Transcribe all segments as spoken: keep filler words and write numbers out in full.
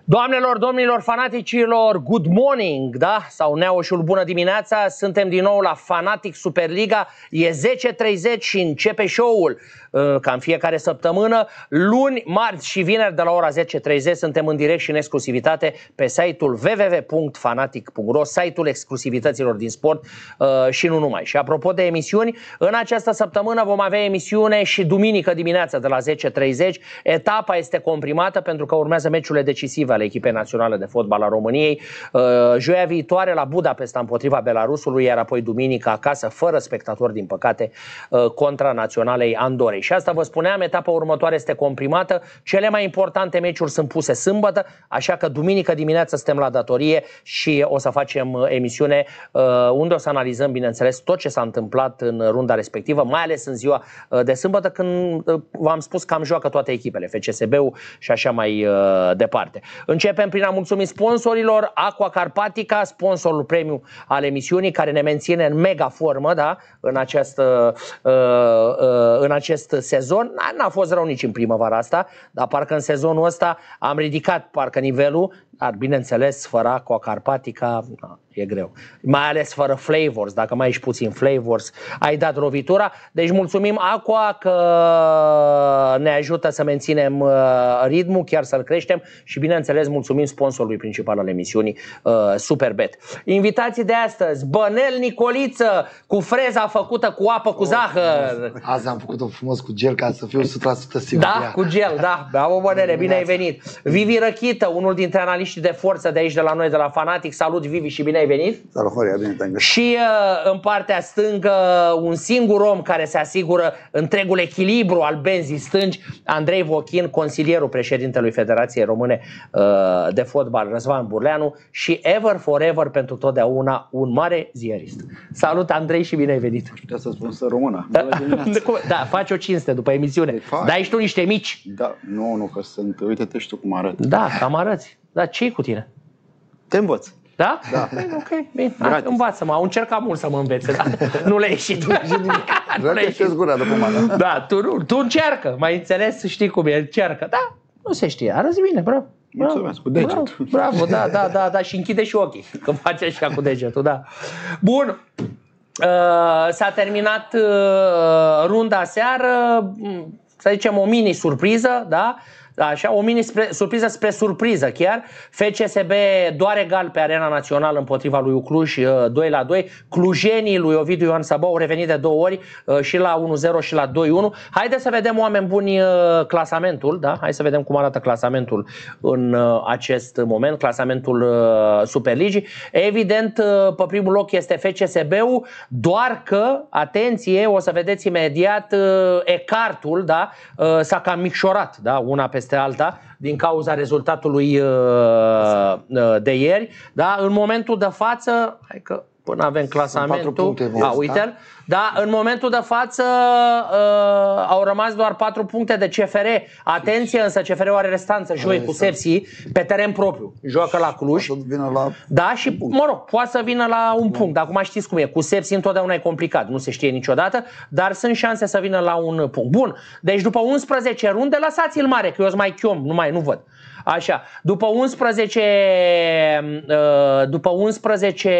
Doamnelor, domnilor, fanaticilor, good morning, da? Sau neaușul, bună dimineața, suntem din nou la Fanatic Superliga, e zece treizeci și începe show-ul, ca în fiecare săptămână, luni, marți și vineri de la ora zece treizeci suntem în direct și în exclusivitate pe site-ul w w w punct fanatic punct ro, site-ul exclusivităților din sport și nu numai. Și apropo de emisiuni, în această săptămână vom avea emisiune și duminică dimineața de la zece treizeci, etapa este comprimată pentru că urmează meciurile decisive ale echipei naționale de fotbal a României. Joia viitoare la Budapesta împotriva Belarusului, iar apoi duminică acasă, fără spectatori din păcate, contra naționalei Andorei. Și asta vă spuneam, etapa următoare este comprimată, cele mai importante meciuri sunt puse sâmbătă, așa că duminică dimineață suntem la datorie și o să facem emisiune unde o să analizăm, bineînțeles, tot ce s-a întâmplat în runda respectivă, mai ales în ziua de sâmbătă, când v-am spus că am joacă toate echipele, F C S B-ul și așa mai departe. Începem prin a mulțumi sponsorilor, Aqua Carpatica, sponsorul premium al emisiunii, care ne menține în mega formă, da? în, această, în acest sezon. N-a fost rău nici în primăvara asta, dar parcă în sezonul ăsta am ridicat parcă nivelul, dar bineînțeles fără Aqua Carpatica na, e greu. Mai ales fără flavors, dacă mai ești puțin flavors, ai dat lovitura. Deci mulțumim Aqua că ne ajută să menținem ritmul, chiar să-l creștem și bineînțeles mulțumim sponsorului principal al emisiunii, Superbet. Invitații de astăzi, Bănel Nicoliță cu freza făcută cu apă cu zahăr. Azi am făcut-o frumos cu gel ca să fiu o sută la sută sigur. Da, cu gel, da. Bravo Bănele, bine ai venit. Vivi Răchită, unul dintre analiștii de forță de aici de la noi, de la Fanatic. Salut Vivi și bine ai venit. Salut Horia, bine te-am găsit. Și uh, în partea stângă un singur om care se asigură întregul echilibru al benzii stângi, Andrei Vochin, consilierul președintelui Federației Române uh, de Fotbal, Răzvan Burleanu, și ever forever pentru totdeauna un mare ziarist. Salut Andrei și bine ai venit. Aș putea să spun să română. Da, da, faci o cinste după emisiune. Dar ești tu niște mici. Da, nu, nu, că sunt, uite-te și tu cum arăt. Da, cam arăți. Dar ce-i cu tine? Te învăț. Da? Da. Bine, ok, bine. Hai, învață-mă, au încercat mult să mă învețe, dar nu le-a ieșit. Nu le-a ieșit gura după mână. Da, tu, nu, tu încearcă, mai înțeles, știi cum e, încearcă. Da, nu se știe, arăți bine, bravo. Mulțumesc, cu degetul. Bravo, bravo, da, da, da, da, și închide și ochii, când face așa cu degetul, da. Bun. Uh, s-a terminat uh, runda seară, să zicem o mini surpriză, da? Așa, o mini spre, surpriză spre surpriză chiar. F C S B doar egal pe arena națională împotriva lui Cluj, doi la doi. Clujenii lui Ovidiu Ioan Săbău au revenit de două ori, și la unu zero și la doi unu. Haideți să vedem, oameni buni, clasamentul, da? Hai să vedem cum arată clasamentul în acest moment, clasamentul Superligii. Evident, pe primul loc este F C S B-ul, doar că, atenție, o să vedeți imediat, ecartul, da? S-a cam micșorat, da? Una pe peste alta, din cauza rezultatului uh, de ieri. Da? În momentul de față, hai că până avem clasamentul, a, uite-l, da, în momentul de față uh, au rămas doar patru puncte de C F R. Atenție, însă C F R-ul are restanță joi cu Sepsi pe teren propriu. Joacă la Cluj. La... Da, și mă rog, poate să vină la un punct. Dar acum știți cum e, cu Sepsi întotdeauna e complicat, nu se știe niciodată, dar sunt șanse să vină la un punct. Bun, deci după unsprezece runde, lăsați-l mare, că eu sunt mai chiom, nu mai, nu văd. Așa, după unsprezece uh, după unsprezece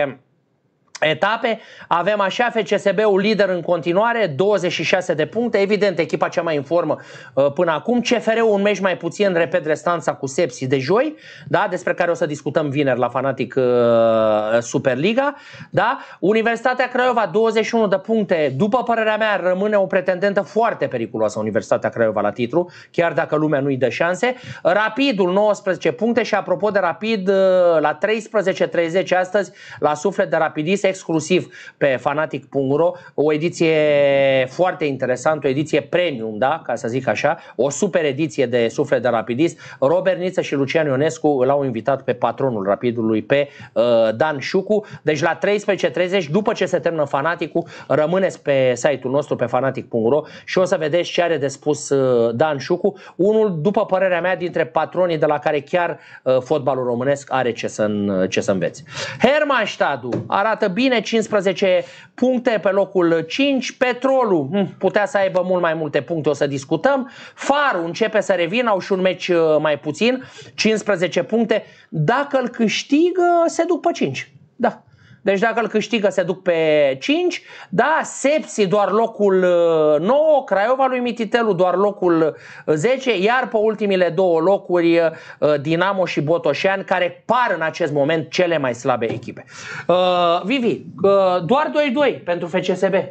etape, avem așa F C S B-ul lider în continuare, douăzeci și șase de puncte, evident echipa cea mai în formă uh, până acum. C F R-ul un meci mai puțin, repet restanța cu Sepsi de joi, da, despre care o să discutăm vineri la Fanatic uh, Superliga, da. Universitatea Craiova douăzeci și unu de puncte, după părerea mea rămâne o pretendentă foarte periculoasă Universitatea Craiova la titlu, chiar dacă lumea nu-i dă șanse. Rapidul nouăsprezece puncte și apropo de Rapid, uh, la treisprezece treizeci astăzi la Suflet de Rapidist, exclusiv pe fanatic punct ro, o ediție foarte interesantă, o ediție premium, da, ca să zic așa, o super ediție de Suflet de Rapidist. Robert Niță și Lucian Ionescu l-au invitat pe patronul Rapidului, pe uh, Dan Șucu. Deci la treisprezece treizeci, după ce se termină Fanaticul, rămâneți pe site-ul nostru pe fanatic punct ro și o să vedeți ce are de spus uh, Dan Șucu, unul, după părerea mea, dintre patronii de la care chiar uh, fotbalul românesc are ce să, ce să înveți. Hermannstadtul arată bine bine, cincisprezece puncte pe locul cinci. Petrolul putea să aibă mult mai multe puncte, o să discutăm. Farul începe să revină, au și un meci mai puțin, cincisprezece puncte. Dacă îl câștigă, se duc pe cinci. Da. Deci dacă îl câștigă, se duc pe cinci. Da, Sepsi doar locul nouă, Craiova lui Mititelu doar locul zece, iar pe ultimile două locuri Dinamo și Botoșani, care par în acest moment cele mai slabe echipe. Uh, Vivi, uh, doar doi doi pentru F C S B.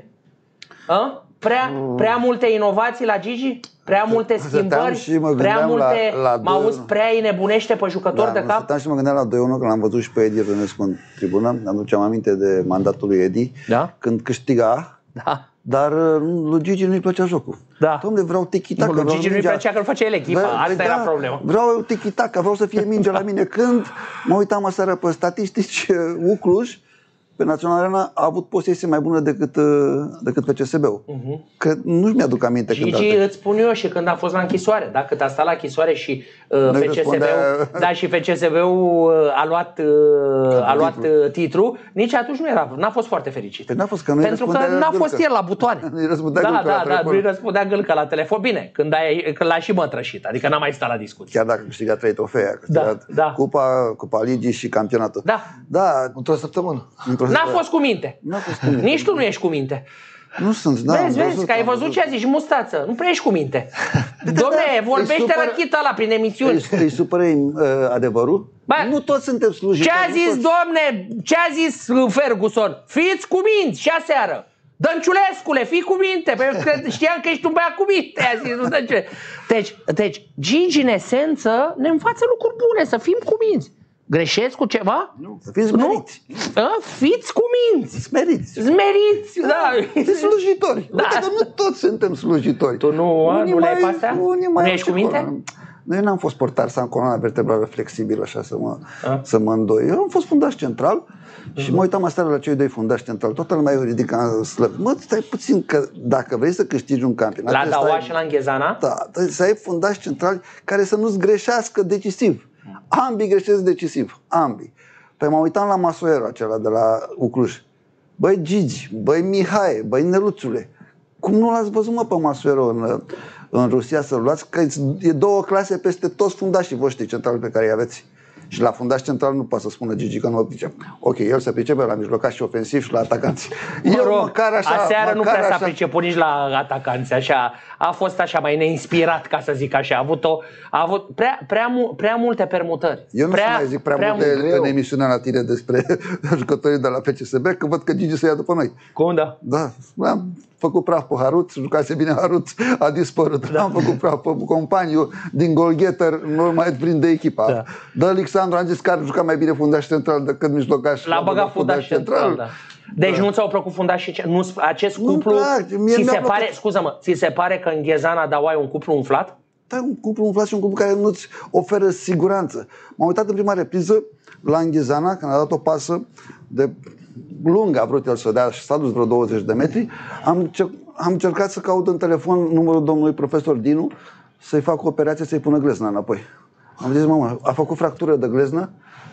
Uh? Prea, prea multe inovații la Gigi? Prea multe schimbări? Prea multe, la, la mă auzi, prea îi nebunește pe jucători da, de cap? Stăteam și mă gândeam la doi unu, când l-am văzut și pe Edi Rănescu în tribună. Îmi aduceam aminte de mandatul lui Edi, da? Când câștiga, da. Dar lui Gigi nu-i plăcea jocul. Da. Dom'le, vreau tiki-taka. Lui Gigi nu-i plăcea că îl făcea el echipa, asta da, era problema. Vreau tiki-taka, vreau să fie minge la mine. Când mă uitam aseară pe statistici, U Cluj, pe Național Arena, a avut posesie mai bună decât, decât F C S B-ul. Uh-huh. Că nu-și mi-aduc aminte. Gigi, când îți spun eu și când a fost la închisoare. Da? Cât a stat la închisoare și uh, F C S B-ul, da, și F C S B-ul uh, a luat, uh, a luat uh, titlu, nici atunci nu era, n-a fost foarte fericit. Păi n-a fost, că Pentru că n-a fost el la butoane. Nu-i răspundea da, gâlcă da, la da, nu-i răspundea gâlcă la telefon. Bine, când, ai, când l-a și mătrășit, adică n-a mai stat la discuție. Chiar dacă a câștigat trei trofee, a câștigat da, da. Cupa, Cupa Ligii și campionatul. Da. Da. Într-o săptămână. N-a fost cu minte. N-a fost cu minte. Nici tu nu ești cu minte. Nu sunt, da. Vezi, vezi, văzut, că ai văzut ce a zis și mustață. Nu prea ești cu minte. Dom'le, vorbește răchită ăla prin emisiuni. Îi, îi supără uh, adevărul? Ba, nu toți suntem slujitori. Ce a zis, domne, ce a zis Ferguson? Fiți cu minți și aseară. Dănciulescule, fii cu minte. Că știam că ești un băiat cu minte. A zis, nu Dănciule. Deci, deci, Gigi, în esență, ne învață lucruri bune, să fim cu minți. Greșesc cu ceva? Nu, să fiți smeriți. Nu? Fiți cu minți. Smeriți. Smeriți, da. da. Fiți slujitori. Da. Uite că nu toți suntem slujitori. Tu nu, nu le-ai pe astea? Nu ești cu minte? Eu n-am fost portar să am coloana vertebrală flexibilă, așa să mă, să mă îndoi. Eu am fost fundaș central și uh-huh. mă uitam aseară la cei doi fundași centrali. Toată lumea eu ridica slăb. Mă, stai puțin, că dacă vrei să câștigi un campionat... La Daua și la Înghezana? Da, să ai fundași centrali care să nu-ți greșească decisiv. Ambii greșesc decisiv, ambii. Păi mă uitam la Masuero acela de la U Cluj. Băi Gigi, băi Mihai, băi Neluțule, cum nu l-ați văzut mă pe Masuero în, în Rusia să-l luați? Că e două clase peste toți fundașii voștri centrali pe care îi aveți. Și la fundaș central nu poate să spună Gigi că nu mă pricep. Ok, el se pricepe la mijlocași și ofensiv și la atacanți. Mă rog, eu măcar așa, aseară măcar nu prea s-a priceput nici la atacanți. Așa, a fost așa mai neinspirat, ca să zic așa. A avut, o, a avut prea, prea, prea multe permutări. Eu nu prea, mai zic prea, prea multe greu. În emisiunea la tine despre jucătorii de la F C S B, că văd că Gigi se ia după noi. Cum da? Da, am făcut praf pe Harut, jucase bine Harut, a dispărut. Da. Am făcut praf pe companiu din golgheter, nu mai prinde echipa. Da. Dă Alexandru, am zis că ar juca mai bine fundaș central decât mijlocaș. L-a băgat fundaș central, da. Deci da. Nu ți-au plăcut fundașii? Nu, acest cuplu, ți se pare, scuză-mă, ți se pare că Înghezana Daua e un cuplu umflat? Da, un cuplu umflat și un cuplu care nu-ți oferă siguranță. M-am uitat în prima repriză la Înghezana, când a dat o pasă de lungă, a vrut el să o dea și s-a dus vreo douăzeci de metri. Am, am încercat să caut în telefon numărul domnului profesor Dinu, să-i fac o operație, să-i pună glezna înapoi. Am zis, mama, a făcut fractură de gleznă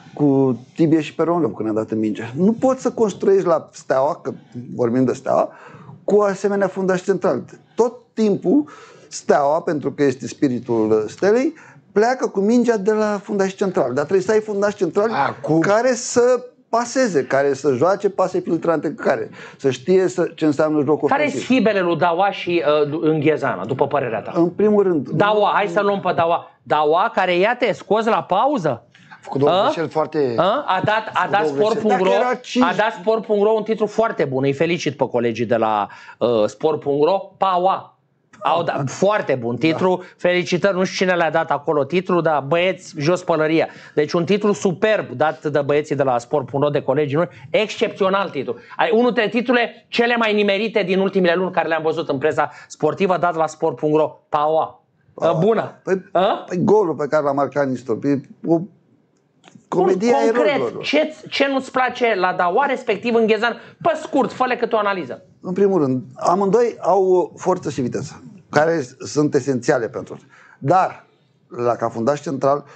cu tibie și perongăm când a dat în minge. Nu poți să construiești la Steaua, că vorbim de Steaua, cu asemenea fundaș central. Tot timpul Steaua, pentru că este spiritul stelei, pleacă cu mingea de la fundaș central. Dar trebuie să ai fundaș central Acum. care să paseze, care să joace pase filtrante, care să știe să, ce înseamnă jocul care ofensiv. Care-s hibele lui Daua și uh, Înghezana, după părerea ta? În primul rând... Daua, hai să luăm pe Daua. Daua, care ia te scos la pauză. A făcut două greșeli foarte... A, a dat, a dat sport punct ro a dat sport punct ro un titlu foarte bun. Îi felicit pe colegii de la uh, sport punct ro. Paua. Au dat, foarte bun titlu, da. Felicitări, nu știu cine le-a dat acolo titlu, dar băieți, jos pălăria. Deci un titlu superb dat de băieții de la sport punct ro, de colegii noștri, excepțional titlu. Unul dintre titlurile cele mai nimerite din ultimele luni care le-am văzut în presa sportivă, dat la sport punct ro. Paua. Paua. Bună. Păi, păi golul pe care l-a marcat Nistor, e o comedie a erorilor. Ce, ce nu-ți place la Daua, respectiv Înghezan? Pe scurt, fă-le câte o analiză. În primul rând, amândoi au forță și viteză, care sunt esențiale pentru. Dar, la ca fundaș central,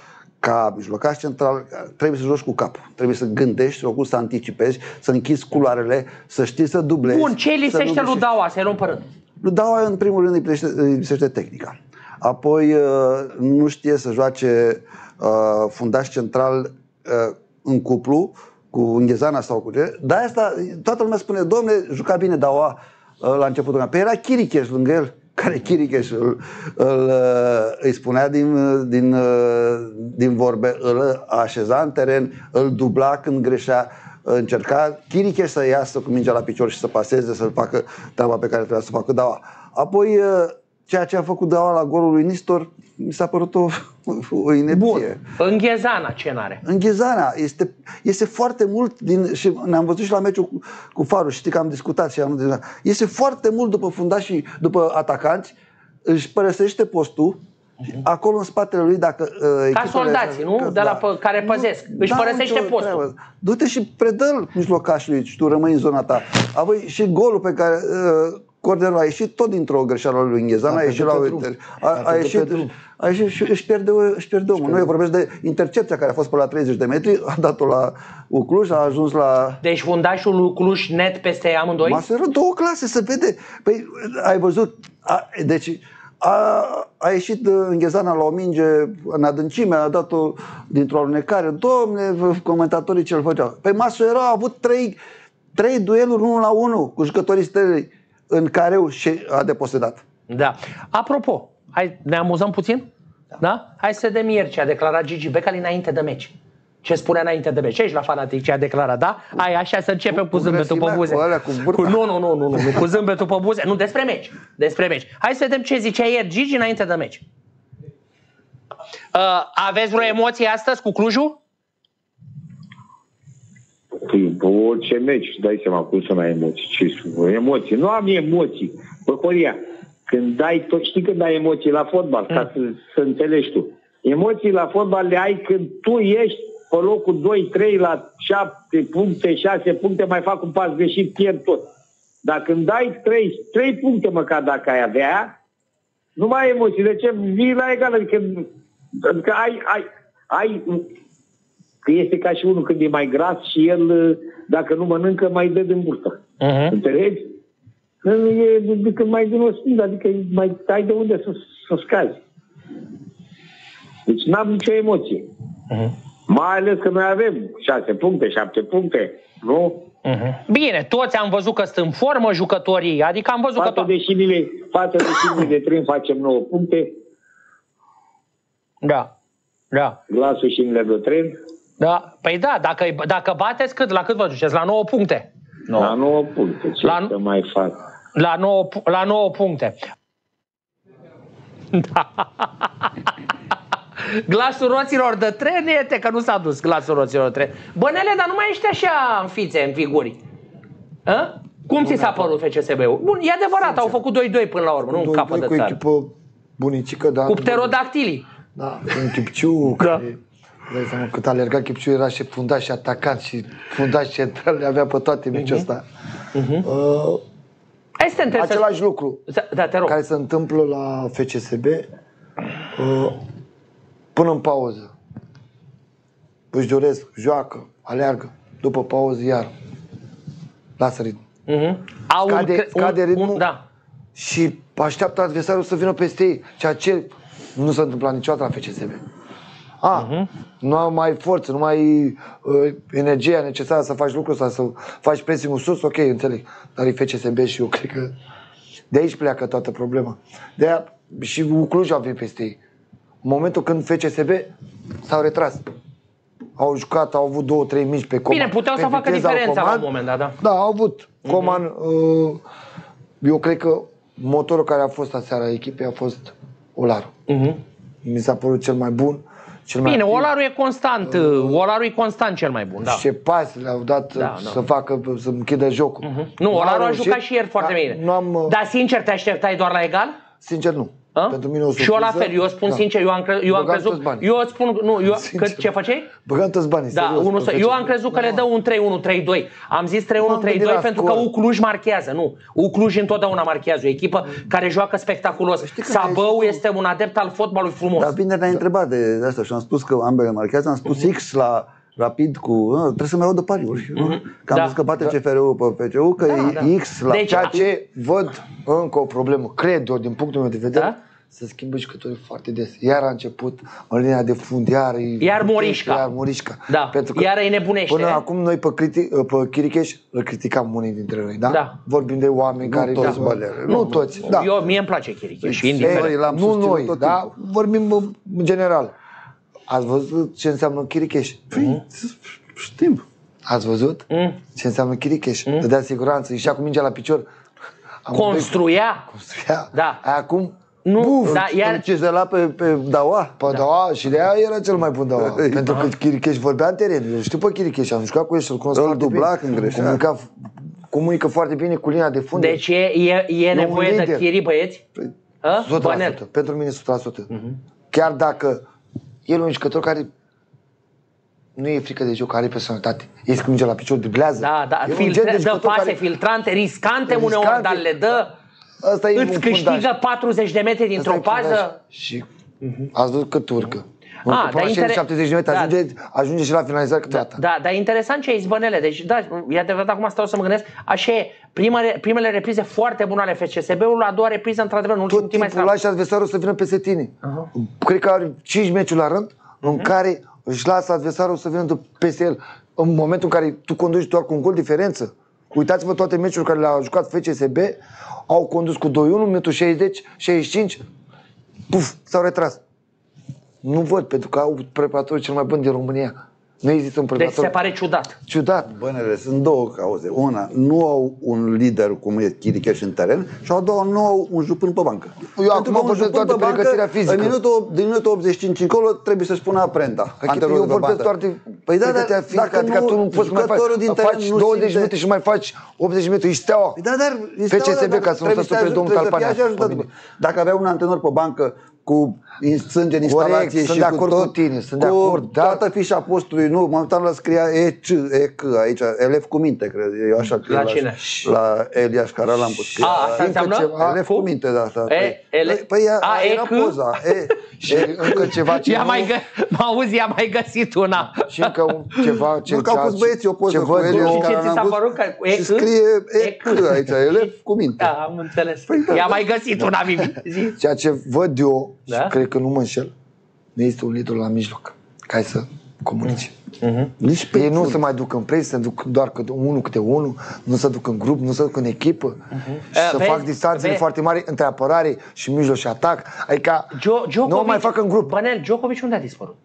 ca mijlocaș central, trebuie să joci cu capul. Trebuie să gândești locul, să anticipezi, să închizi culoarele, să știi să dublezi. Bun, ce lisește lui Daua? Să-i luăm pe rând. Lui Daua, în primul rând, îi lisește tehnica. Apoi nu știe să joace uh, fundaș central uh, în cuplu cu Înghezana sau cu ce. Dar asta, toată lumea spune, dom'le, juca bine Daua uh, la începutul. Păi era Chiricheș lângă el, care Chiricheș îl, îl, îi spunea din, din, din vorbe, îl așeza în teren, îl dubla când greșea, încerca Chiricheș să iasă cu mingea la picior și să paseze, să facă treaba pe care trebuia să o facă Daua. Apoi, ceea ce a făcut Daua la golul lui Nistor, mi s-a părut o, o inepție. Bun. Înghezana ce n-are? Înghezana este, este foarte mult din, și ne-am văzut și la meciul cu, cu Farul, știi că am discutat și am discutat. Este foarte mult după fundașii, după atacanți, își părăsește postul, uh-huh. acolo în spatele lui, dacă uh, ca soldații, nu? Că, de la da, care păzesc. Își da, părăsește postul. Du-te și predă-l mijlocașului și tu rămâi în zona ta. Apoi și golul pe care uh, cornerul a ieșit tot dintr-o greșeală lui Înghezana, a, a ieșit la uite, a, a, a ieșit, a ieșit și își pierde, își pierde omul. Nu, eu vorbesc de intercepția care a fost pe la treizeci de metri, a dat-o la Cluj, a ajuns la... Deci fundașul lui Cluj net peste amândoi? Maseră, două clase, se vede. Păi, ai văzut, a, deci a, a ieșit Înghezana la o minge în adâncime, a dat-o dintr-o alunecare. Domne, comentatorii ce-l făceau. Păi Maseră a avut trei, trei dueluri unul la unul cu jucătorii Stelei în care și a deposedat. Da. Apropo, hai, ne amuzăm puțin? Da. Da? Hai să vedem ieri ce a declarat Gigi Becali înainte de meci. Ce spunea înainte de meci? Ești la Fanatic ce a declarat, da? Hai așa să începem cu, cu zâmbetul pe buze. Cu cu, nu, nu, nu, nu, nu, cu zâmbetul pe buze. Nu, despre meci. Despre meci. Hai să vedem ce zicea ieri Gigi înainte de meci. Uh, aveți vreo emoție astăzi cu Clujul? Pe orice meci, dai seama cum să n-ai emoții. Ce emoții? Nu am emoții. Bă, Horia, când dai tot, știi când ai emoții la fotbal, mm. ca să, să înțelegi tu. Emoții la fotbal le ai când tu ești pe locul doi trei la șapte puncte, șase puncte, mai fac un pas greșit, pierd tot. Dar când dai trei puncte măcar dacă ai avea, nu mai ai emoții. De ce? Vii la egal, adică, adică ai... ai, ai că este ca și unul când e mai gras și el, dacă nu mănâncă, mai dă din burtă. Uh-huh. Înțelegi? E decât mai din o sfidă, adică mai ai de unde să, să scazi. Deci n-am nicio emoție. Uh-huh. Mai ales că noi avem șase puncte, șapte puncte, nu? Uh-huh. Bine, toți am văzut că sunt în formă jucătorii, adică am văzut față că... De șinile, față de șinile de trin facem nouă puncte. Da, da. Glasul șinile de trin. Da, păi da, dacă, dacă bateți, cât, la cât vă duceți? La nouă puncte. nouă. La nouă puncte, ce la, să mai fac? La nouă, la nouă puncte. Da. Glasul roților de tren, iete că nu s-a dus glasul roților de tren. Bănele, dar nu mai ești așa în fițe, în figuri. A? Cum ți s-a părut F C S B-ul? Bun, e adevărat, sincer, au făcut doi doi până la urmă, nu în capăt de cu țară. Echipă bunicică, da. Cu pterodactilii. Da, un Chipciu, da. Care... Dai seama cât alerga Chipciu, era și fundaș și atacant și fundaș central, le avea pe toate meciul ăsta. Uh-huh. Uh, este același să... lucru da, te rog. care se întâmplă la F C S B uh, până în pauză. Își doresc, joacă, aleargă, după pauză iar lasă ritm. Uh-huh. Scade, scade un, ritmul un, da. Și așteaptă adversarul să vină peste ei, ceea ce nu s-a întâmplat niciodată la F C S B. A, uh-huh. Nu ai mai forță, nu mai ai uh, energia necesară să faci lucrul sau să faci pressing-ul sus, ok, înțeleg. Dar e F C S B și eu cred că de aici pleacă toată problema. De-aia și Cluj a venit peste ei. În momentul când F C S B s-au retras. Au jucat, au avut două, trei mici pe Coman. Bine, puteau să facă diferența la un moment dat, da. Da, au avut. Coman, uh-huh. uh, eu cred că motorul care a fost aseară a echipei a fost Olaru. Uh-huh. Mi s-a părut cel mai bun. Cel mai Bine, activ. Olaru e constant, uh, Olaru e constant cel mai bun, da. Și ce pasi le-au dat da, să da. facă, să închidă jocul. Uh-huh. Nu, Olaru a jucat și ieri foarte bine. N-am, Dar sincer, te așteptai doar la egal? Sincer, nu. A? Pentru mine o și eu la fel, eu spun da. sincer, eu am, cre- eu am Băgam crezut, toți banii. eu îți spun, nu, eu, Sincer. că, ce făceai? Băgam toți banii, Da, serios, unu, pe eu F C S B. am crezut că le dă un trei unu trei doi. Am zis trei unu M-am trei gândit doi la pentru scor. că Ucluj marchează, nu. Ucluj întotdeauna marchează, o echipă care joacă spectaculos. Sabău este un adept al fotbalului frumos. Dar bine ne-ai întrebat de asta și am spus că ambele marchează, am spus X la Rapid cu... A, trebuie să mai aud de pariuri. Că am Da. zis că bate C F R U pe F C U, că Da, e da. X la... Deci, Ceea ce văd încă o problemă, cred eu, din punctul meu de vedere, Da? să schimbă jucătorii foarte des. Iar a început în linia de fund, iar, Iar Morișca. Iar Morișca. Da, iar îi nebunește. Până acum noi pe, criti, pe Chiricheș îl criticam unii dintre noi, da? Da. Vorbim de oameni Nu care... toți, da. Bălere, Nu, nu. toți, da. Eu, mie îmi place Chiricheș, Ei, indiferent. noi l-am nu susținut noi, tot da? timpul. Vorbim în general. Ați văzut ce înseamnă Chiricheș? Păi, știm. Ați văzut Mm. ce înseamnă Chiricheș? Dădea siguranță, ieșea cu mingea la picior. Amândoi Construia. construia. Da. Aia acum... Nu, Buf, da, iar Ce de la pe, pe Daua? Pă, da. Și de aia era cel mai bun Daua. Pentru că Chiricheș vorbea în teren. Eu știu pe Chiricheș, am jucat cu el și îl cunosc Îl foarte dubla bine. când greșea. Comunica, comunică foarte bine cu linia de fund. deci e, e, e un nevoie de lider. Chiri, băieți? A? o sută la Bănel. sută. Pentru mine o sută la sută. Chiar dacă el e un jucător care nu e frică de joc, are personalitate. Ei se minge la picior, driblează. Da, da, E un filtre, gen de dă jucător pase care- filtrante, riscante uneori, Riscante, dar le dă. Ăsta e Îți un câștigă fundaș. patruzeci de metri Ăsta dintr-o e fundaș. pază. Și ați văzut cât urcă. Ah, Până dar la inter- șaptezeci de metri, da. ajunge, ajunge și la finalizare câteodată. Da, dar interesant ce ai zis, Bănele. Deci, da, e adevărat, acum stau să mă gândesc. Așa e, primele, primele reprize foarte bune ale F C S B-ului, a doua repriză, într-adevăr, în ultimul Tot timp mai timpul slab. lași adversarul să vină peste tine. Cred că are cinci meciuri la rând în care își lasă adversarul să vină de peste el. În momentul în care tu conduci doar cu un gol diferență. Uitați-vă toate meciurile care le-a jucat F C S B, au condus cu doi unu, minutul șaizeci, șaizeci și cinci, puf, s-au retras. Nu văd, pentru că au preparatorul cel mai bun din România. Nu există un Deci preparator se pare ciudat. ciudat. Bănele, sunt două cauze. Una, nu au un lider cum e Chiricheș în teren și a doua, nu au un jupân pe bancă. Eu acum Pentru că un vorbesc jupân doar de pe bancă, pregătirea fizică. În minutul, din minutul optzeci și cinci încolo trebuie să-și pună aprenta. Eu anterorul de vorbesc bandă. doar de Păi da, pregătirea dar fizică, dacă adică nu, tu nu poți să mai faci, jucătorul din teren faci nu douăzeci de simte- minute și mai faci optzeci de minute, ești steaua. Păi da, dar F C S B, ca să nu se supere domnul Talpania. Dacă avea un antrenor pe bancă cu sânge în instalație sunt și de cu acord tot, cu tine, sunt de cu acord, dar- toată fișa postului, nu, m-am uitat la scria E C, E C aici, elev cu minte, cred, eu așa La la, cine? la Elias Caralam pus. A, asta înseamnă? ceva- Elev cu minte, da, da. E, ele- Păi ea, A, E, era C? poza. E, Și încă ceva ce Ia nu- mai gă- mă auzi, i-a mai găsit una. și încă un, ceva ce Nu că au pus băieții o poză ce cu văd Elias eu, Și ce ți s-a Caralam părut? Că E, și C? scrie E, E C. C aici, elev cu minte. Da, am înțeles. da, I-a da. mai găsit una, Vivi. Zi. ceea ce văd eu, Da? și cred că nu mă înșel, nu este un lider la mijloc care să comunice. Nici pe Ei nu se mai duc în presă, se duc doar câte unul câte unul, nu se duc în grup, nu se duc în echipă, și Uh, să vezi, fac distanțele vezi. foarte mari între apărare și mijloc și atac. Adică Jo- Djokovic, nu o mai fac în grup. Bănel, Djokovic unde a dispărut?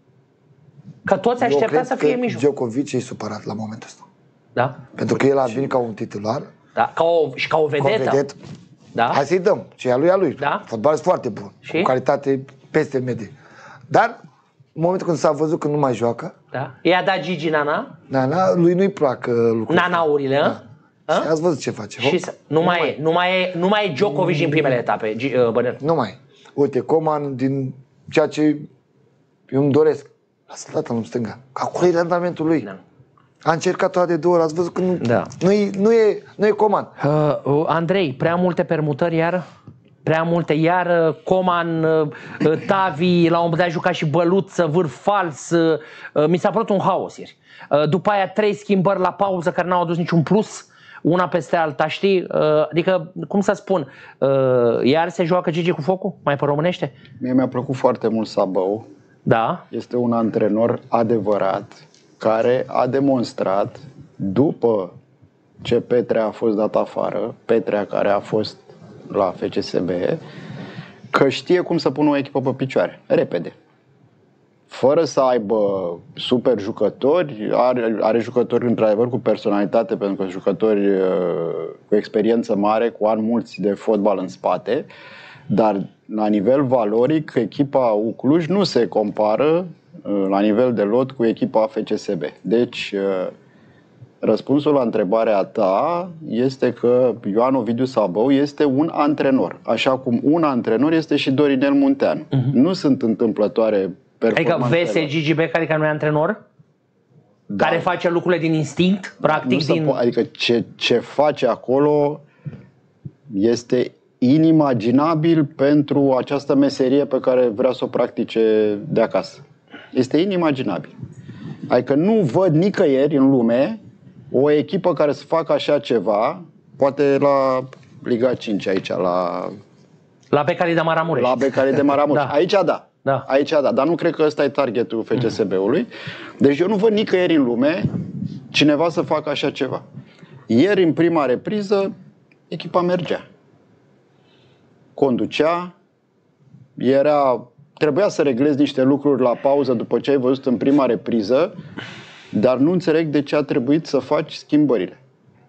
Că toți Eu așteptam cred să fie că mijloc. Djokovic e supărat la momentul ăsta. Da? Pentru că el a venit ca un titular, Da, ca o, și ca o ca un vedetă. vedet. Da? Hai să-i dăm, ce e a lui, e a lui. Da. Fotbalist foarte bun, Și? cu calitate peste medie. Dar, în momentul când s-a văzut că nu mai joacă, Da? I-a dat Gigi Nana, Nana, lui nu-i placă lucrul. Nanaurile, Da. da. Și ați văzut ce face. Și Hop. să- nu mai e, nu mai e, nu mai e Djokovic în primele etape, G- uh, Bănel. Nu mai. Uite, Coman, din ceea ce eu îmi doresc, lasă data în stânga. Acolo e randamentul lui. Da. A încercat toate de două ori, ați văzut că nu, Da. nu, e, nu, e, nu e Coman. Uh, uh, Andrei, prea multe permutări iar? Prea multe, iar uh, Coman, uh, uh, Tavi, la un moment dat a jucat și Băluță, vârf fals, uh, uh, mi s-a părut un haos ieri. Uh, după aia trei schimbări la pauză care n-au adus niciun plus, una peste alta, știi? Uh, adică, cum să spun, uh, iar se joacă Gigi cu focul, mai pe românește? Mie mi-a plăcut foarte mult Sabău. Da, Este un antrenor adevărat care a demonstrat, după ce Petrea a fost dat afară, Petrea care a fost la F C S B, că știe cum să pună o echipă pe picioare, repede. Fără să aibă super jucători, are, are jucători într-adevăr cu personalitate, pentru că jucători uh, cu experiență mare, cu ani mulți de fotbal în spate, dar la nivel valoric, echipa U Cluj nu se compară uh, la nivel de lot cu echipa F C S B. Deci, uh, Răspunsul la întrebarea ta este că Ioan Ovidiu Sabău este un antrenor, așa cum un antrenor este și Dorinel Munteanu. Uh-huh. Nu sunt întâmplătoare performanțele. Adică vese Gigi Becali, care nu e antrenor? Da. Care face lucrurile din instinct, practic? Din... Po- adică ce, ce face acolo este inimaginabil pentru această meserie pe care vrea să o practice de acasă. Este inimaginabil. Adică nu văd nicăieri în lume o echipă care să facă așa ceva, poate la Liga cinci aici, la... La Becali de Maramureș. La Becali de Maramureș. Da. Aici da. Da. Aici da. Dar nu cred că ăsta e targetul F C S B-ului. Deci eu nu văd nicăieri în lume cineva să facă așa ceva. Ieri, în prima repriză, echipa mergea. Conducea. Era... Trebuia să reglezi niște lucruri la pauză după ce ai văzut în prima repriză, dar nu înțeleg de ce a trebuit să faci schimbările.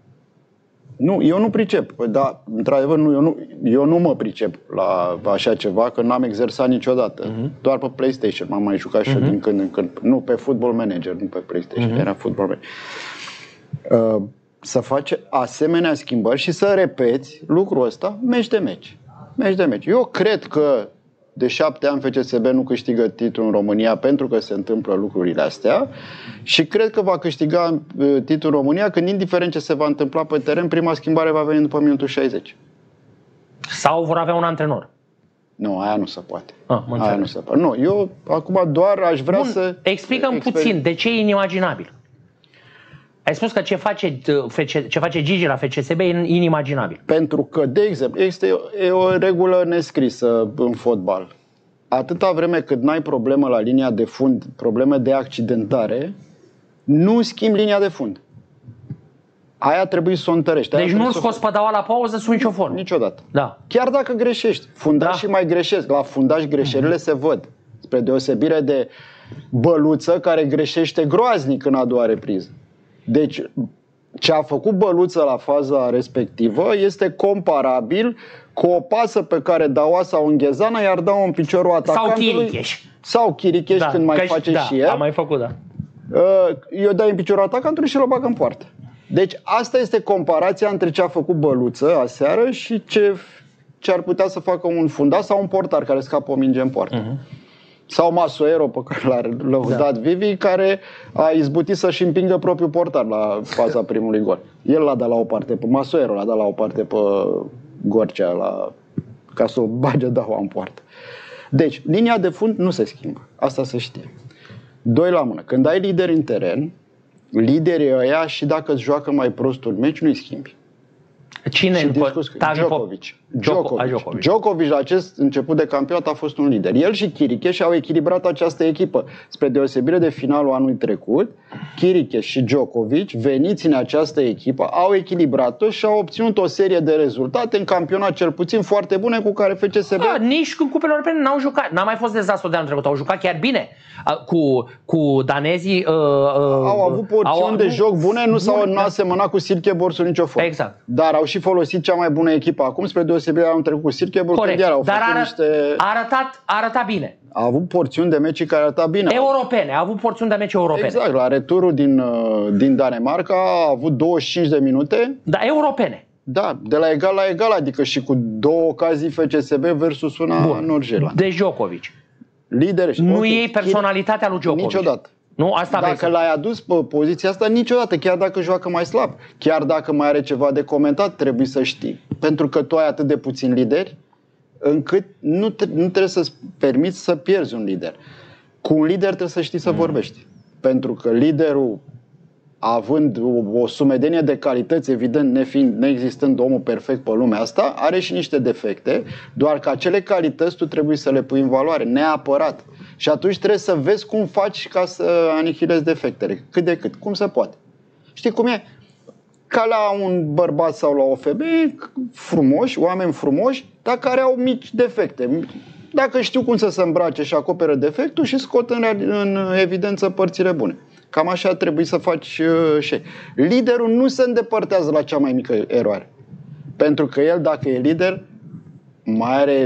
Nu, eu nu pricep. Dar, într-adevăr, nu, eu, nu, eu nu mă pricep la așa ceva, că n-am exersat niciodată. Uh-huh. Doar pe PlayStation m-am mai jucat și uh-huh. din când în când. Nu, pe Football Manager, nu pe PlayStation, uh-huh. era Football Manager. Uh, să faci asemenea schimbări și să repeți lucrul ăsta meci de meci. Meci de meci. Eu cred că de șapte ani F C S B nu câștigă titlul în România pentru că se întâmplă lucrurile astea și cred că va câștiga titlul în România când, indiferent ce se va întâmpla pe teren, prima schimbare va veni după minutul șaizeci. Sau vor avea un antrenor. Nu, aia nu se poate. Ah, aia nu se poate. Nu, eu acum doar aș vrea Bun, să... Explică-mi exper- puțin, de ce e inimaginabil? Ai spus că ce face, ce face Gigi la F C S B e inimaginabil. Pentru că, de exemplu, este o, o regulă nescrisă în fotbal. Atâta vreme cât n-ai problemă la linia de fund, probleme de accidentare, nu schimbi linia de fund. Aia trebuie să o întărești. Deci nu-l scoți pădaua la pauză sub nicio formă. Niciodată. Da. Chiar dacă greșești. Fundașii da. mai greșesc. La fundași greșelile mm-hmm. se văd. Spre deosebire de Băluță, care greșește groaznic în a doua repriză. Deci, ce a făcut Băluță la faza respectivă este comparabil cu o pasă pe care dau sau Înghezana i-ar da în piciorul atacantului. Sau Chiricheș. Sau Chiricheș, da, când mai face da, și el. a mai făcut, da. Eu dai în piciorul atacantului și îl bagă în poartă. Deci asta este comparația între ce a făcut Băluță aseară și ce, ce ar putea să facă un fundaș sau un portar care scapă o minge în poartă. Uh-huh. Sau Masuero, pe care l-a lăudat da. Vivi, care a izbutit să-și împingă propriul portar la faza primului gol. El l-a dat la o parte pe Masuero, l-a dat la o parte pe Gorcea, la... ca să o bage daua în poartă. Deci, linia de fund nu se schimbă. Asta se știe. Doi la mână. Când ai lideri în teren, liderii ăia, și dacă îți joacă mai prost un meci, nu-i schimbi. Cine? Djokovic. Djokovic. Djokovic. Djokovic la acest început de campionat a fost un lider. El și Chiricheș au echilibrat această echipă. Spre deosebire de finalul anului trecut, Chiricheș și Djokovic, veniți în această echipă, au echilibrat-o și au obținut o serie de rezultate în campionat cel puțin foarte bune cu care F C S B... Da, nici cu cupele europene n-au jucat. N-a mai fost dezastru de anul trecut. Au jucat chiar bine. Cu, cu danezii... Uh, uh, au avut porțiuni de joc bune, nu s-au bun, asemănat cu Silkeborg sub nicio formă. Exact. Dar au și folosit cea mai bună echipă acum, spre deosebire de anul trecut cu Silkeborg, când iar au dar făcut arăt, niște... a arătat, a arătat bine. A avut porțiuni de meci care arăta bine. Europene, a avut porțiuni de meci europene. Exact, la returul din, din Danemarca a avut douăzeci și cinci de minute. Da, europene. Da, de la egal la egal, adică și cu două ocazii F C S B versus una Norgeland. De Djokovic. Lider. Nu okay. iei personalitatea lui Djokovic. Niciodată. Nu, asta dacă l-ai adus pe poziția asta, niciodată, chiar dacă joacă mai slab, chiar dacă mai are ceva de comentat, trebuie să știi. Pentru că tu ai atât de puțini lideri, încât nu, te, nu trebuie să-ți permiți să pierzi un lider. Cu un lider trebuie să știi să vorbești. Pentru că liderul, având o, o sumedenie de calități, evident, nefiind, neexistând omul perfect pe lumea asta, are și niște defecte, doar că acele calități tu trebuie să le pui în valoare, neapărat. Și atunci trebuie să vezi cum faci ca să anihilezi defectele. Cât de cât. Cum se poate. Știi cum e? Ca la un bărbat sau la o femeie, frumoși, oameni frumoși, dar care au mici defecte. Dacă știu cum să se îmbrace și acoperă defectul și scot în, în evidență părțile bune. Cam așa trebuie să faci uh, și. Liderul nu se îndepărtează la cea mai mică eroare. Pentru că el, dacă e lider, mai are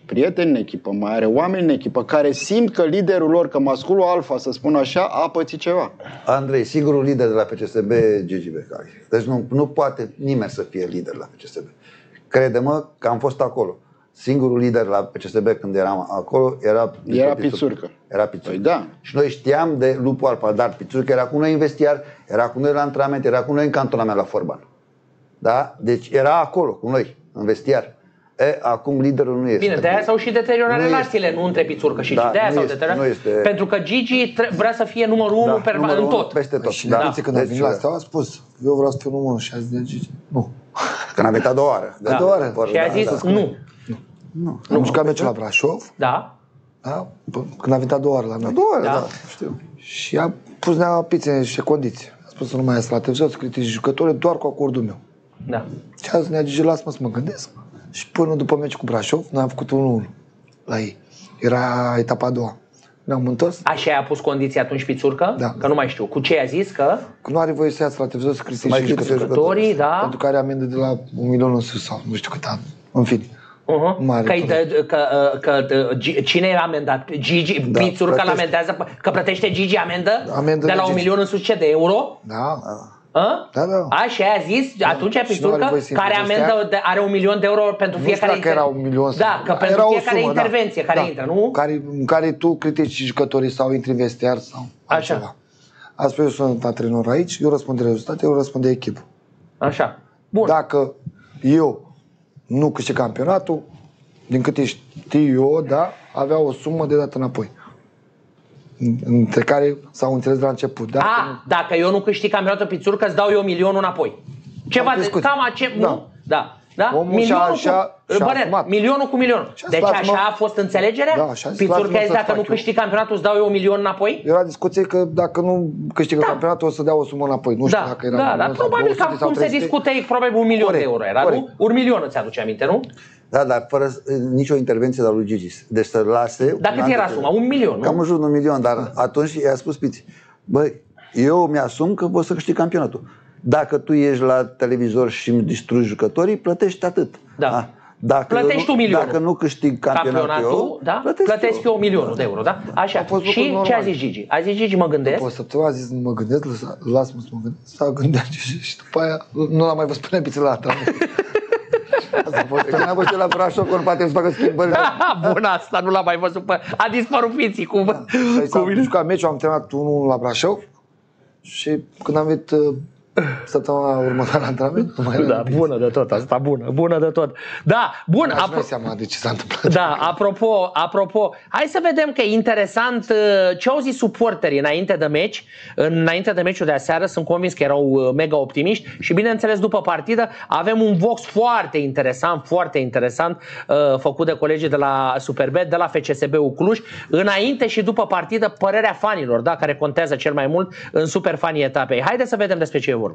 prieteni în echipă, mai are oameni în echipă care simt că liderul lor, că masculul alfa, să spun așa, a pățit ceva. Andrei, singurul lider de la F C S B e Gigi Becali. Deci nu, nu poate nimeni să fie lider la F C S B. Crede-mă că am fost acolo. Singurul lider la F C S B când eram acolo era Era Pițurcă. Era Pițurcă. Păi da. Și noi știam de lupul alfa, dar Pițurcă era cu noi în vestiar, era cu noi la antrenament, era cu noi în cantonament la Forban. Da? Deci era acolo cu noi, în vestiar. E, acum liderul nu este. Bine, de aia s-au și deteriorat relațiile, nu între Pițurcă și da, Gigi. De aia s-au este, deteriorat. este... Pentru că Gigi vrea să fie numărul unu da, numărul în tot. Peste tot. Și da. da. Când a venit la Steaua a spus, eu vreau să fiu numărul unu și a zis de Gigi. Nu. Când a venit a doua oară. De da. a doua oară. Și a zis da, nu. Nu. Am jucat meciul la Brașov. Da. Da? Când a venit a doua oară la noi. A doua oară, da. da, știu. Și a pus Nea Pițe în niște condiții. A spus să nu mai iasă la televizor, să critici jucătorii doar cu acordul meu. Da. Și a zis Nea Gigi, lasă-mă să mă gândesc. Și până după meci cu Brașov, noi am făcut unu unu la ei. Era etapa a doua. Ne-am întors. Așa a pus condiții atunci Pițurcă? Da. Că nu mai știu. Cu ce a zis? Că? Că nu are voie să iasă la televizor să critici mai jucătorii, jucătorii, da. Pentru care amendă de la un milion în sus sau nu știu cât am. În fine. Uh-huh. Mare că, că, că, că, că cine e amendat? Gigi, Da, Pițurcă plătește. l-amendează, că plătește Gigi amendă? Amendă de de la un Gigi. milion în sus ce, de euro? Da. A? Da, da. Așa a zis atunci Și nu are Pițurcă, voie să care intre amendă de, are un milion de euro pentru Nu fiecare știu dacă era un milion. Da, că pentru era o fiecare sumă, intervenție da. care da. intră, nu? Care, în care tu critici jucătorii sau intri în vestiar sau Așa. altceva. Asta eu sunt antrenor aici, eu răspund de rezultate, eu răspund de echipă. Așa. Bun. Dacă eu nu câștig campionatul, din câte știu eu, da, avea o sumă de dat înapoi. Între care s-au înțeles de la început. Dacă A, nu, dacă eu nu câștig campionatul Pițurcă, îți dau eu milionul înapoi. Ceva Am de, discuții. cam ce, Da. nu? Da. Da? Omul Milionul și-a- și-a- cu, și-a Bănet, asumat. milionul cu milionul. Și-a Deci asumat, așa mă. a fost înțelegerea? Da, așa a zis, Pițurcă lasă-mă a zis, să dacă fac nu eu. câștig campionatul, îți dau eu un milion înapoi? era discuție că dacă nu câștigă Da. campionatul, o să dea o sumă înapoi. Nu știu Da, dacă era da, un dar milion sau probabil că două sute sau acum se trei sute. discută, e probabil un milion Corect, de euro era, corect. nu? Un milion îți aduce aminte, nu? Da, dar fără uh, nicio intervenție de la lui Gigi. Deci să lase... Dar un cât an era de- suma? Un milion, Cam nu? în jur de un milion, dar atunci i-a spus Piți, băi, eu mi-asum că o să câștig campionatul. Dacă tu ești la televizor și îmi distrugi jucătorii, plătești atât. Da. Dacă Plătești eu tu nu, milionul. Dacă nu câștig campionatul, Campionatul, eu, da? plătesc, Plătesc eu milionul de euro, da? Așa. A fost lucruri Și ce a normale. zis Gigi? A zis Gigi, mă gândesc. După o săptămână a zis, mă gândesc, lăsa- lasă-mă să mă gândesc. S-a gândit și, și după aia nu l-am mai văzut până pițe la antrenament. Asta a fost. Când am văzut la Brașov, că nu poate să facă schimbările. Bun, asta nu l-am mai văzut. Pe... A dispărut fiții cu, Păi cu s-a mine. jucat meciul, am terminat unu unu la Brașov și când am venit uh, săptămâna următoare la antrenament, nu mai era Da, nimic. bună de tot, asta bună, bună de tot. Da, bun, Nu-mi apro- dai seama de ce s-a întâmplat. da, apropo, apropo, hai să vedem că e interesant uh, ce au zis suporterii înainte de meci, înainte de meciul de aseară, sunt convins că erau uh, mega optimiști și bineînțeles după partidă avem un vox foarte interesant, foarte interesant uh, făcut de colegii de la Superbet, de la F C S B-ul Cluj, înainte și după partidă părerea fanilor, da, care contează cel mai mult în super fanii etapei. Haideți să vedem despre ce e vorba.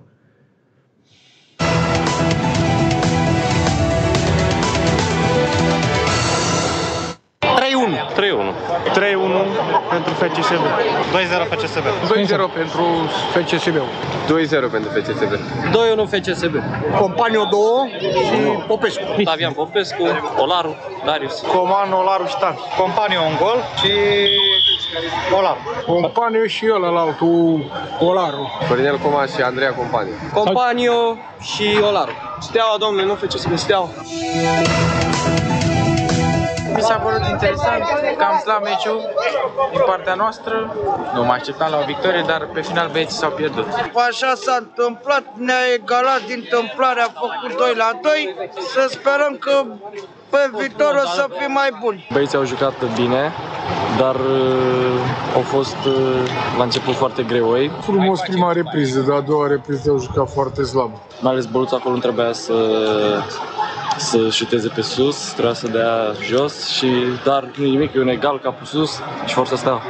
trei unu. trei unu. trei unu pentru F C S B. doi zero F C S B. doi zero pentru F C S B-ul. doi zero pentru F C S B. doi unu F C S B. Companiu două și Popescu. Octavian Popescu, Olaru, Darius. Coman, Olaru și Tan. Companiu un gol și Olaru. Companiu și ăla la altul, Olaru. Florinel Coman și Andreea Companiu. Companiu și Olaru. Steaua, domnule, nu F C S B, Steaua. Mi s-a părut interesant, cam slab meciul din partea noastră. Nu mă așteptam la o victorie, dar pe final băieții s-au pierdut. Așa s-a întâmplat, ne-a egalat din tâmplare, a făcut doi la doi. Să sperăm că pe viitor o să fim mai buni. Băieții au jucat bine, dar uh, au fost uh, la început foarte greoi. Frumos prima repriză, dar a doua repriză au jucat foarte slab. Mai ales Băluț acolo nu trebuia să, să șuteze pe sus, trebuia să dea jos, și, dar nu nimic, e un egal capul sus și forța Steaua.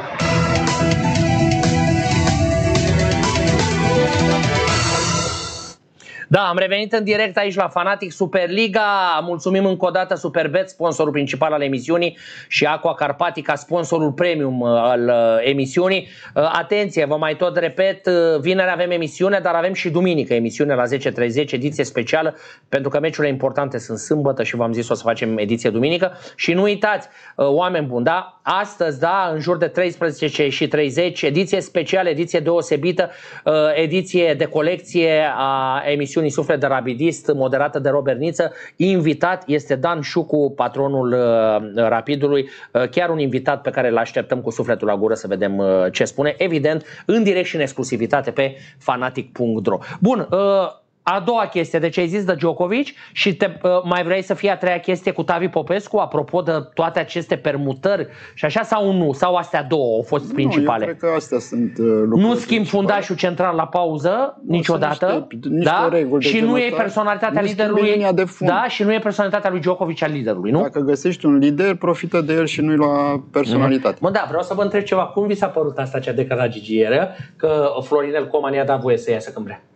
Da, am revenit în direct aici la Fanatic Superliga. Mulțumim încă o dată Superbet, sponsorul principal al emisiunii, și Aqua Carpatica, sponsorul premium al emisiunii. Atenție, vă mai tot repet, vineri avem emisiune, dar avem și duminică emisiune la zece treizeci, ediție specială, pentru că meciurile importante sunt sâmbătă și v-am zis o să facem ediție duminică. Și nu uitați, oameni buni, da? Astăzi, da, în jur de treisprezece și treizeci, ediție specială, ediție deosebită, ediție de colecție a emisiunii Suflet de Rapidist, moderată de Robert Niță. Invitat este Dan Șucu, patronul Rapidului, chiar un invitat pe care îl așteptăm cu sufletul la gură să vedem ce spune, evident, în direct și în exclusivitate pe fanatic punct ro. Bun, a doua chestie, deci ai zis de Djokovic și te, mai vrei să fie a treia chestie cu Tavi Popescu, apropo de toate aceste permutări și așa, sau nu? Sau astea două au fost principale? Nu, eu cred că astea sunt lucruri. Nu schimb fundașul central la pauză nu, niciodată, niște, niște da? Și nu e personalitatea liderului, da? Și nu e personalitatea lui Djokovic al liderului, nu? Dacă găsești un lider, profită de el și nu-i la personalitate. Mă, da, vreau să vă întreb ceva. Cum vi s-a părut asta ce a declarat Gigi ieri, că Florinel Coman i-a dat voie să iasă când vrea?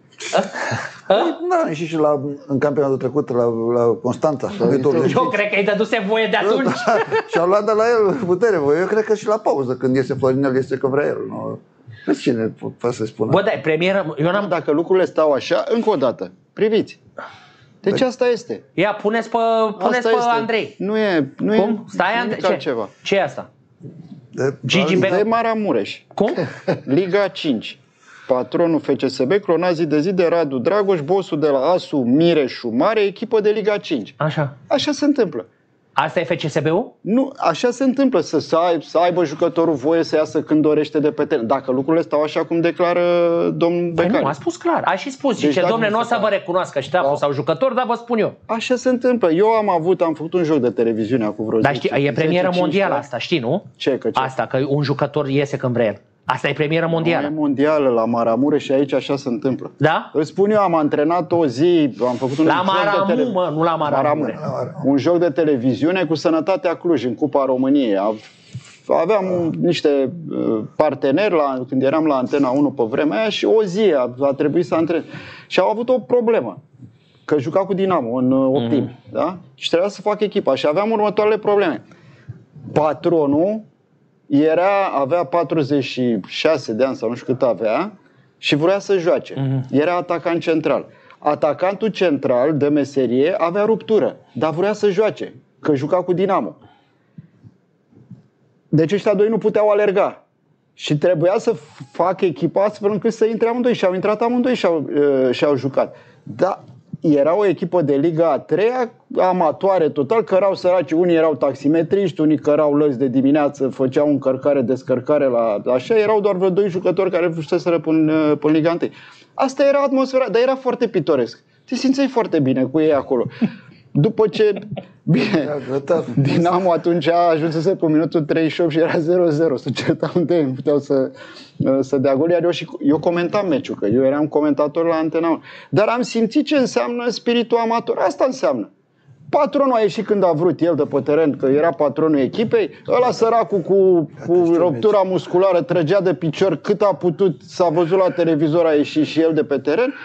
Da, și și la, în campionatul trecut la, la Constanța. Eu cred că îi dăduse voie de atunci. Și au luat de la el putere. Eu cred că și la pauză, când iese Florinel, este că vrea el. Nu? Vezi cine poate să-i spună. Bă, da, premieră, eu n-am... Dacă lucrurile stau așa, încă o dată, priviți. Deci asta este. Ia, puneți pe, puneți pe Andrei. Nu e, nu Cum? e Stai, Andrei, ce? altceva. Ce e asta? De, Gigi de Maramureș. Cum? Liga cinci. Patronul F C S B, clonat zi de zi de Radu Dragoș, bossul de la Asu Mireșu Mare, echipă de Liga cinci. Așa. Așa se întâmplă. Asta e F C S B-ul? Nu, așa se întâmplă, să, să, ai, să aibă jucătorul voie să iasă când dorește de pe teren. Dacă lucrurile stau așa cum declară domnul Becali. Păi nu, a spus clar, a și spus. Deci, zice, domne, nu o să vă recunoască ștapul da. sau jucător, dar vă spun eu. Așa se întâmplă. Eu am avut, am făcut un joc de televiziune acum vreo Dar știi, e premieră mondială asta, știi, nu? Ce, că ce? Asta, că un jucător iese când vrea el. Asta e premieră mondială. Nu e mondială, la Maramureș și aici așa se întâmplă. Da? Îți spun eu, am antrenat o zi, am făcut un la joc Maramu, de tele... mă, nu la Maramure. Un joc de televiziune cu Sănătatea Cluj în Cupa României. Aveam niște parteneri la, când eram la Antena unu pe vremea aia și o zi a, a trebuit să antrenez. Și au avut o problemă. Că juca cu Dinamo în optim. Mm-hmm. Da? Și trebuia să fac echipa. Și aveam următoarele probleme. Patronul era, avea patruzeci și șase de ani sau nu știu cât avea și vrea să joace. Uh-huh. Era atacant central. Atacantul central de meserie avea ruptură, dar vrea să joace, că juca cu Dinamo. Deci ăștia doi nu puteau alerga. Și trebuia să facă echipa astfel încât să intre amândoi. Și au intrat amândoi și au, uh, și au jucat. Dar era o echipă de Liga a treia, amatoare total, cărau săraci, unii erau taximetriști, unii cărau lăzi de dimineață, făceau încărcare, descărcare la așa, erau doar vreo doi jucători care fuseseră până în Liga unu. Asta era atmosfera, dar era foarte pitoresc. Te simțeai foarte bine cu ei acolo. După ce, bine, Dinamo atunci a ajuns pe minutul treizeci și opt și era zero zero, să certau unde nu puteau să, să dea gol, iar eu, și, eu comentam meciul, că eu eram comentator la Antena unu. Dar am simțit ce înseamnă spiritul amator, asta înseamnă. Patronul a ieșit când a vrut el de pe teren, că era patronul echipei, ăla săracul cu, cu ruptura musculară trăgea de picior cât a putut, s-a văzut la televizor, a ieșit și el de pe teren.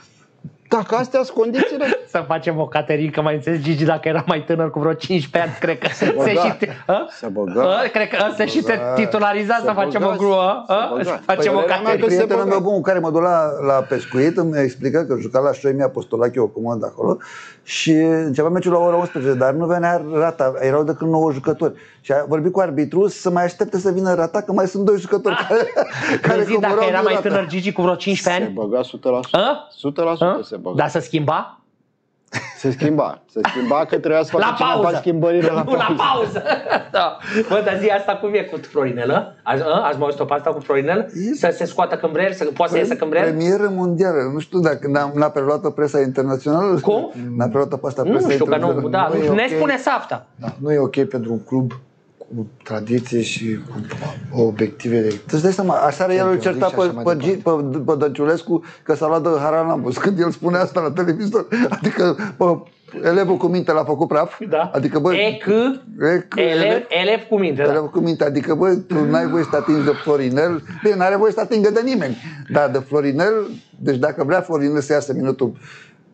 Dacă astea sunt condițiile... Să facem o Caterinca, mai înțeles, Gigi, dacă era mai tânăr cu vreo cincisprezece ani, cred că se, se și... Se băga. Cred că se și se titulariza să facem o gruă. Să facem o Caterinca. Prietenul meu bun care mă duc la, la pescuit îmi explică că juca la Șoimii Apostolache, o comandă acolo, și începea meciul la ora unsprezece, dar nu venea rata, erau decât nouă jucători. Și a vorbit cu arbitru să mai aștepte să vină rata, că mai sunt doi jucători care, care zi, dacă era mai tânăr Gigi cu vreo cincisprezece ani? Se băga o sută la sută. A? o sută la sută se băga. Dar se schimba? Se schimba. Se schimba că trebuia să facă cineva schimbările la pauză. La pauză. Da. Bă, dar zi asta cum e cu Florinel? Ați, ați mai auzit-o pe asta cu Florinel? Să se scoată când vrea, să poate să iasă când vrea? Premieră mondială. Nu știu dacă n-a preluat-o presa internațională. Cum? N-a preluat-o pe asta presa internațională. Nu știu, că nu, da, nu ne okay. spune Safta. Da, nu e ok pentru un club cu tradiție și cu obiective de... Să-ți dai seama, aseară el îl certa pe, pe, pe, pe Dănciulescu că s-a luat de Haralambos când el spune asta la televizor. Adică pe, elevul cu minte l-a făcut praf. Da. Adică, bă, e că, e că elev, elev, elev cu minte. Elev da. cu minte. Adică, bă, tu n-ai voie să te atingi de Florinel. Bine, n-are voie să te atingă de nimeni. Dar de Florinel, deci dacă vrea Florinel să iasă minutul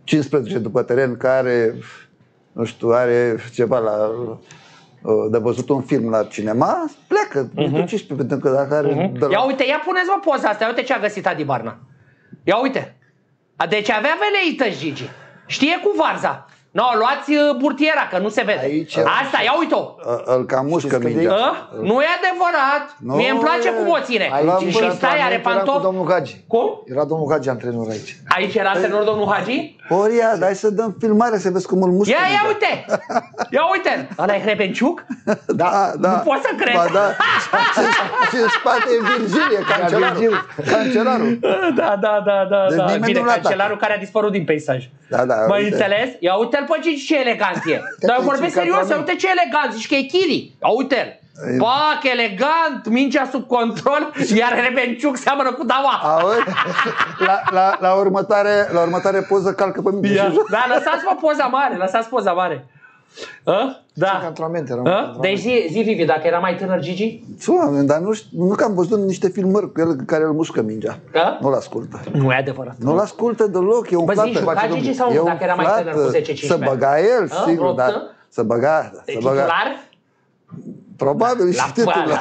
cincisprezece după teren, care, nu știu, are ceva la... de văzut un film la cinema, pleacă. Uh-huh. cincisprezece, pentru că dacă are... Uh-huh. De la... Ia uite, ia puneți-vă poza asta, ia uite ce a găsit Adi Barna. Ia uite. Deci avea veleită Gigi. Știe cu varza. No, luați burtiera, că nu se vede. Aici asta, ia uite-o. Îl cam mușcă mingea. Nu e adevărat. No, Mie îmi place cum o ține. Aici și stai, are pantofi. Cu domnul Hagi. Cum? Era domnul Hagi antrenor aici. Aici era antrenor domnul Hagi? Oria, dai să dăm filmare să vezi cum îl mușcă. Ia, ia uite. Ia uite. Ăla e Hrebenciuc? Da, da. Nu pot să cred. Ba, da. Și în spate e Virgilie, cancelarul. Cancelarul. Da, da, da, da. Deci da. Bine, cancelarul care a dispărut din peisaj. Da, da. Mă înțeles? Ia uite-l pe Gigi ce elegant e. Dar eu vorbesc serios, ia uite ce elegant. Zici că e Chiri. Ia uite-l. Pac, elegant, mingea sub control, iar Hrebenciuc seamănă cu Dawa. La, la, la, următoare, la următoare poză calcă pe mine. Da, lăsați-mă poza mare, lăsați poza mare. A? Da. A? Deci zi, zi Vivi, dacă era mai tânăr Gigi? Doamne, dar nu, știu, nu că am văzut niște filmări cu el care îl mușcă mingea. Nu-l ascultă. Nu e adevărat. Nu-l ascultă deloc, e umflată. Bă, zi, juca Gigi sau nu, dacă era mai tânăr cu zece cincisprezece? Să băga el, sigur, dar să băga. Să băga. Titular? Probabil și titular.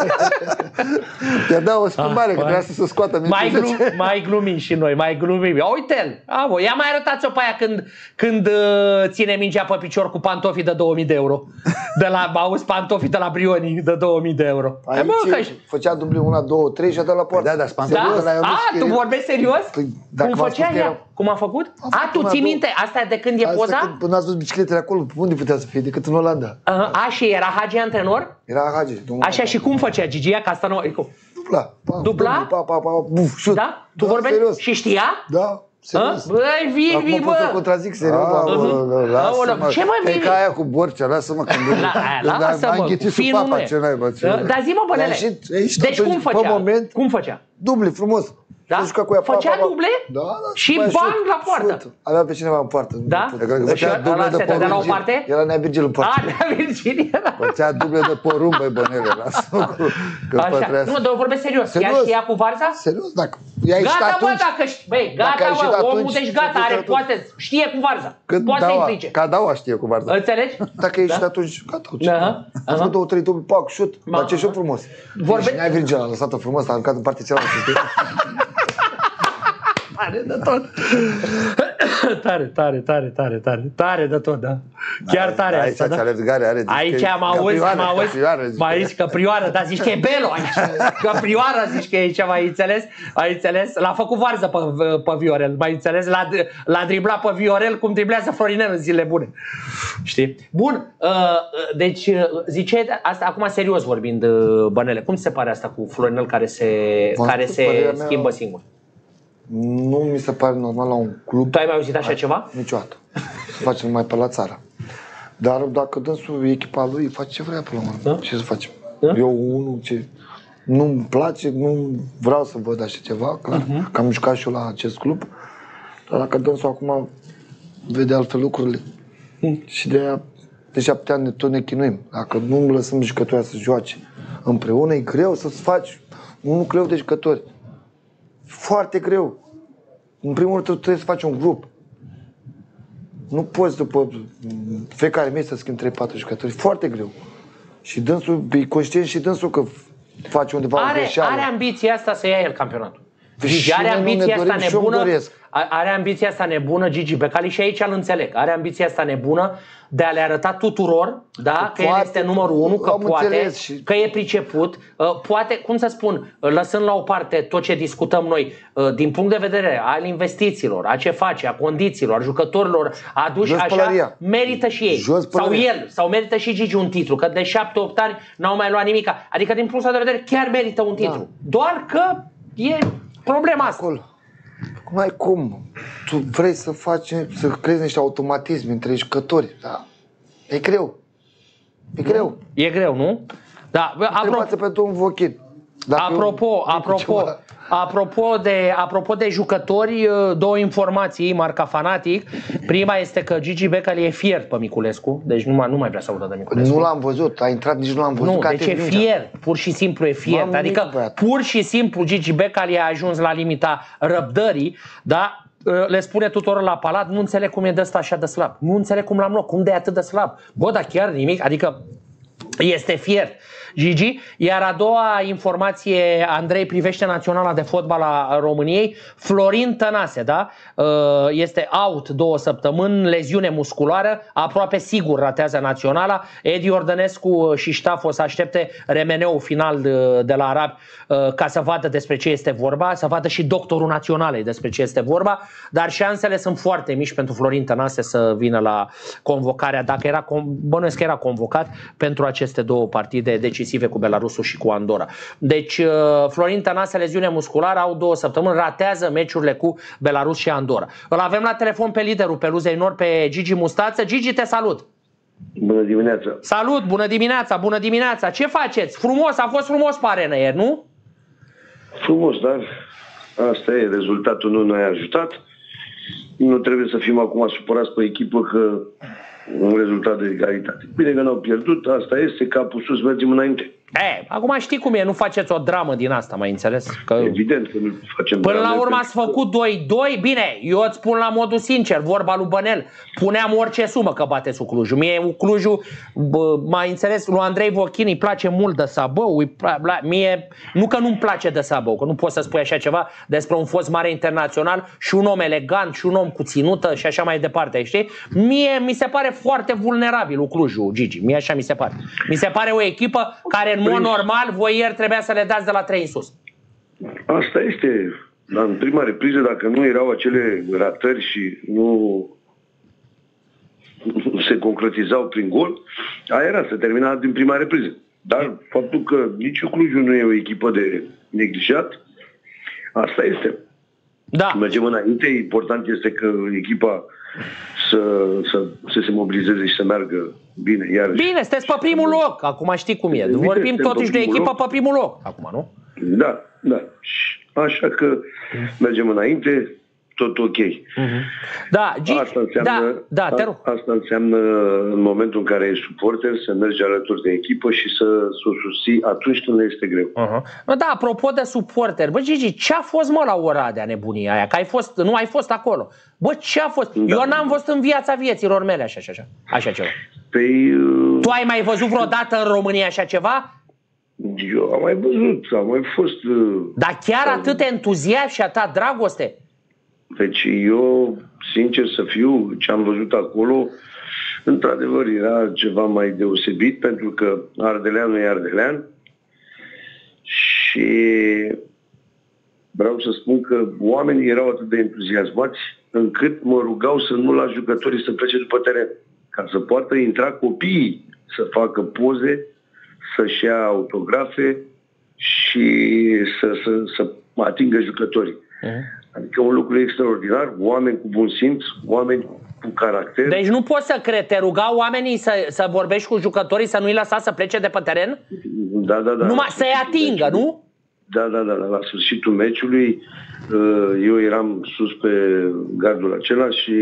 Pierdea o schimbare, că trebuia să se scoată mai, glum, mai glumim și noi, mai glumim. Uite-l, ia mai arătați-o pe aia când, când uh, ține mingea pe picior cu pantofii de două mii de euro. De la, auzi, pantofii de la Brioni de două mii de euro. Aici bă, că... făcea dubli una, două, trei și a dat la poartă. Da, da, pantofii da? A, tu vorbești serios? Păi, cum făcea ea? Era... Cum a făcut? A, a tu ții minte? Asta e de când e poza? Când, până ați văzut bicicletele acolo, unde putea să fie? Decât în Olanda. A, a și era Hagi antrenor? Era Hagi. Așa, și cum făcea Gigi? Ca asta nu... Dupla. Dupla? Pa, pa, pa, buf, șut. Da? Tu vorbești? Serios. Și știa? Da. Serios. Băi, Vivi, bă! Acum pot să contrazic serios. Lasă-mă. Ce mă, Vivi? E ca aia cu Borcea, lasă-mă când... Lasă-mă, finul nu e. Dar zi-mă, bănele, deci cum făcea? Cum făcea? Dubli, frumos. Da? Făcea duble? Da, da. Și bang la poartă. Avea pe cineva în poartă. Da? Făcea duble de porumb. la o parte? Era Nea Virgil în poartă. A, Nea Virgil era. Făcea duble de porumb, băi, bănele. Lasă-mă. Așa. Nu, dar vorbesc serios. Ea știa cu varza? Serios, dacă... Gata, bă, dacă știi. Băi, gata, bă, omul deci gata, are, poate, știe cu varza. Poate să implice. Ca Dawa știe cu varza. Înțelegi? Dacă ești atunci, gata. Ați făcut două, trei dubli, pac, șut. Face și frumos. Și Nea Virgil a lăsat-o frumos, a aruncat în partea cealaltă. Tare de tot. Tare, tare, tare, tare, tare. Tare de tot, da. Chiar tare aici, asta, da? Are, aici mă auzi, mă auzi, mă auzi căprioară, dar zici că e Belo aici. Căprioară zici că e aici, mai înțeles? Ai înțeles? L-a făcut varză pe, pe Viorel, mai înțeles? L-a driblat pe Viorel cum driblează Florinel în zile bune. Știi? Bun, deci zice, asta acum serios vorbind, Bănele, cum se pare asta cu Florinel care se, care se schimbă singur? Nu mi se pare normal la un club. Tu ai mai auzit așa ceva? Niciodată. Să facem numai pe la țară. Dar dacă dânsul echipa lui, face ce vrea până la urmă. Da? Ce să facem? Da? Eu unul ce nu-mi place, nu vreau să văd așa ceva, clar, uh-huh. că am jucat și eu la acest club. Dar dacă dânsul acum vede altfel lucrurile uh-huh. și de aia de șapte ani tot ne chinuim. Dacă nu lăsăm jucătorii să joace împreună, e greu să-ți faci un nucleu de jucători. Foarte greu. În primul rând trebuie să faci un grup. Nu poți după fiecare meci să schimbi trei patru jucători. Foarte greu. Și dânsul, e conștient și dânsul că face undeva are, o greșeală. Are ambiția asta să ia el campionatul. Gigi are ambiția asta nebună, are ambiția asta nebună, Gigi Becali, și aici îl înțeleg. Are ambiția asta nebună de a le arăta tuturor, da, că, că el este numărul unu, că poate, și... că e priceput, poate, cum să spun, lăsând la o parte tot ce discutăm noi, din punct de vedere al investițiilor, a ce face, a condițiilor, a jucătorilor aduși așa, merită și ei. Sau el, sau merită și Gigi un titlu, că de șapte opt ani n-au mai luat nimic. Adică din punctul de vedere chiar merită un titlu. Da. Doar că e problema asta. Acolo. Cum ai cum? Tu vrei să faci, să creezi niște automatisme între jucători. Da. E greu. E nu? greu. E greu, nu? Da. Întrebați pe domnul Vochin. Apropo, apropo, apropo, de, apropo de jucători, două informații, marca Fanatic. Prima este că Gigi Becali e fiert pe Miculescu, deci nu mai, nu mai vrea să audă de Miculescu. Nu l-am văzut, a intrat, nici nu l-am văzut. Nu, deci e fiert, pur și simplu e fiert. Adică pur și simplu Gigi Becali a ajuns la limita răbdării, da? le spune tuturor la palat, nu înțeleg cum e de ăsta așa de slab. Nu înțeleg cum l-am luat, cum de atât de slab. Bă, dar chiar nimic, adică este fiert Gigi. Iar a doua informație, Andrei, privește Naționala de Fotbal a României. Florin Tănase, da? Este out două săptămâni, leziune musculară, aproape sigur ratează Naționala. Edi Ordănescu și staff o să aștepte remeneul final de, de la arabi ca să vadă despre ce este vorba, să vadă și doctorul naționalei despre ce este vorba, dar șansele sunt foarte mici pentru Florin Tănase să vină la convocarea, dacă era, bănuiesc că era convocat pentru aceste două partide decisive cu Belarusul și cu Andorra. Deci Florin Tănase, leziune musculară, au două săptămâni, ratează meciurile cu Belarus și Andorra. Îl avem la telefon pe liderul Peluzei Nord, pe Gigi Mustață. Gigi, te salut! Bună dimineața! Salut, bună dimineața, bună dimineața! Ce faceți? Frumos, a fost frumos pe arenă ieri, nu? Frumos, dar asta e, rezultatul nu ne-a ajutat. Nu trebuie să fim acum supărați pe echipă că un rezultat de egalitate. Bine că n-au pierdut, asta este, capul sus, mergem înainte. E, acum știi cum e, nu faceți o dramă din asta, mai înțeles? Că... Evident că nu facem Până drame, la urmă ați făcut doi doi, bine, eu îți spun la modul sincer, vorba lui Bănel, puneam orice sumă că bateți cu Clujul. Mie Clujul, mai înțeles, lui Andrei Vochin îi place mult de Sabău, îi pla... mie, nu că nu-mi place de Sabău, că nu poți să spui așa ceva despre un fost mare internațional și un om elegant și un om cu ținută și așa mai departe, știi? Mie mi se pare foarte vulnerabil lui Clujul, Gigi, mie așa mi se pare. Mi se pare o echipă care în mod normal voi ieri trebuia să le dați de la trei în sus. Asta este. Dar în prima repriză, dacă nu erau acele ratări și nu se concretizau prin gol, aia era, se termina din prima repriză. Dar faptul că nici Clujul nu e o echipă de neglijat, asta este. Da. Mergem înainte, important este că echipa să, să, să se mobilizeze și să meargă bine. Iarăși. Bine, sunteți pe primul loc, acum știi cum e. Evident, vorbim totuși de echipă loc. Pe primul loc, acum, nu? Da, da. Așa că mergem înainte, tot ok. Uh-huh. Da, Gigi, asta înseamnă, da, da, te rog. Asta înseamnă în momentul în care ești suporter să mergi alături de echipă și să, să o susții atunci când este greu. Uh-huh. Da, apropo de suporter, bă Gigi, ce a fost mă la Oradea nebunia aia? Că ai fost, nu ai fost acolo. Bă, ce a fost? Da. Eu n-am văzut în viața vieților mele așa, așa, așa, așa ceva. Păi, uh... Tu ai mai văzut vreodată în România așa ceva? Eu am mai văzut, am mai fost... Uh... Dar chiar atât entuziasm și atâta dragoste? Deci eu, sincer să fiu, ce am văzut acolo, într-adevăr era ceva mai deosebit, pentru că Ardeleanul e Ardelean și vreau să spun că oamenii erau atât de entuziasmați încât mă rugau să nu las jucătorii să plece după teren, ca să poată intra copiii să facă poze, să-și ia autografe și să, să, să atingă jucătorii. Uh-huh. Adică un lucru extraordinar, oameni cu bun simț, oameni cu caracter. Deci nu poți să crezi, te rugau oamenii să, să vorbești cu jucătorii, să nu-i lăsa să plece de pe teren? Da, da, da. Numai să-i atingă, nu? Da, da, da, da. La sfârșitul meciului eu eram sus pe gardul acela și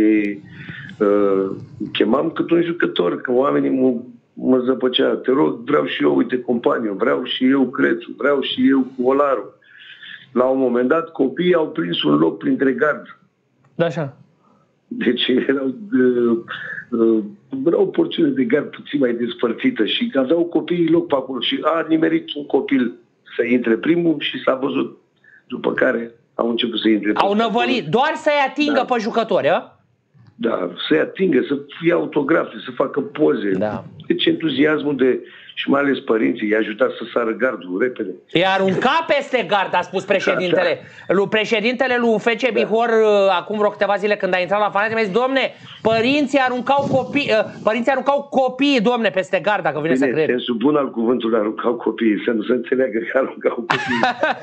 chemam cât un jucător, că oamenii mă, mă zăpăcea. Te rog, vreau și eu, uite, companiu, vreau și eu Crețu, vreau și eu cu Olaru. La un moment dat, copiii au prins un loc printre gard. Da, așa. Deci erau, uh, uh, era o porțiune de gard puțin mai despărțită și aveau copiii loc pe acolo și a nimerit un copil să intre primul și s-a văzut. După care au început să intre. Au năvălit, doar să-i atingă da. Pe jucători, a? Da, să-i atingă, să fie autografe, să facă poze. Da. Deci entuziasmul de... Și mai ales părinții i-a ajutat să sară gardul repede. I-a aruncat peste gard, a spus președintele. Da, da. Președintele lui F C Bihor, da. Acum vreo câteva zile când a intrat la Fanatic, mi-a zis, domne, părinții aruncau copii, părinții aruncau copiii, domne, peste gard, dacă vine Bine, să crezi. sensul bun al cuvântului aruncau copiii, să nu se înțeleagă că aruncau copiii.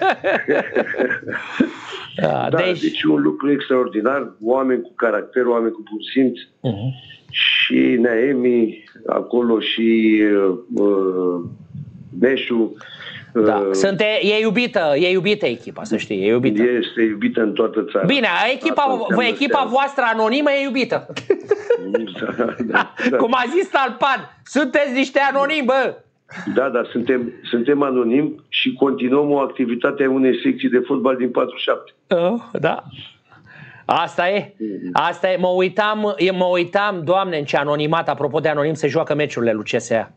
da, da, deci... deci un lucru extraordinar, oameni cu caracter, oameni cu bun simț. Uh-huh. Și Neemi, acolo și uh, Neșu. Da. Uh, Sunt, e iubită, e iubită echipa, să știi, e iubită. Este iubită în toată țara. Bine, echipa, echipa voastră anonimă e iubită. Da, da, da. Cum a zis Talpan, sunteți niște anonimi, bă! Da, da, suntem, suntem anonimi și continuăm o activitate a unei secții de fotbal din patruzeci și șapte. Uh, da. Asta e. Asta e. Mă uitam, mă uitam, Doamne, în ce anonimat, apropo de anonim, se joacă meciurile lui C S A.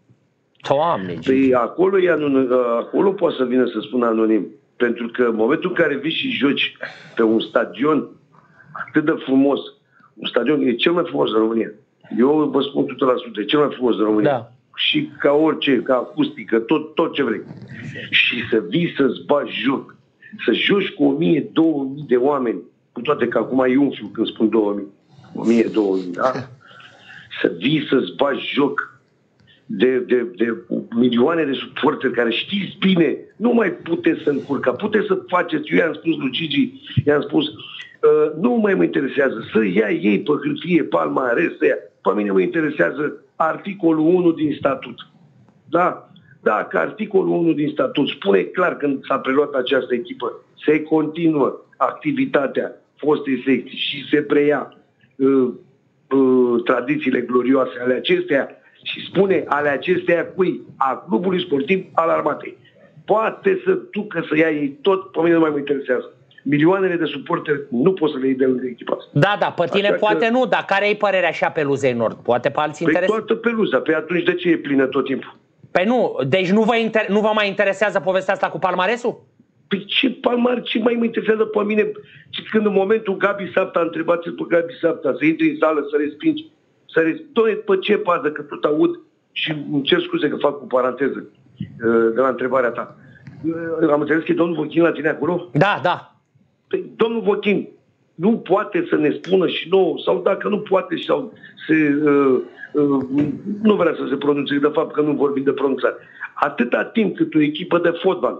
Doamne. Păi acolo, e anun... acolo poate să vină să spună anonim. Pentru că în momentul în care vii și joci pe un stadion atât de frumos, un stadion e cel mai frumos în România. Eu vă spun o sută la sută, e cel mai frumos în România. Da. Și ca orice, ca acustică, tot, tot ce vrei. Și să vii să-ți bagi joc. Să joci cu o mie, două mii de oameni, cu toate că acum e umflu când spun două mii. o mie, două mii, da? Să vii să-ți bagi joc de, de, de milioane de suporteri care știți bine, nu mai puteți să încurca, puteți să faceți, eu i-am spus lui Gigi, i-am spus, uh, nu mai mă interesează, să ia ei pe hârtie palmares, să ia. Pe mine mă interesează articolul unu din statut. Da? Dacă articolul unu din statut spune clar când s-a preluat această echipă, se continuă activitatea fostei secții și se preia uh, uh, tradițiile glorioase ale acesteia, și spune ale acesteia cui? A clubului sportiv al armatei. Poate să ducă să ia ei tot, pe mine nu mai mă interesează. Milioanele de suporteri nu pot să le iei de lângă echipa asta. Da, da, pe tine așa poate că... nu, dar care e părerea așa pe Luzei Nord? Poate pe alții păi interese? toată peluza, pe atunci de ce e plină tot timpul? Păi nu, deci nu vă, inter... nu vă mai interesează povestea asta cu palmaresul? Păi ce palmar, ce mai mă interesează pe mine? Când în momentul Gabi Sapta, întrebați pe Gabi Sapta, să intri în sală, să respingi, să respingi, pe ce pază, că tot aud și îmi cer scuze că fac cu paranteză de la întrebarea ta. Am înțeles că e domnul Vochin la tine acolo? Da, da. Păi, domnul Vochin nu poate să ne spună și nouă, sau dacă nu poate sau se, uh, uh, nu vrea să se pronunțe, de fapt că nu vorbim de pronunțare. Atâta timp cât o echipă de fotbal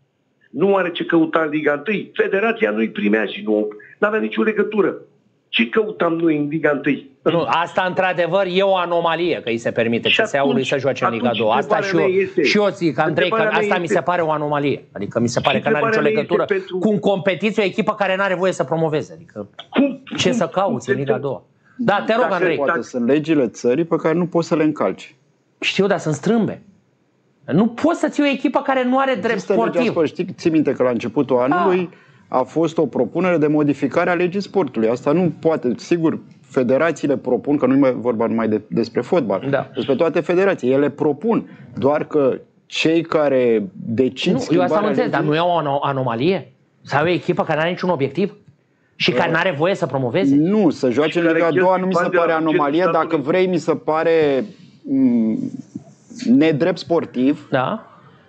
nu are ce căuta în Liga unu, federația nu-i primea și nu avea nicio legătură. Ce căutam noi în Liga unu? Nu, asta într-adevăr e o anomalie că îi se permite C S A-ului să joace în Liga doi. Asta și eu, este, și eu zic, Andrei, că asta este, mi se pare o anomalie. Adică mi se pare că nu are nicio legătură pentru... cu un competiție, o echipă care nu are voie să promoveze. Adică cum, ce cum, să cauți în Liga doi? Da, te rog, dacă Andrei. Poate sunt legile țării pe care nu poți să le încalci. Știu, dar sunt strâmbe. Nu poți să ții o echipă care nu are drept Există sportiv. Legea, știi, ții minte că la începutul anului a fost o propunere de modificare a legii sportului. Asta nu poate, sigur, federațiile propun, că nu e vorba numai de, despre fotbal, da. despre toate federații. Ele propun, doar că cei care decid nu, eu asta am înțeles, legii... dar nu e o anomalie? Să ai o echipă care nu are niciun obiectiv? Și care nu are voie să promoveze? Nu, să joace în Liga a doua nu mi se pare anomalie. Dacă vrei, mi se pare m- nedrept sportiv. Da.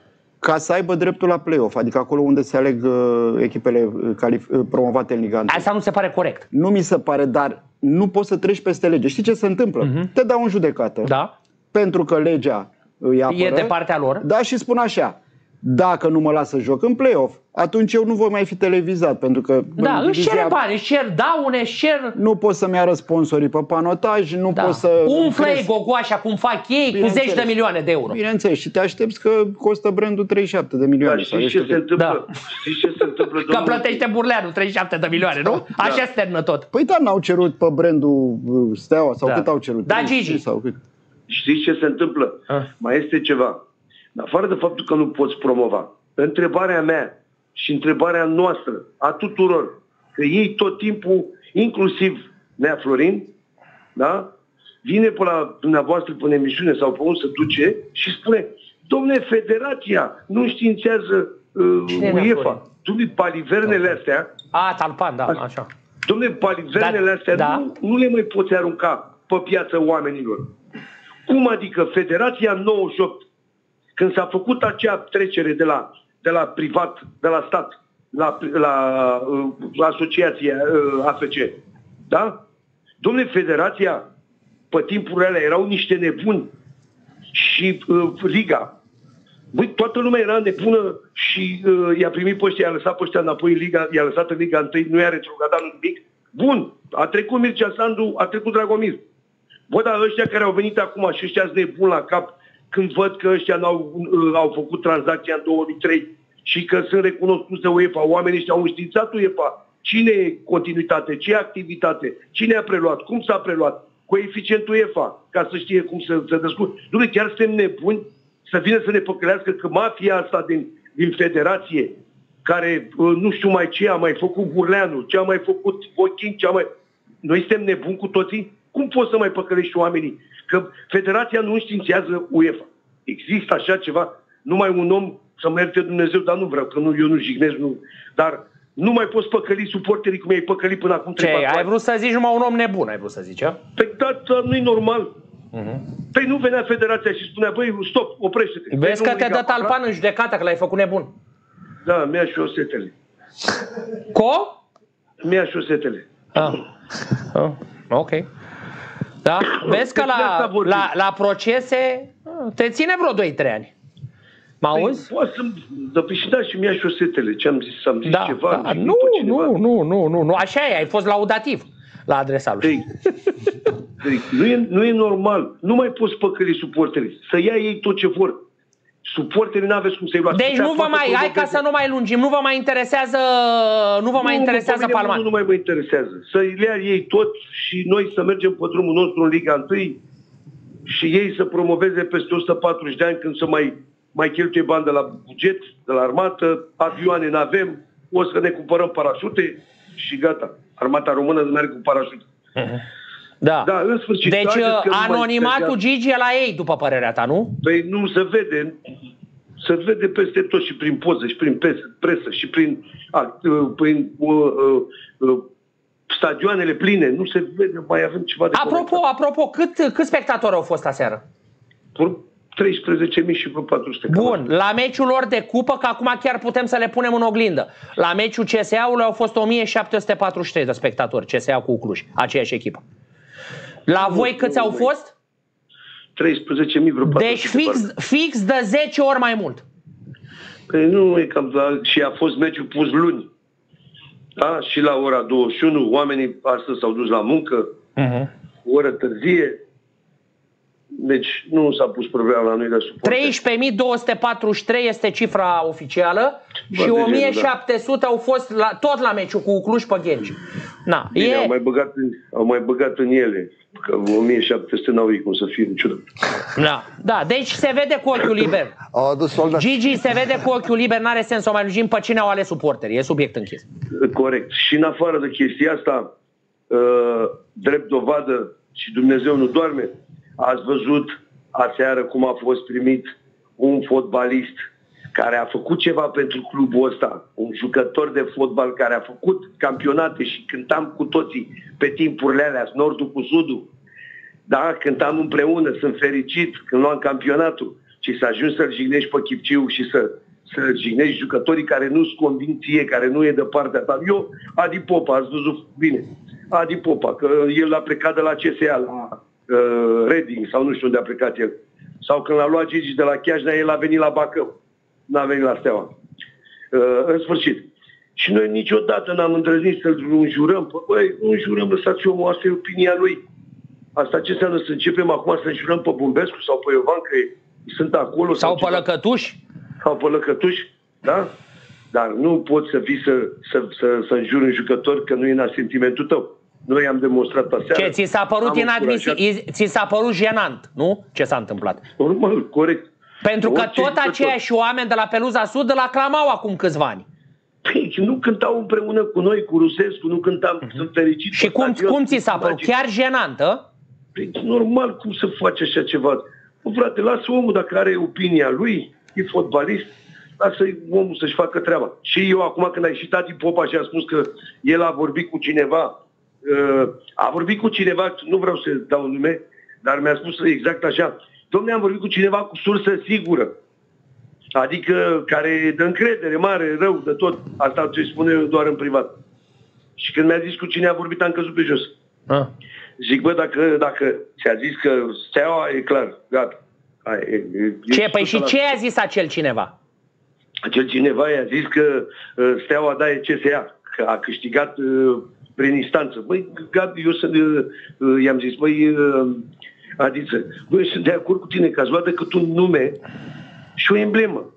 Ca să aibă dreptul la play-off, adică acolo unde se aleg uh, echipele calif- uh, promovate în Liga unu. Asta nu se pare corect. Nu mi se pare, dar nu poți să treci peste lege. Știi ce se întâmplă? Uh-huh. Te dau în judecată. Da. Pentru că legea îi apără. E de partea lor. Da, și spun așa: dacă nu mă lasă joc în play-off, atunci eu nu voi mai fi televizat, pentru că... Da, își cere bani, își cer daune, își cer... Nu pot să-mi arăt sponsorii pe panotaj, nu da. pot să... Umflă-i gogoașa cum fac ei cu zeci de milioane de euro. Bineînțeles, și te aștepți că costă brandul treizeci și șapte de milioane. Da, știi ce se întâmplă? Da. Știi ce se întâmplă, că plătește Burleanu treizeci și șapte de milioane, nu? Da. Așa se termină tot. Păi da, n-au cerut pe brandul Steaua, sau da. cât au cerut? Da, Gigi. Sau cât? Știi ce se întâmplă? Ah. Mai este ceva. În afară de faptul că nu poți promova, întrebarea mea și întrebarea noastră a tuturor, că ei tot timpul, inclusiv Nea Florin, da? Vine pe la dumneavoastră pe emisiune sau pe unde se duce și spune: dom'le, federația nu științează uh, UEFA. Dom'le, palivernele astea... A, Talpan, da, așa. Dom'le, palivernele astea da. nu, nu le mai poți arunca pe piață oamenilor. Cum adică federația nouăzeci și opt, când s-a făcut acea trecere de la, de la privat, de la stat, la, la uh, asociația uh, A F C, da? Dom'le, federația, pe timpurile alea, erau niște nebuni și uh, Liga. Băi, toată lumea era nebună și uh, i-a primit pe ăștia, i-a lăsat pe ăștia înapoi în Liga, i-a lăsat în Liga unu, nu i-a retrogradat nimic. Bun, a trecut Mircea Sandu, a trecut Dragomir. Bă, dar ăștia care au venit acum și ăștia sunt nebuni la cap când văd că ăștia n-au, uh, au făcut tranzacția în două mii trei și că sunt recunoscuți de UEFA, oamenii ăștia au înștiințat UEFA. Cine e continuitate, ce e activitate, cine a preluat, cum s-a preluat, coeficientul UEFA, ca să știe cum să se descurcă. Dom'le, chiar suntem nebuni să vină să ne păcălească că mafia asta din, din federație care nu știu mai ce a mai făcut Burleanu, ce a mai făcut Ochin, ce a mai... Noi suntem nebuni cu toții? Cum poți să mai păcălești oamenii? Că Federația nu înștiințează UEFA. Există așa ceva? Numai un om, să mă ierte Dumnezeu, dar nu vreau, că nu, eu nu jignesc, nu... Dar nu mai poți păcăli suporterii cum ai păcălit până acum trei patru ani. Ai vrut să zici numai un om nebun, ai vrut să zici, a? Păi da, da, nu-i normal. Uh-huh. Păi nu venea Federația și spunea, băi, stop, oprește-te. Vezi că te dă Talpan în judecată, că l-ai făcut nebun. Da, mi-a și osetele. Co? Mi-a și osetele. Ah. Ah. Ok. Da? Vezi că la, la, la procese te ține vreo doi trei ani. Mă auzi? Păi, da, păi și da, și mi-a și osetele. Ce am zis? Am zis da, ceva? Da, nu, nu, nu, nu, nu, nu. Așa e, ai fost laudativ la adresa lui. Păi, păi, nu, e, nu e normal. Nu mai poți păcăli suporterii. Să ia ei tot ce vor. Suporterii n-aveți cum să-i luați. Deci nu vă mai, hai ca să nu mai lungim, nu vă mai interesează, nu vă nu, mai interesează Palman. Nu, nu mai mă interesează. Să-i lea ei tot și noi să mergem pe drumul nostru în Liga unu și ei să promoveze peste o sută patruzeci de ani când să mai, mai cheltuie bani de la buget, de la armată, avioane n-avem, o să ne cumpărăm parașute și gata. Armata română nu merge cu parașute. Uh-huh. Da. Da, în sfârșit. Deci anonimatul Gigi e la ei, după părerea ta, nu? Păi nu se vede. Se vede peste tot și prin poză, și prin presă, și prin, a, prin uh, uh, uh, stadioanele pline. Nu se vede, mai avem ceva de Apropo, comentat. apropo, cât, cât spectatori au fost aseară? treisprezece mii și vreo patru sute. Bun, la meciul lor de cupă, că acum chiar putem să le punem în oglindă. La meciul C S A-ului au fost o mie șapte sute patruzeci și trei de spectatori, C S A cu Cluj, aceeași echipă. La voi câți au fost? treisprezece mii vreo patru sute. Deci fix, fix de zece ori mai mult. Păi nu, e cam da, și a fost meciul pus luni. Da? Și la ora douăzeci și unu, oamenii astăzi s-au dus la muncă, uh-huh. o oră târzie. Deci nu s-a pus problema la noi de suport. treisprezece mii două sute patruzeci și trei este cifra oficială. Bă, și o mie șapte sute da. Au fost la, tot la meciul cu Cluj pe Ghenci. Na, Bine, e... au, mai băgat în, au mai băgat în ele. Că o mie șapte sute n-au ei cum să fie niciodată. Da, da, deci se vede cu ochiul liber. Au adus soldați. Gigi, se vede cu ochiul liber, n-are sens să o mai lungim pe cine au ales suporterii. E subiect închis. Corect. Și în afară de chestia asta, uh, drept dovadă, și Dumnezeu nu doarme, ați văzut aseară cum a fost primit un fotbalist care a făcut ceva pentru clubul ăsta, un jucător de fotbal care a făcut campionate și cântam cu toții pe timpurile alea, nordul cu sudul. Da, cântam împreună, sunt fericit când luam campionatul și să ajungi să-l jignești pe Chipciu și să, să jignești jucătorii care nu-ți convin ție, care nu e de partea ta. Eu, Adi Popa, ați văzut bine, Adi Popa, că el a plecat de la C S A, la uh, Reading sau nu știu unde a plecat el. Sau când l-a luat Gigi de la Chiajna, el a venit la Bacău. N-a venit la Steaua. Uh, în sfârșit. Și noi niciodată n-am îndrăznit să-l înjurăm. Băi, nu înjurăm, lăsați omul, asta e opinia lui. Asta ce înseamnă? Să începem acum să înjurăm pe Bumbescu sau pe Iovan, că sunt acolo. Sau, sau pe Lăcătuși. Sau pe Lăcătuși, da? Dar nu poți să vii să, să, să, să înjuri un jucător că nu e în asentimentul tău. Noi am demonstrat aseară. Ce, ți s-a părut inadmisibil, ți s-a părut jenant, nu? Ce s-a întâmplat? Normal, corect. Pentru că tot aceiași oameni de la Peluza Sud îl aclamau acum câțiva ani. Păi, nu cântau împreună cu noi, cu Rusescu, nu cântam, uh-huh. Sunt fericit. Și cum, cum ți s-a părut? Chiar jenantă? Păi, normal, cum să faci așa ceva? Bă, frate, lasă omul dacă are opinia lui, e fotbalist, lasă omul să-și facă treaba. Și eu acum când a ieșit Adi Popa și a spus că el a vorbit cu cineva, uh, a vorbit cu cineva, nu vreau să dau nume, dar mi-a spus exact așa. Dom'le, am vorbit cu cineva cu sursă sigură. Adică care dă încredere mare, rău de tot. Asta ce spune eu doar în privat. Și când mi-a zis cu cine a vorbit, am căzut pe jos. Ah. Zic, bă, dacă, dacă ți-a zis că Steaua, e clar, gata. Hai, e, e, ce? Păi și ce a zis acel cineva? Acel cineva i-a zis că uh, Steaua da e C S A, că a câștigat uh, prin instanță. Băi, Gabi, eu să, uh, uh, i-am zis, băi, uh, Adiță, băi, sunt de acord cu tine că ați luat decât un nume și o emblemă.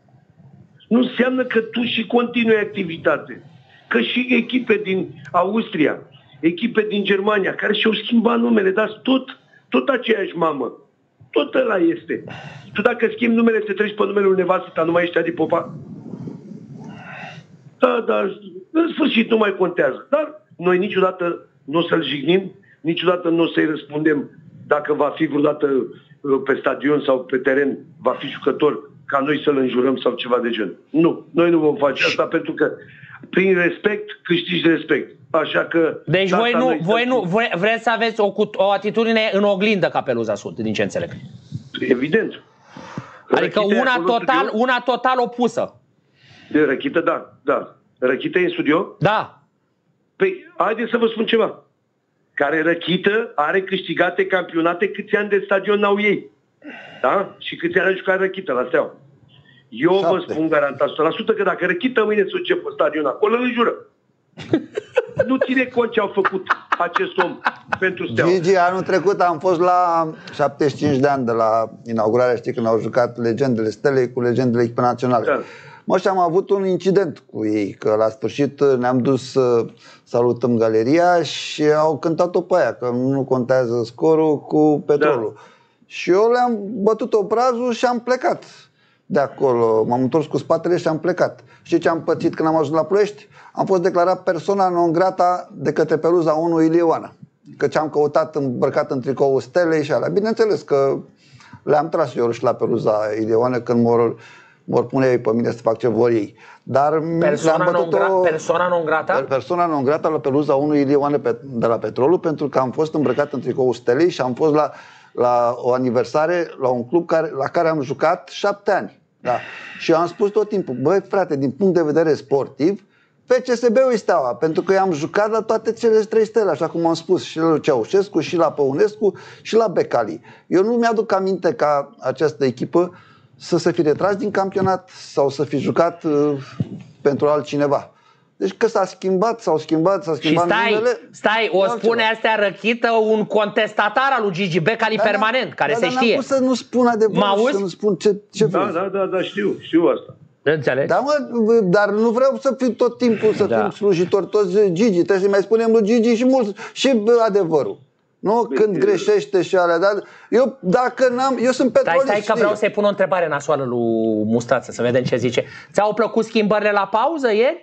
Nu înseamnă că tu și continui activitate. Că și echipe din Austria, echipe din Germania, care și-au schimbat numele, dar tot, tot aceeași mamă. Tot ăla este. Tu dacă schimbi numele, te treci pe numele lui nevastă ta, nu mai ești Adi Popa? Da, da, în sfârșit nu mai contează. Dar noi niciodată nu o să-l jignim, niciodată nu o să-i răspundem dacă va fi vreodată pe stadion sau pe teren, va fi jucător, ca noi să-l înjurăm sau ceva de gen. Nu, noi nu vom face asta pentru că prin respect câștigi respect. Așa că... Deci voi nu, voi nu voi, vreți să aveți o, o atitudine în oglindă ca Peluza Sud, din ce înțeleg. Evident. Adică una total, una total opusă. De Răchită, da, da. Răchită e în studio? Da. Păi, haideți să vă spun ceva. Care Răchită are câștigate campionate câți ani de stadion n-au ei. Da? Și câți ani a jucat Răchită la Steaua. Eu Șapte. vă spun garantat o sută la sută că dacă Răchită mâine să începe stadion acolo, îl înjură. Nu ține cont ce au făcut acest om pentru Steaua. Gigi, anul trecut am fost la șaptezeci și cinci de ani de la inaugurare, știi, când au jucat legendele Stelei cu legendele echipei naționale. Da. Mă, și am avut un incident cu ei, că la sfârșit ne-am dus să salutăm galeria și au cântat-o pe aia, că nu contează scorul cu Petrolul. Da. Și eu le-am bătut obrazul și am plecat de acolo. M-am întors cu spatele și am plecat. Știi ce am pățit când am ajuns la Ploiești? Am fost declarat persoana non grata de către Peluza unu Ilie Oana. Căci am căutat îmbrăcat în tricoul Stelei și alea. Bineînțeles că le-am tras eu și la Peluza Ilie Oana când mor, mor pune ei pe mine să fac ce vor ei. Dar persoana non, gra o, persoana non grata? Persoana non grata la Peluza unu Ilie Oana de la Petrolul, pentru că am fost îmbrăcat în tricoul Stelei și am fost la, la o aniversare la un club care, la care am jucat șapte ani. Da. Și eu am spus tot timpul, băi frate, din punct de vedere sportiv, F C S B-ul e Steaua, pentru că eu am jucat la toate cele trei stele, așa cum am spus, și la Ceaușescu, și la Păunescu, și la Becali. Eu nu mi-aduc aminte ca această echipă să se fi retras din campionat sau să fi jucat uh, pentru altcineva. Deci că s-a schimbat, s-au schimbat, s-a schimbat și stai, numele, stai, o spune astea Răchită un contestatar al lui Gigi Becali da, permanent, care da, se da, știe. Dar să nu spun adevărul, să nu spun ce, ce da, vrei. da, da, da, știu, știu asta. Înțelegi? Da, mă, dar nu vreau să fiu tot timpul să da. fim slujitori toți Gigi. Trebuie să mai spunem lui Gigi și mult și adevărul. Nu? Bine, când greșește și alea, dar eu dacă n-am, eu sunt petrolist. Stai, stai că vreau să-i pun o întrebare nasoală lui Mustață, să vedem ce zice. Ți-au plăcut schimbările la pauză ieri?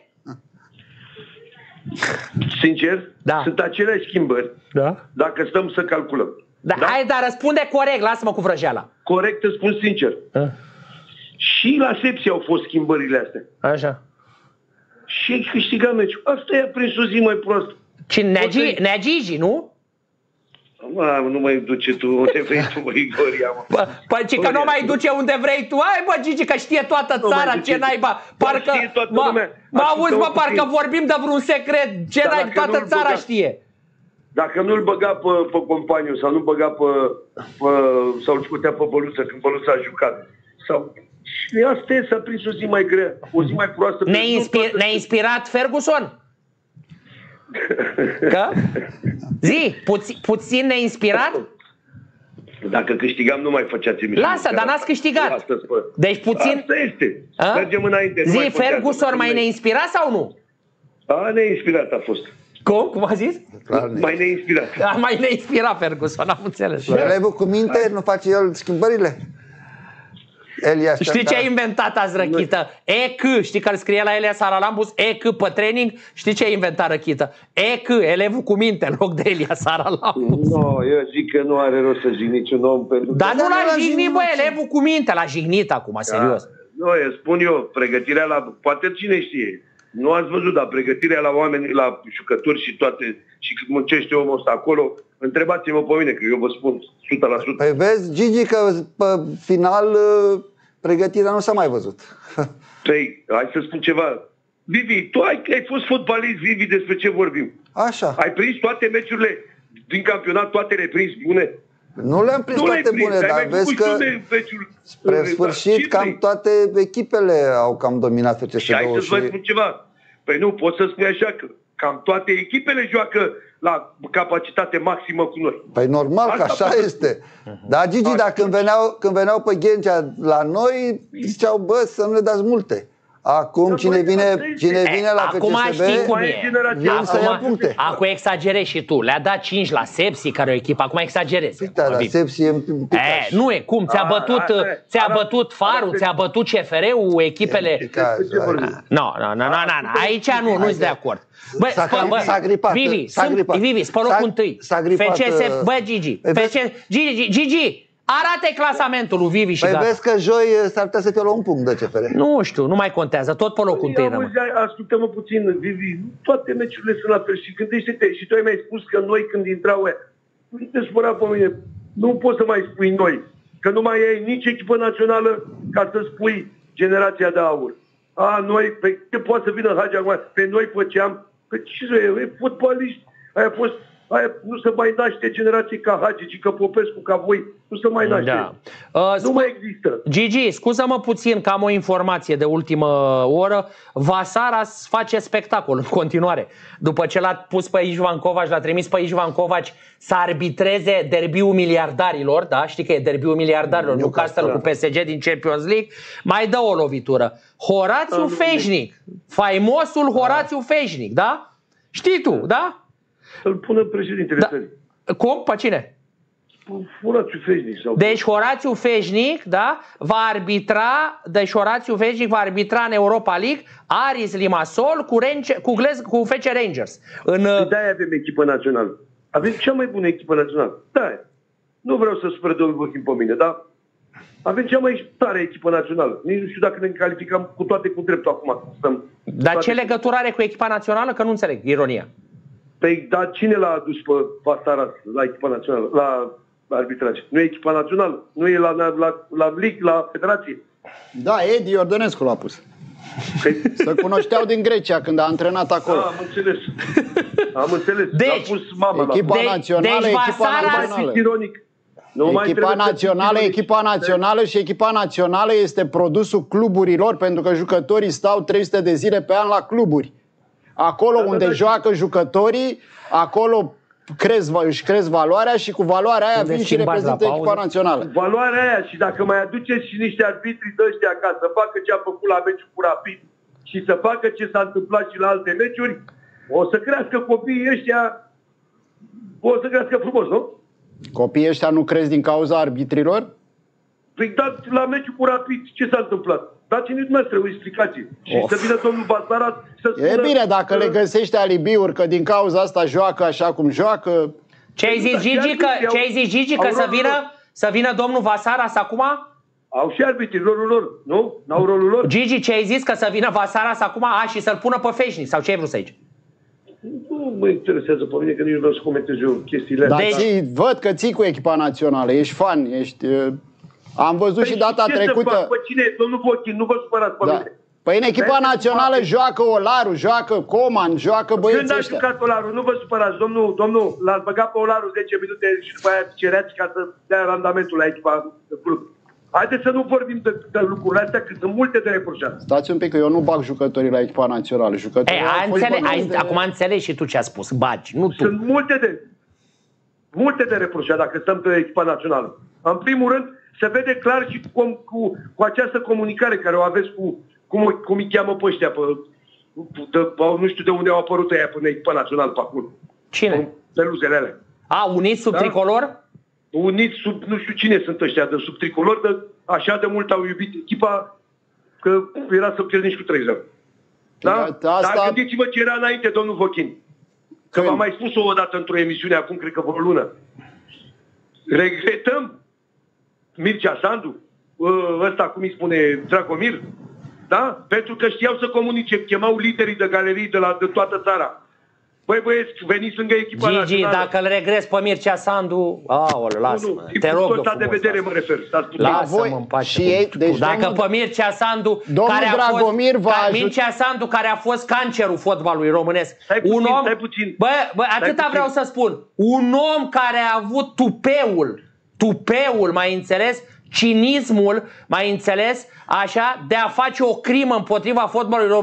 Sincer, da. sunt aceleași schimbări. Da. Dacă stăm să calculăm. Da, da? Hai, dar răspunde corect, lasă-mă cu vrăjeala. Corect, îți spun sincer. Da. Și la Sepsi au fost schimbările astea. Așa. Și ai câștigat meciul. Asta i-a prins o zi mai proastă. Cine? Nea Gigi, nu? Mă, nu mai duce tu unde vrei tu, mă, Igoria, mă. Păi, ci că nu mai duce unde vrei tu. Hai, bă, Gigi, că știe toată țara, ce naiba. Parcă, mă auzi, bă, parcă vorbim de vreun secret. Ce naiba, toată țara știe. Dacă nu-l băga pe, pe companiu sau nu-l băga pe, pe sau-l scotea pe Băluță când Băluță a jucat. Sau... Și asta e, s-a prins o zi mai grea, o zi mai proastă. Ne-a inspir, ne inspirat Ferguson? Că? Zi, puțin, puțin ne-a inspirat? Dacă câștigam nu mai făceați emisiune. Lasă, dar n-ați câștigat. Astăzi, deci puțin... Asta este. A? Mergem înainte. Zi, mai Ferguson mai ne-a inspirat sau nu? A, ne-inspirat a fost. Cum? Cum a zis? Mai ne-inspirat. A, mai ne-inspirat Ferguson, am înțeles. Elevul cu minte, nu face el schimbările? Elia știi ce a inventat azi Răchită? E C, știi că îl scrie la Elia Saralambus E C pe training? Știi ce a inventat Răchită? E C, elevul cu minte în loc de Elia Saralambus. Nu, no, eu zic că nu are rost să jigni niciun om pentru Dar nu l-a jignit, bă, elevul cu minte, l-a jignit acum, serios. Da. Nu, eu spun eu, pregătirea la, poate cine știe, nu ați văzut, dar pregătirea la oameni, la jucători și toate, și cât muncește omul ăsta acolo, întrebați-mă pe mine, că eu vă spun o sută la sută. Păi vezi, Gigi, că pe final pregătirea nu s-a mai văzut. Păi, hai să spun ceva. Vivi, tu ai, ai fost fotbalist, Vivi, despre ce vorbim? Așa. Ai prins toate meciurile din campionat, toate le prins bune? Nu le-am prins nu toate le prins, bune, dar vezi că spre sfârșit cam toate echipele au cam dominat F C S B-ul. Și hai să-ți vă spun ceva. Păi nu, poți să spui așa că cam toate echipele joacă la capacitate maximă cu noi. Păi normal că așa este. Dar Gigi, dacă când veneau, când veneau pe Ghencea la noi, ziceau, bă, să nu le dați multe. Acum cine vine, cine vine la acum F C S B, știi cum e. vin să ia puncte. Acum exagerezi și tu. Le-a dat cinci la Sepsi, care e o echipă. Acum exagerezi. Da, dar Sepsi e un pic e, Nu e, cum? Ți-a bătut, ți-a bătut Farul, ți-a bătut C F R-ul, echipele... Nu, nu, nu, nu, aici nu, nu-s de acord. Bă, s-a gripat. Vivi, Vivi, spă locul întâi. F C S, bă, Gigi, Gigi, Gigi, arată clasamentul lui Vivi și păi gata. Vezi că joi s-ar putea să fie la un punct de C F R. Nu știu, nu mai contează, tot pe locul întâi rămân. Ascultă-mă puțin, Vivi, toate meciurile sunt la fel și gândește-te, și tu ai mai spus că noi când intrau, nu te spăra pe mine, nu poți să mai spui noi, că nu mai ai nici echipă națională ca să spui generația de aur. A, noi, pe ce poate să vină Hagi acum, pe noi făceam, pe ce să e, fotbaliști, aia fost, aia nu se mai naște generații ca Hagi, ca Popescu, ca voi, nu se mai naște. Da. Uh, nu mai există. Gigi, scuză-mă puțin că am o informație de ultimă oră. Vasaras face spectacol în continuare. După ce l-a pus pe Ișvan Covaci, l-a trimis pe Ișvan Covaci să arbitreze derbiul miliardarilor, da? Știi că e derbiul miliardarilor, Newcastle cu P S G din Champions League, mai dă o lovitură. Horațiu Feșnic, faimosul Horațiu Feșnic, da? Știi tu, da? Să-l pună președintele da. țării. Cum? Pe cine? Horațiu Feșnic. Sau... Deci Horațiu Feșnic, da, va arbitra, deci Horațiu Feșnic va arbitra în Europa League Aris Limassol cu, Ranger, cu, Gles, cu F C Rangers. În... De-aia avem echipă națională. Avem cea mai bună echipă națională. Da. Nu vreau să supere domnul Văchim pe mine, dar avem cea mai tare echipă națională. Nici nu știu dacă ne calificăm cu toate cu dreptul acum. Stăm dar toate... ce legătură are cu echipa națională? Că nu înțeleg ironia. Păi, dar cine l-a adus pe Vasaras la echipa națională, la arbitraj? Nu e echipa națională, nu e la, la, la, la lig, la federație. Da, Edi Iordănescu l-a pus. Să cunoșteau din Grecia când a antrenat acolo. Da, am înțeles. Am înțeles. Deci, l-a pus mama echipa la... națională, deci echipa Vasaras... națională. Ironic. Nu echipa națională, echipa națională și echipa națională este produsul cluburilor, pentru că jucătorii stau trei sute de zile pe an la cluburi. Acolo da, unde da, da, joacă jucătorii, acolo cresc, își cresc valoarea și cu valoarea aia vin și reprezintă echipa națională. Valoarea aia și dacă mai aduceți și niște arbitri de ăștia ca să facă ce a făcut la meciul cu Rapid și să facă ce s-a întâmplat și la alte meciuri, o să crească copiii ăștia, o să crească frumos, nu? Copiii ăștia nu cresc din cauza arbitrilor? Păi da, la meciul cu Rapid, ce s-a întâmplat? Dați-ne dumneavoastră o explicație. Și of. Să vină domnul Vasaras să spună... E bine, dacă le găsește alibiuri că din cauza asta joacă așa cum joacă... Ce ai zis, Gigi, că, ce ai zis, Gigi, că să vină, să vină domnul Vasaras acum? Au și arbitrii rolul lor, nu? N-au rolul lor? Gigi, ce ai zis, că să vină Vasaras acum a, și să-l pună pe Feșnic? Sau ce ai vrut să zici? Nu mă interesează pe mine, că nici nu vreau să comentez eu chestiile astea. Dar deci... văd că ții cu echipa națională, ești fan, ești... Am văzut păi și data ce trecută... Să fac? Păi cine? Domnul Vochin, nu vă supărați pe da. mine. Păi în echipa națională joacă Olaru, joacă Coman, joacă băieții ăștia. Când a jucat Olaru? Nu vă supărați, domnul, domnul, l-ați băgat pe Olaru zece minute și după aia cereați ca să dea randamentul la echipa de club. Haideți să nu vorbim de, de lucrurile astea, că sunt multe de reproșat. Stați un pic, că eu nu bag jucătorii la echipa națională. Jucătorii Ei, înțele, ai, de... Acum înțelegi și tu ce a spus, bagi, nu tu. Sunt multe de, multe de reproșat dacă stăm pe echipa națională. În primul rând, se vede clar și cu, cu, cu această comunicare care o aveți cu, cum, cum îi cheamă pe ăștia, pe, de, pe, nu știu de unde au apărut aia până echipa națională pe acolo. Cine? Peluzele alea. A, uniți sub da? tricolor? Uniți sub, nu știu cine sunt ăștia de sub tricolor, dar așa de mult au iubit echipa că era să pierzi nici cu trei zero. Da? Asta... Dar gândiți-vă ce era înainte, domnul Vochin. Că v-am mai spus-o odată într-o emisiune, acum cred că vreo lună. Regretăm Mircea Sandu, ăsta cum îi spune Dragomir, da? Pentru că știau să comunice, chemau liderii de galerii de, la, de toată țara. Băi băieți, veniți lângă echipa Gigi, națională. dacă îl regres pe Mircea Sandu, aoleu, lasă-mă, te rog eu de vedere mă refer. Lasă-mă în pace. Și ei, deci dacă domnul, pe Mircea Sandu, care a Dragomir fost, va ca, ajut... Mircea Sandu, care a fost cancerul fotbalului românesc. Stai puțin, un om, stai puțin. Bă, bă atâta vreau să spun. Un om care a avut tupeul, tupeul, mai înțeles, cinismul, mai înțeles, așa, de a face o crimă împotriva fotbalului românesc,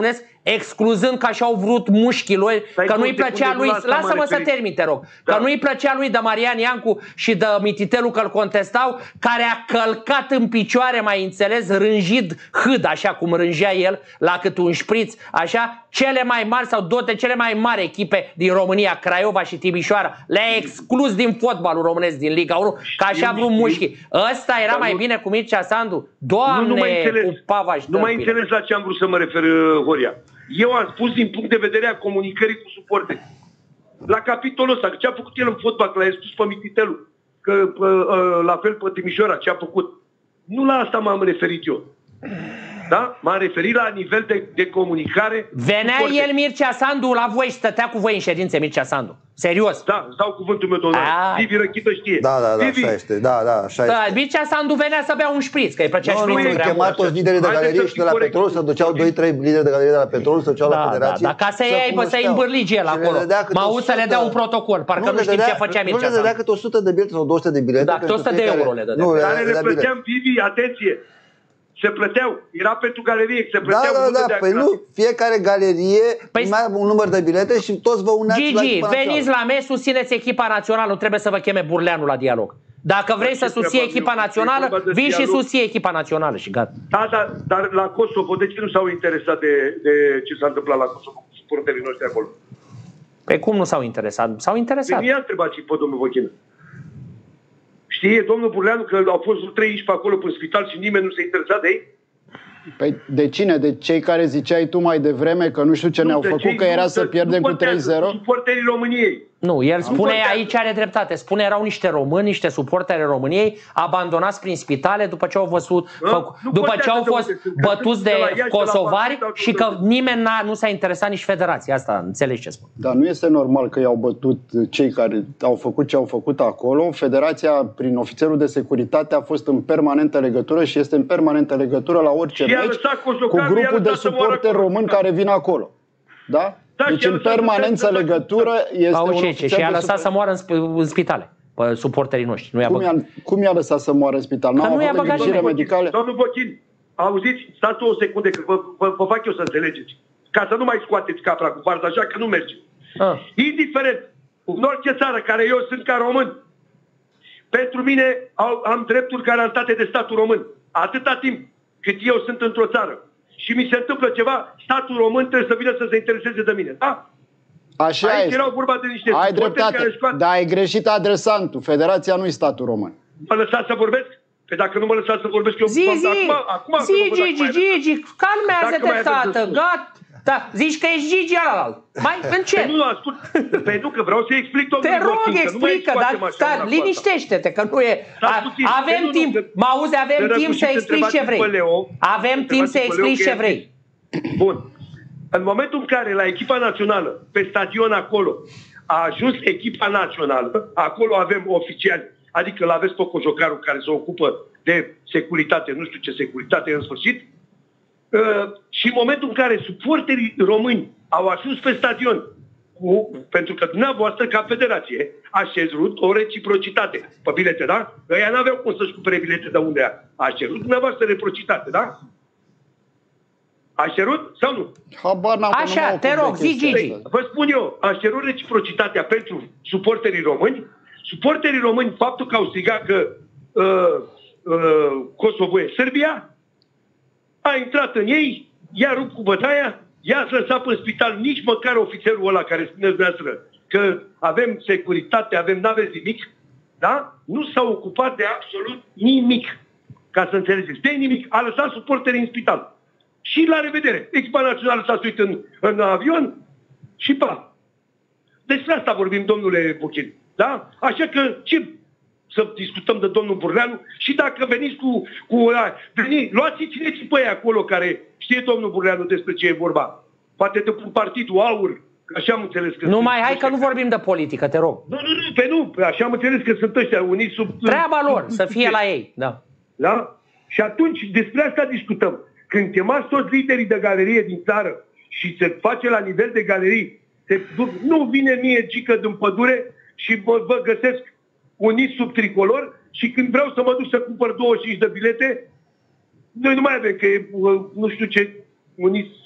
excluzând că așa au vrut mușchii lui, Stai că tu, nu-i plăcea lui, lasă-mă să termin, te rog, da. că nu-i plăcea lui de Marian Iancu și de Mititelu că-l contestau, care a călcat în picioare, mai înțeles, rânjit hâd, așa cum rângea el, la cât un șpriț, așa, cele mai mari sau două cele mai mari echipe din România, Craiova și Timișoara, le-a exclus din fotbalul românesc, din Liga unu, că așa vrut mușchii. Ăsta era mai bine cu Mircea Sandu? Doamne, nu, nu cu Pava și Nu mai înțeles la ce am vrut să mă refer, Horia. Eu am spus din punct de vedere a comunicării cu suporteri. La capitolul ăsta, că ce a făcut el în fotbal, că l-a spus pe Mititelu, că la fel pe Timișoara, ce a făcut. Nu la asta m-am referit eu. Da? M-am referit la nivel de, de comunicare. Venea el, Mircea Sandu, la voi și stătea cu voi în ședințe, Mircea Sandu. Serios. Da, îți dau cuvântul meu, domnule. Vivi Răchită știe. Da, da, da, Vivi. așa este. Da, da, așa Da, este. Mircea Sandu venea să bea un șpriț, că îi plăcea Nu, nu, șprițul. nu, chema toți liderii de galerie și de la Petrol, să duceau doi trei lideri de galerie de la Petrol, să duceau la Da, da, Federație. da, ca să iei, bă, să-i îmbârlige el acolo. Mă aud să le dea un protocol, parcă nu știm ce făcea Mircea Sandu. Nu le dădea câte o sută de bilete sau două sute de bilete. Da, câte o sută de euro le dădea. Dar le plăteam, Vivi, atenție. Se plăteau, era pentru galerie, se plăteau. Da, da, da, păi nu, fiecare galerie păi mai un număr de bilete și toți vă uneați Gigi, la echipa veniți la meci, susțineți echipa națională, nu trebuie să vă cheme Burleanu la dialog. Dacă vrei să susții echipa națională, vii și susții echipa națională și gata. Da, da, dar la Kosovo, de ce nu s-au interesat de, de ce s-a întâmplat la Kosovo cu suporterii noștri acolo? Pe cum nu s-au interesat? S-au interesat. Pe mie a întrebat și pe domnul Vochină. Știe domnul Burleanu că au fost trei pe acolo pe spital și nimeni nu s-a interesat de ei? Păi de cine? De cei care ziceai tu mai devreme că nu știu ce ne-au făcut, că era să pierdem cu trei zero? Suporterii României. Nu, el spune, aici are dreptate, spune erau niște români, niște suporteri României abandonați prin spitale după ce au văzut, făcu, după ce au fost bătuți de kosovari și că nimeni n-a, nu s-a interesat nici federația. Asta înțelegi ce spun. Dar nu este normal că i-au bătut cei care au făcut ce au făcut acolo. Federația, prin ofițerul de securitate, a fost în permanentă legătură și este în permanentă legătură la orice meci cu grupul de suporteri români care vin acolo. Da? Da, deci în permanență legătură este un ofițer și a lăsat super... să moară în, sp în spitale pe suporterii noștri. Nu cum, i-a, cum i-a lăsat să moară în spital? N-au avut îngrijire medicală? Domnul Vochin, auziți? Stați o secunde că vă, vă, vă fac eu să înțelegeți. Ca să nu mai scoateți capra cu barza așa că nu merge. Ah. Indiferent, în orice țară care eu sunt ca român, pentru mine au, am drepturi garantate de statul român. Atâta timp cât eu sunt într-o țară și mi se întâmplă ceva, statul român trebuie să vină să se intereseze de mine. Da? Așa Aici este. erau vorba de niște ai dreptate, scoate... dar ai greșit adresantul. Federația nu-i statul român. Mă lăsați să vorbesc? Pe dacă nu mă lăsați să vorbesc eu... Zi, zi, acum, acum zi, Gigi, Gigi, calmează-te, tată, gata. Da, zici că ești Gigi alalt. Mai încet. Păi nu, ascult. Păi nu, că vreau să explic tot. Te rog, explică, dar stai, liniștește-te, că nu e... Avem timp, mă auzi, avem timp să explici ce vrei. Avem timp să explici ce vrei. Bun. În momentul în care la echipa națională, pe stadion acolo, a ajuns echipa națională, acolo avem oficiali, adică l-aveți pe cojocarul care se ocupă de securitate, nu știu ce securitate în sfârșit, Uh, și în momentul în care suporterii români au ajuns pe stadion, cu, pentru că dumneavoastră, ca federație, a cerut o reciprocitate pe bilete, da? Ăia n-aveau cum să-și cumpere bilete de unde a cerut dumneavoastră reciprocitate, da? A cerut sau nu? Habar n-am. Așa, te rog, zi, Gigi. Vă spun eu, a cerut reciprocitatea pentru suporterii români. Suporterii români, faptul că au strigat că uh, uh, Kosovo e Serbia, a intrat în ei, i-a rupt cu bătaia, i-a lăsat în spital, nici măcar ofițerul ăla care spuneți dumneavoastră că avem securitate, avem, n-aveți nimic, da? Nu s-a ocupat de absolut nimic, ca să înțelegeți. De nimic. A lăsat suporterii în spital. Și la revedere. Echipa națională s-a suit în, în avion și pa. Despre asta vorbim, domnule Vochin. Da? Așa că ce să discutăm de domnul Burleanu și dacă veniți cu... cu veni, luați țineți pe aia acolo care știe domnul Burleanu despre ce e vorba. Poate de partidul AUR, așa am înțeles că... Nu mai, hai că nu vorbim de politică, te rog. Nu, nu, nu, pe nu, așa am înțeles că sunt ăștia uniți sub... Treaba lor, sub, să fie la ei, da. Da? Și atunci despre asta discutăm. Când chemați toți liderii de galerie din țară și se face la nivel de galerii, se, nu vine mie Gică din pădure și vă, vă găsesc uniți sub tricolor și când vreau să mă duc să cumpăr douăzeci și cinci de bilete, noi nu mai avem, că e, nu știu ce, uniți sub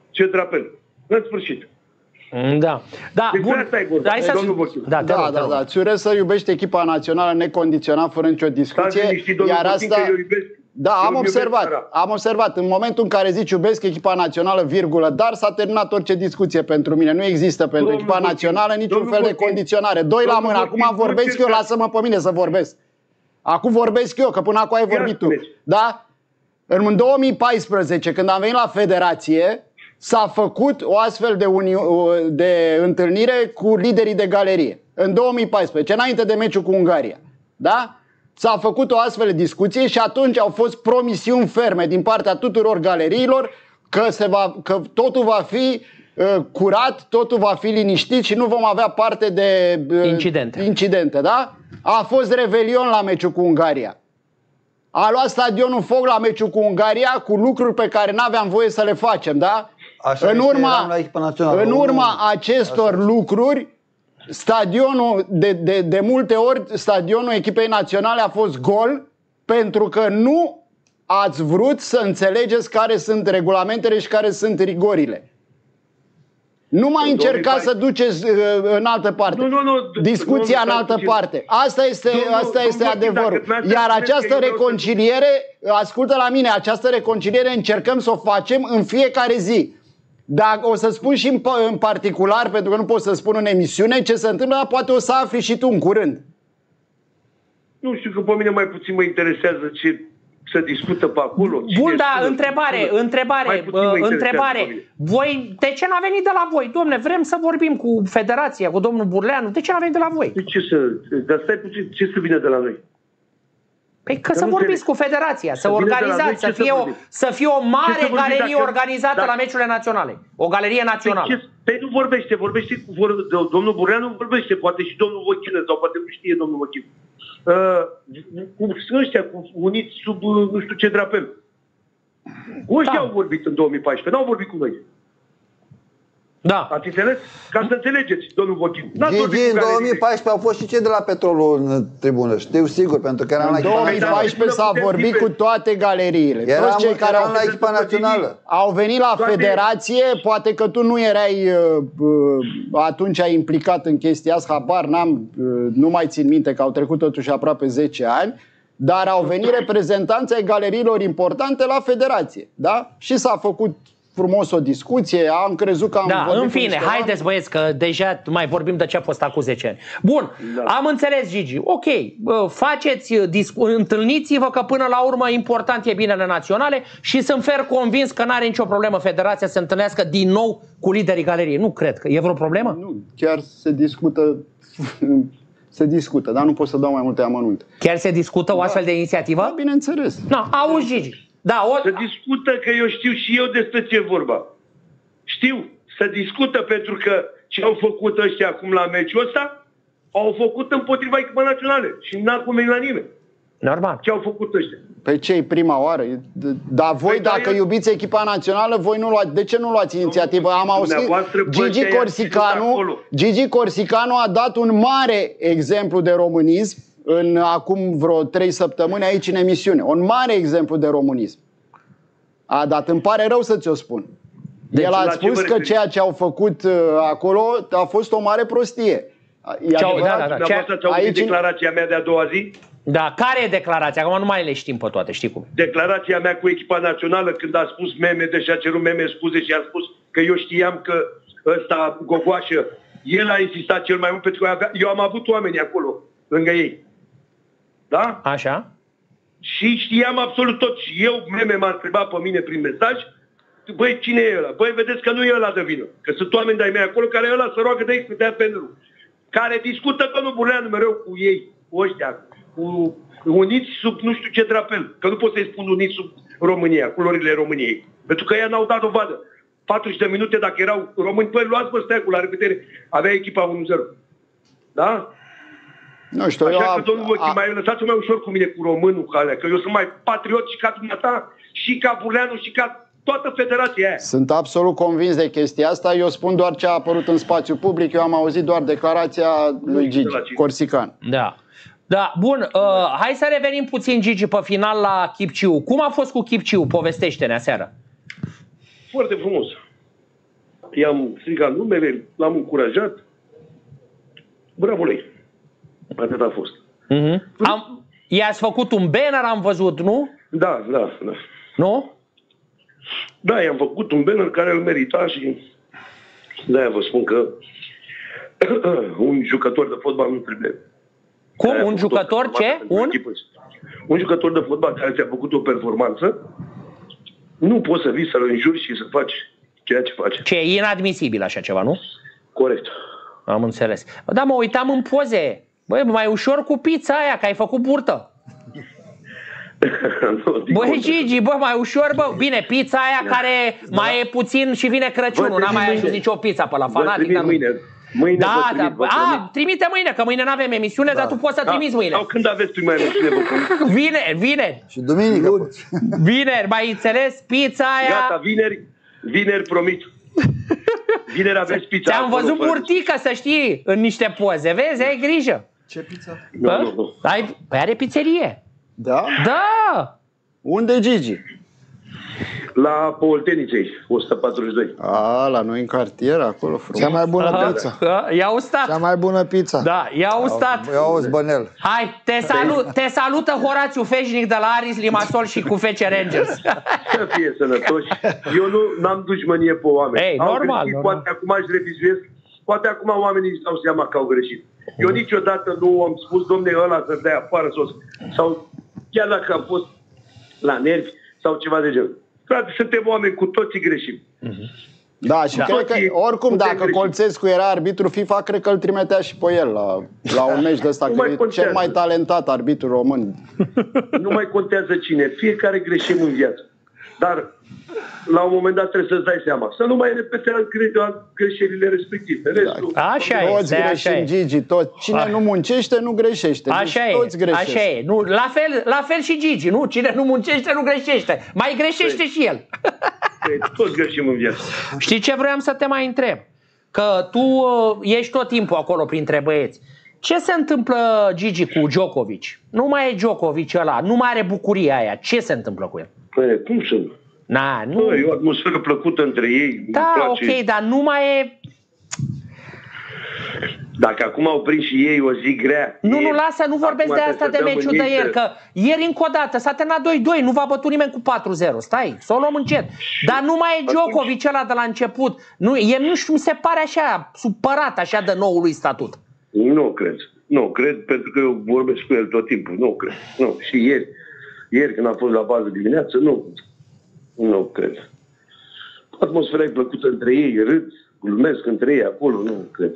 centrapel. În sfârșit. Da. Da, deci bun. Asta e vorba, Hai să... Da, da, rog, da, da. Îți urez să iubești echipa națională necondiționat, fără nicio discuție. Liniștit, iar asta... eu iubesc, da, am observat. Am observat. În momentul în care zici iubesc echipa națională, virgulă, dar s-a terminat orice discuție pentru mine. Nu există pentru domnul echipa Botin, națională niciun fel de condiționare. Doi la mână. Acum Botin, vorbesc eu, lasă-mă pe mine să vorbesc. Acum vorbesc eu, că până acum ai vorbit tu. Da? În două mii paisprezece, când am venit la Federație, s-a făcut o astfel de, de întâlnire cu liderii de galerie. În două mii paisprezece, înainte de meciul cu Ungaria. Da? S-a făcut o astfel de discuție și atunci au fost promisiuni ferme din partea tuturor galeriilor că, se va, că totul va fi uh, curat, totul va fi liniștit și nu vom avea parte de uh, incidente. incidente, da? A fost revelion la meciul cu Ungaria. A luat stadionul foc la meciul cu Ungaria cu lucruri pe care n-aveam voie să le facem, da? Așa în urma, în urma acestor Așa. lucruri, stadionul, de, de, de multe ori, stadionul echipei naționale a fost gol pentru că nu ați vrut să înțelegeți care sunt regulamentele și care sunt rigorile. Nu mai încercați să duceți uh, în altă parte. Nu, nu, nu, discuția nu, nu, în altă puțin. parte. Asta este, nu, asta nu, este nu, adevărul. Iar această reconciliere, ascultă la mine, această reconciliere încercăm să o facem în fiecare zi. Dar o să spun și în, în particular, pentru că nu pot să spun în emisiune ce se întâmplă, dar poate o să afli și tu în curând. Nu știu, că pe mine mai puțin mă interesează ce să discută pe acolo. Bun, dar întrebare, spune, întrebare, uh, întrebare. Voi, de ce n-a venit de la voi? Dom'le, vrem să vorbim cu Federația, cu domnul Burleanu. De ce n-a venit de la voi? De ce să, dar stai puțin, ce să vină de la noi? Păi că să vorbiți cu Federația, să organizați, să fie, o, să fie o mare galerie organizată la meciurile naționale. O galerie națională. Păi nu vorbește, vorbește cu domnul Burleanu, vorbește, poate și domnul Vochină, sau poate nu știe domnul Vochină. Uh, cu ăștia, cu uniți sub nu știu ce drapel. Cu ăștia da. Au vorbit în două mii paisprezece, n-au vorbit cu noi. Da. Ați înțeles? Ca să înțelegeți, domnul Vochin. Gigi, în două mii paisprezece au fost și cei de la Petrolul în tribună, știu sigur, pentru că eram la echipa națională. În două mii paisprezece s-a vorbit cu toate galeriile. Eram, toți cei care au la echipa națională. Au venit la toate... Federație, poate că tu nu erai uh, uh, atunci implicat în chestia asta, habar n-am, uh, nu mai țin minte că au trecut totuși aproape zece ani, dar au venit reprezentanții ai galeriilor importante la Federație, da? Și s-a făcut frumos o discuție, am crezut că am da, în fine, haideți băieți că deja mai vorbim de ce a fost acum zece ani. Bun, da. Am înțeles, Gigi, ok, faceți, întâlniți-vă că până la urmă important e binele naționale și sunt fer convins că n-are nicio problemă Federația să se întâlnească din nou cu liderii galeriei. Nu cred că e vreo problemă? Nu, chiar se discută se discută, dar nu pot să dau mai multe amănunte. Chiar se discută o da. Astfel de inițiativă? Da, bineînțeles. Na, auzi, Gigi. Da, o... Să discută, că eu știu și eu despre ce e vorba. Știu, să discută pentru că ce au făcut ăștia acum la meciul ăsta, au făcut împotriva echipei naționale și n-a convenit la nimeni. Normal. Ce au făcut ăștia? Pe ce e prima oară? Dar voi, păi, dacă da, iubiți echipa națională, voi nu luați. De ce nu luați inițiativă? Am auzit, Gigi Corsicanu, Gigi Corsicanu a dat un mare exemplu de românism în acum vreo trei săptămâni aici în emisiune. Un mare exemplu de românism. A dat, îmi pare rău să ți-o spun. Deci, El a spus că ceea ce au făcut uh, acolo a fost o mare prostie. Ce-au, da, da, da. Ce ați auzit declarația mea de a doua zi? Da, care e declarația? Acum nu mai le știm pe toate, știi cum? Declarația mea cu echipa națională când a spus Meme, deși a cerut Meme scuze și a spus că eu știam că ăsta, Gogoașă, el a insistat cel mai mult pentru că avea, eu am avut oameni acolo, lângă ei. Da? Așa. Și știam absolut tot. Și eu, Meme m-a întrebat pe mine prin mesaj, băi, cine e ăla? Băi, vedeți că nu e ăla de vină. Că sunt oameni de-ai mei acolo care ăla se roagă de aici, de pentru care discută domnul Burleanu mereu cu ei, cu ăștia, cu uniți sub nu știu ce drapel. Că nu pot să-i spun uniți sub România, culorile României. Pentru că ea n-au dat dovadă. patruzeci de minute dacă erau români, păi luați-vă steagul la repetare. Avea echipa unu zero. Da? Nu știu, Așa eu că, domnul Vochi, mai lăsați-o mai ușor cu mine cu românul, ca alea, că eu sunt mai patriot și ca dumneata, și ca Burleanu, și ca toată federația aia. Sunt absolut convins de chestia asta. Eu spun doar ce a apărut în spațiu public. Eu am auzit doar declarația lui Gigi Corsican. Da. Da, bun, uh, hai să revenim puțin, Gigi, pe final la Chipciu. Cum a fost cu Chipciu? Povestește-ne aseară. Foarte frumos. i-am strigat numele, l-am încurajat. Bravo lui. Atât a fost. Mm-hmm. Am, i-ați făcut un banner, am văzut, nu? Da, da, da. Nu? Da, i-am făcut un banner care îl merita și de-aia vă spun că un jucător de fotbal nu trebuie. Cum? Un jucător ce? Un? Un jucător de fotbal care ți-a făcut o performanță, nu poți să vii să-l înjuri și să faci ceea ce face. Ce e inadmisibil așa ceva, nu? Corect. Am înțeles. Da, mă uitam în poze. Băi, mai ușor cu pizza aia, că ai făcut burtă. Băi, Gigi, bă, mai ușor, bă. Bine, pizza aia care da. mai e puțin și vine Crăciunul. N-a mai ajuns nicio pizza pe la Fanatic. Dar mâine. Mâine da, da. A, trimite mâine, că mâine n-avem emisiune, da. dar tu poți să da. trimiți mâine. Sau când aveți prima emisiune, vă Vineri, vineri. Și duminică poți. Vineri, mai înțeles? Pizza aia. Gata, vineri, vineri promit. Vineri aveți pizza. Ți-am văzut burtică, să știi, în niște poze. Vezi, ai grijă. Ce pizza? Nu, nu, nu. Ai, păi are pizzerie. Da? Da. Unde, Gigi? La Polteniței, o sută patruzeci și doi. A, la noi în cartier, acolo frumos. Cea mai bună Aha. pizza. I-au stat. Cea mai bună pizza. Da, i-au stat. I-au zbănel. Hai, te, salut, te salută Horațiu Feșnic de la Aris Limassol și cu F C Rangers. Să fie sănătoși. Eu nu am dușmănie pe oameni. Ei, au normal, greșit, normal. poate acum își revizuiesc, poate acum oamenii își dau seama că au greșit. Eu niciodată nu am spus, domne, ăla să dea afară sos. Sau chiar dacă am fost la nervi sau ceva de genul. Frate, suntem oameni, cu toții greșim. Da, și da. cred că, oricum, dacă greșim. Colțescu era arbitru FIFA, cred că îl trimitea și pe el la, la un meci de ăsta, că e cel mai talentat arbitru român. Nu mai contează cine, fiecare greșim în viață. Dar, la un moment dat trebuie să-ți dai seama. Să nu mai repete greșelile respective. Restul, da. Așa e. Toți greșim, Gigi, toți. Cine A. nu muncește, nu greșește. Așa deci, e. Toți greșesc. Așa e. Nu, la, fel, la fel și Gigi, nu? Cine nu muncește, nu greșește. Mai greșește și el. Toți greșim în viață. Știi ce vreau să te mai întreb? Că tu uh, ești tot timpul acolo printre băieți. Ce se întâmplă, Gigi, cu Djokovic? Nu mai e Djokovic ăla, nu mai are bucuria aia. Ce se întâmplă cu el? Păi, cum să nu? Na, nu... Păi, e o atmosferă plăcută între ei. Da, ok, dar nu mai e... Dacă acum au prins și ei o zi grea... Nu, ei, nu, lasă, nu vorbesc de asta, de meciul de ieri, că ieri încă o dată s-a terminat doi doi, nu va bătut nimeni cu patru zero, stai, să o luăm încet. Dar nu mai e Djokovic ăla de la început, nu, e, nu știu, mi se pare așa, supărat așa de noului statut. Nu cred, nu cred, pentru că eu vorbesc cu el tot timpul, nu cred, nu, și ieri, ieri când am fost la bază dimineață, nu, nu cred. Atmosfera e plăcută între ei, râd, glumesc între ei acolo, nu cred.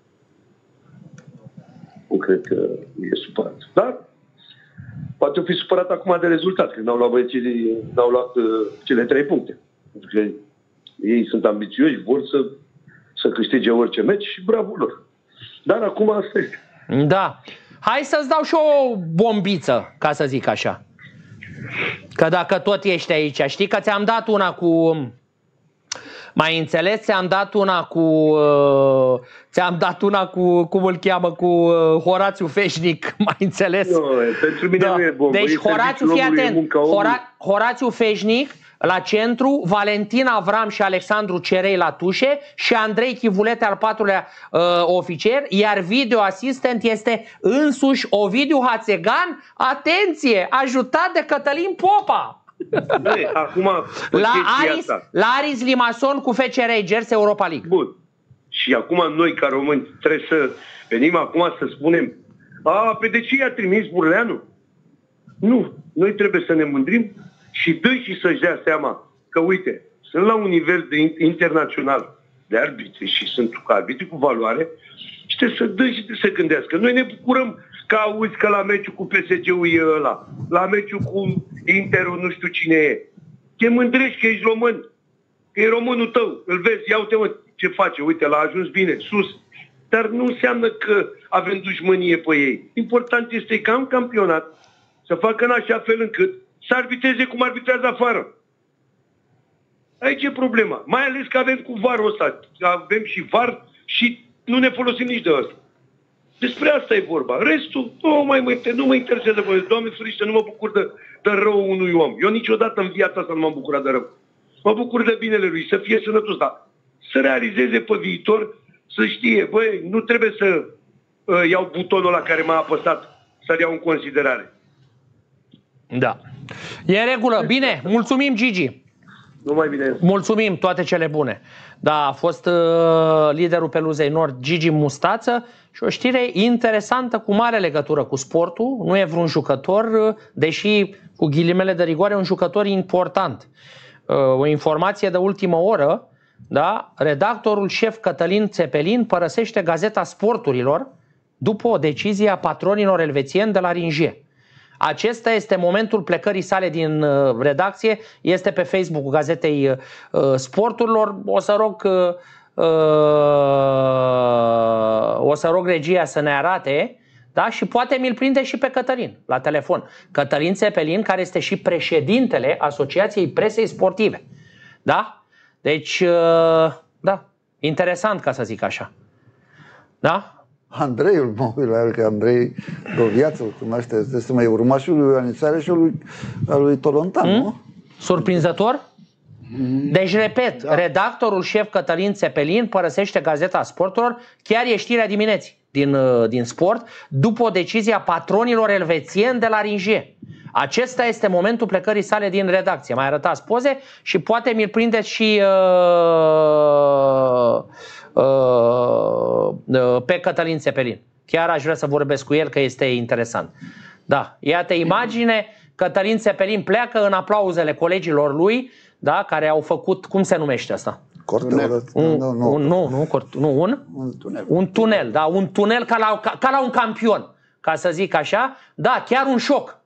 Nu cred că e supărat. Dar poate fi supărat acum de rezultat, că n-au luat băieții, n-au luat uh, cele trei puncte. Pentru că ei sunt ambițioși, vor să, să câștige orice meci și bravo lor. Dar acum asta este. Da. Hai să-ți dau și o bombiță, ca să zic așa. Că dacă tot ești aici, știi că ți-am dat una cu... Mai înțeles? Ți-am dat una cu uh, ți-am dat una cu, cum îl cheamă, cu uh, Horațiu Feșnic, mai înțeles? Nu, pentru mine da. Nu e bombă. Deci Horațiu, fii atent, Hora, Horațiu Feșnic la centru, Valentin Avram și Alexandru Cerei la tușe și Andrei Chivulete al patrulea uh, oficer, iar video asistent este însuși Ovidiu Hațegan, atenție, ajutat de Cătălin Popa. Băi, acum, la, Aris, la Aris Limassol cu F C Rangers, Europa League. Bun. Și acum noi ca români trebuie să venim acum să spunem a, pe de ce i-a trimis Burleanu? Nu. Noi trebuie să ne mândrim și doi și să-și dea seama că, uite, sunt la un nivel de internațional de arbitri și sunt arbitri cu valoare și trebuie să dă și trebuie să gândească. Noi ne bucurăm că auzi că la meciul cu P S G-ul e ăla, la meciul cu Interul nu știu cine e. Te mândrești că ești român, că e românul tău, îl vezi, ia uite mă ce face, uite, l-a ajuns bine, sus. Dar nu înseamnă că avem dușmănie pe ei. Important este ca în campionat să facă în așa fel încât să arbitreze cum arbitrează afară. Aici e problema. Mai ales că avem cu varul ăsta. Avem și var și nu ne folosim nici de ăsta. Despre asta e vorba. Restul, nu, mai mă, nu mă interesează. Doamne ferește, nu mă bucur de, de rău unui om. Eu niciodată în viața asta nu m-am bucurat de rău. Mă bucur de binele lui, să fie sănătos, dar să realizeze pe viitor, să știe, băi, nu trebuie să uh, iau butonul la care m-a apăsat, să-l iau în considerare. Da. E în regulă. Bine, mulțumim, Gigi. Numai bine. Mulțumim, toate cele bune. Da, a fost uh, liderul Peluzei Nord, Gigi Mustață, și o știre interesantă cu mare legătură cu sportul. Nu e vreun jucător, uh, deși cu ghilimele de rigoare, un jucător important. Uh, o informație de ultimă oră, da? Redactorul șef Cătălin Țepelin părăsește Gazeta Sporturilor după o decizie a patronilor elvețieni de la Ringie. Acesta este momentul plecării sale din uh, redacție, este pe Facebook-ul Gazetei uh, Sporturilor. O să rog uh, uh, o să rog regia să ne arate, da? Și poate mi-l prinde și pe Cătălin la telefon. Cătălin Țepelin, care este și președintele Asociației Presei Sportive. Da? Deci, uh, da, interesant, ca să zic așa. Da? Andreiul, mă uit la el, că Andrei de o viață îl cunoaște, este mai urmașul lui Anițare și al lui, al lui Tolontan, mm? nu? Surprinzător? Mm. Deci, repet, da. Redactorul șef Cătălin Țepelin părăsește Gazeta Sporturilor, chiar e știrea dimineții din, din sport, după o decizie a patronilor elvețieni de la Ringie. Acesta este momentul plecării sale din redacție. Mai arătați poze și poate mi-l prindeți și uh, uh, pe Cătălin Țepelin. Chiar aș vrea să vorbesc cu el, că este interesant. Da, iată imagine, Cătălin Țepelin pleacă în aplauzele colegilor lui, da, care au făcut, cum se numește asta? Cortul. Un, nu, nu, un, nu, nu, cort, nu, un, un tunel. Un tunel, da, un tunel ca la, ca, ca la un campion, ca să zic așa. Da, chiar un șoc.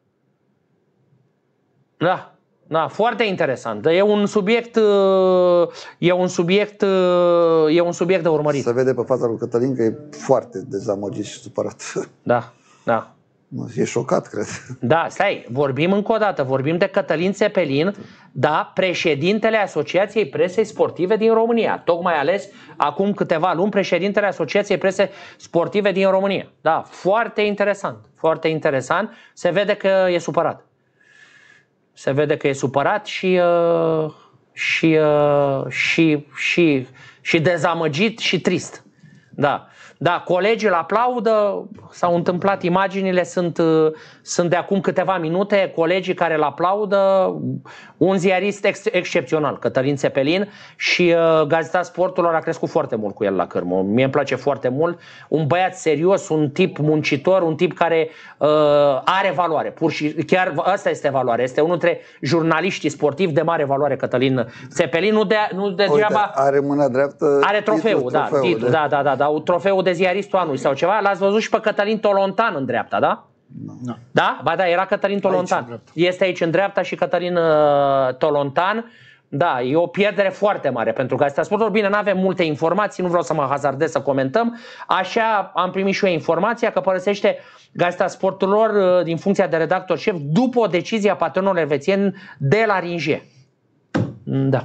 Da, da, foarte interesant. E un subiect, e un subiect, e un subiect de urmărit. Se vede pe fața lui Cătălin că e foarte dezamăgit și supărat. Da, da. E șocat, cred. Da, stai, vorbim încă o dată, vorbim de Cătălin Țepelin, da, președintele Asociației Presei Sportive din România. Tocmai ales acum câteva luni președintele Asociației Presei Sportive din România. Da, foarte interesant, foarte interesant. Se vede că e supărat. Se vede că e supărat și, uh, și, uh, și, și, și dezamăgit și trist. Da. Da, colegii îl aplaudă, s-au întâmplat imaginile, sunt, sunt de acum câteva minute, colegii care îl aplaudă, un ziarist ex excepțional, Cătălin Țepelin, și uh, Gazeta Sporturilor a crescut foarte mult cu el la cârmă. Mie îmi place foarte mult, un băiat serios, un tip muncitor, un tip care uh, are valoare, pur și chiar asta este valoare, este unul dintre jurnaliștii sportivi de mare valoare, Cătălin Țepelin, nu, de, nu degeaba... Uite, are mâna dreaptă, are trofeul, titlul, da, trofeul, titlul, de... da, da, da, da, trofeul de ziaristul anului sau ceva. L-ați văzut și pe Cătălin Tolontan în dreapta, da? No. Da? Ba da, era Cătălin Tolontan. Aici, este aici în dreapta și Cătălin uh, Tolontan. Da, e o pierdere foarte mare pentru Gazeta Sporturilor. Bine, nu avem multe informații, nu vreau să mă hazardez să comentăm. Așa am primit și eu informația că părăsește Gazeta Sporturilor uh, din funcția de redactor șef după o decizie a patronilor elvețieni de la Ringie. Da.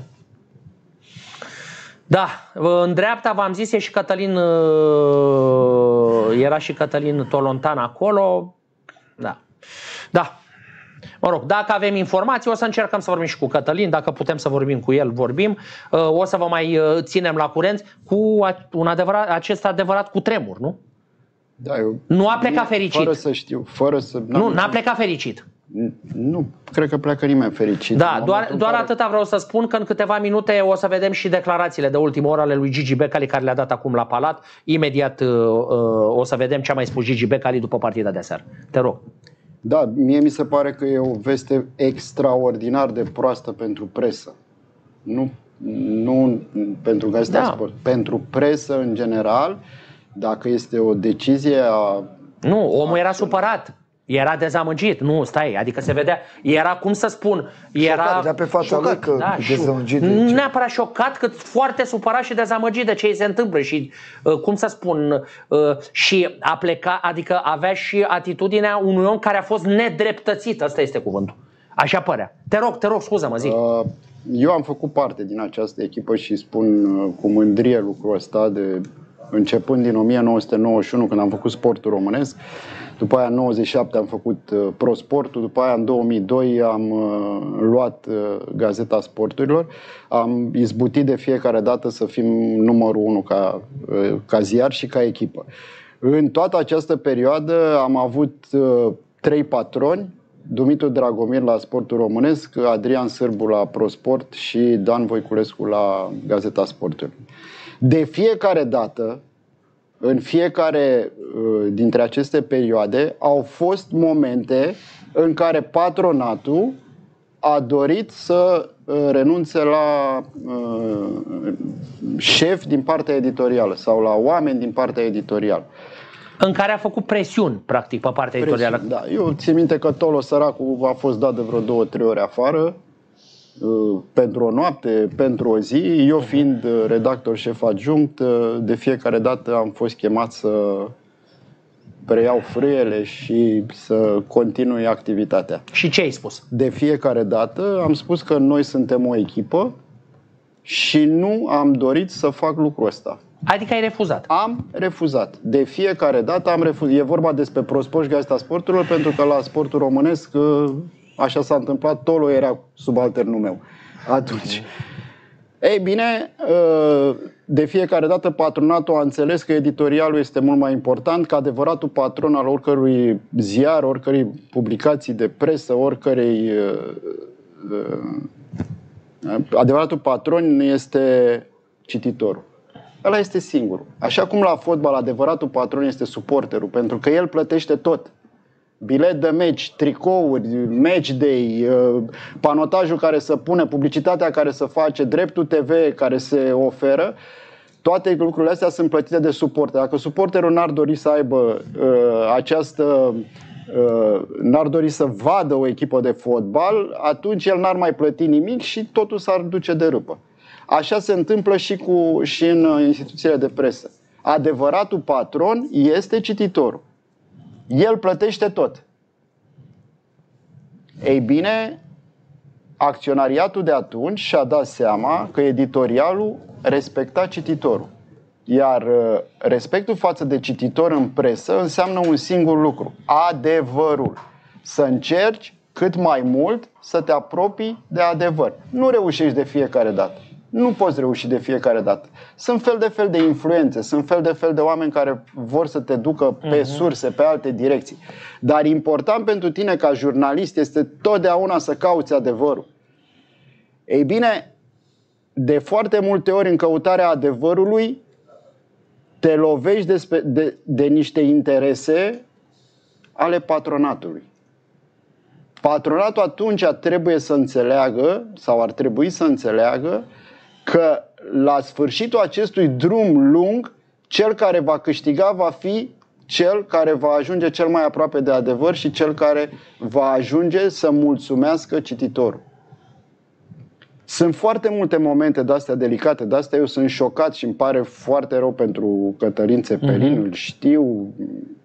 Da, în dreapta, v-am zis, e și Cătălin, era și Cătălin Tolontan acolo. Da. Da. Mă rog, dacă avem informații, o să încercăm să vorbim și cu Cătălin, dacă putem să vorbim cu el, vorbim. O să vă mai ținem la curent cu un adevărat, acest adevărat cutremur, nu? Da, eu, nu a plecat fericit. Fără să știu, fără să... Nu, n-a plecat fericit. Nu, cred că pleacă nimeni fericit. Da, doar, doar atâta vreau să spun, că în câteva minute o să vedem și declarațiile de ultimă oră ale lui Gigi Becali, care le-a dat acum la Palat. Imediat uh, uh, o să vedem ce a mai spus Gigi Becali după partida de aseară. Te rog. Da, mie mi se pare că e o veste extraordinar de proastă pentru presă. Nu, nu pentru Gazeta da. Sport, pentru presă în general, dacă este o decizie a... Nu, omul era supărat. Era dezamăgit, nu, stai, adică se vedea, era, cum să spun, era șocat, pe fața șocat, lui că da, dezamăgit. Nu neapărat șocat, cât foarte supărat și dezamăgit de ce îi se întâmplă și, uh, cum să spun, uh, și a pleca, adică avea și atitudinea unui om care a fost nedreptățit, ăsta este cuvântul, așa părea. Te rog, te rog, scuză-mă, zi. Uh, eu am făcut parte din această echipă și spun uh, cu mândrie lucrul ăsta de începând din o mie nouă sute nouăzeci și unu, când am făcut Sportul Românesc, după aia în nouăzeci și șapte am făcut uh, Pro Sportul, după aia în două mii doi am uh, luat uh, Gazeta Sporturilor. Am izbutit de fiecare dată să fim numărul unu ca, uh, ca ziar și ca echipă. În toată această perioadă am avut uh, trei patroni: Dumitru Dragomir la Sportul Românesc, Adrian Sârbu la Pro Sport și Dan Voiculescu la Gazeta Sporturilor. De fiecare dată, în fiecare uh, dintre aceste perioade, au fost momente în care patronatul a dorit să uh, renunțe la uh, șef din partea editorială sau la oameni din partea editorială. În care a făcut presiuni, practic, pe partea editorială. Da. Eu țin minte că Tolo, săracul, a fost dat de vreo două, trei ore afară uh, pentru o noapte, pentru o zi. Eu, fiind redactor șef adjunct, uh, de fiecare dată am fost chemat să preiau frâiele și să continui activitatea. Și ce ai spus? De fiecare dată am spus că noi suntem o echipă și nu am dorit să fac lucrul ăsta. Adică ai refuzat? Am refuzat. De fiecare dată am refuzat. E vorba despre Pro Sport și Gazeta Sporturilor, pentru că la Sportul Românesc așa s-a întâmplat, Tolo era subalternul meu atunci. Ei bine, de fiecare dată patronatul a înțeles că editorialul este mult mai important, că adevăratul patron al oricărui ziar, oricărei publicații de presă, oricărei... Adevăratul patron este cititorul. Ăla este singurul. Așa cum la fotbal adevăratul patron este suporterul, pentru că el plătește tot. Bilet de meci, tricouri, match day, panotajul care se pune, publicitatea care se face, dreptul T V care se oferă, toate lucrurile astea sunt plătite de suporter. Dacă suporterul n-ar dori să aibă uh, această... Uh, n-ar dori să vadă o echipă de fotbal, atunci el n-ar mai plăti nimic și totul s-ar duce de râpă. Așa se întâmplă și, cu, și în instituțiile de presă. Adevăratul patron este cititorul. El plătește tot. Ei bine, acționariatul de atunci și-a dat seama că editorialul respecta cititorul. Iar respectul față de cititor în presă înseamnă un singur lucru: adevărul. Să încerci cât mai mult să te apropii de adevăr. Nu reușești de fiecare dată. Nu poți reuși de fiecare dată. Sunt fel de fel de influențe, sunt fel de fel de oameni care vor să te ducă pe surse, pe alte direcții. Dar important pentru tine ca jurnalist este totdeauna să cauți adevărul. Ei bine, de foarte multe ori în căutarea adevărului te lovești de, de, de niște interese ale patronatului. Patronatul atunci trebuie să înțeleagă, sau ar trebui să înțeleagă, că la sfârșitul acestui drum lung, cel care va câștiga va fi cel care va ajunge cel mai aproape de adevăr și cel care va ajunge să mulțumească cititorul. Sunt foarte multe momente de-astea delicate, de-astea eu sunt șocat și îmi pare foarte rău pentru Cătălin Țepelin, mm-hmm. îl știu,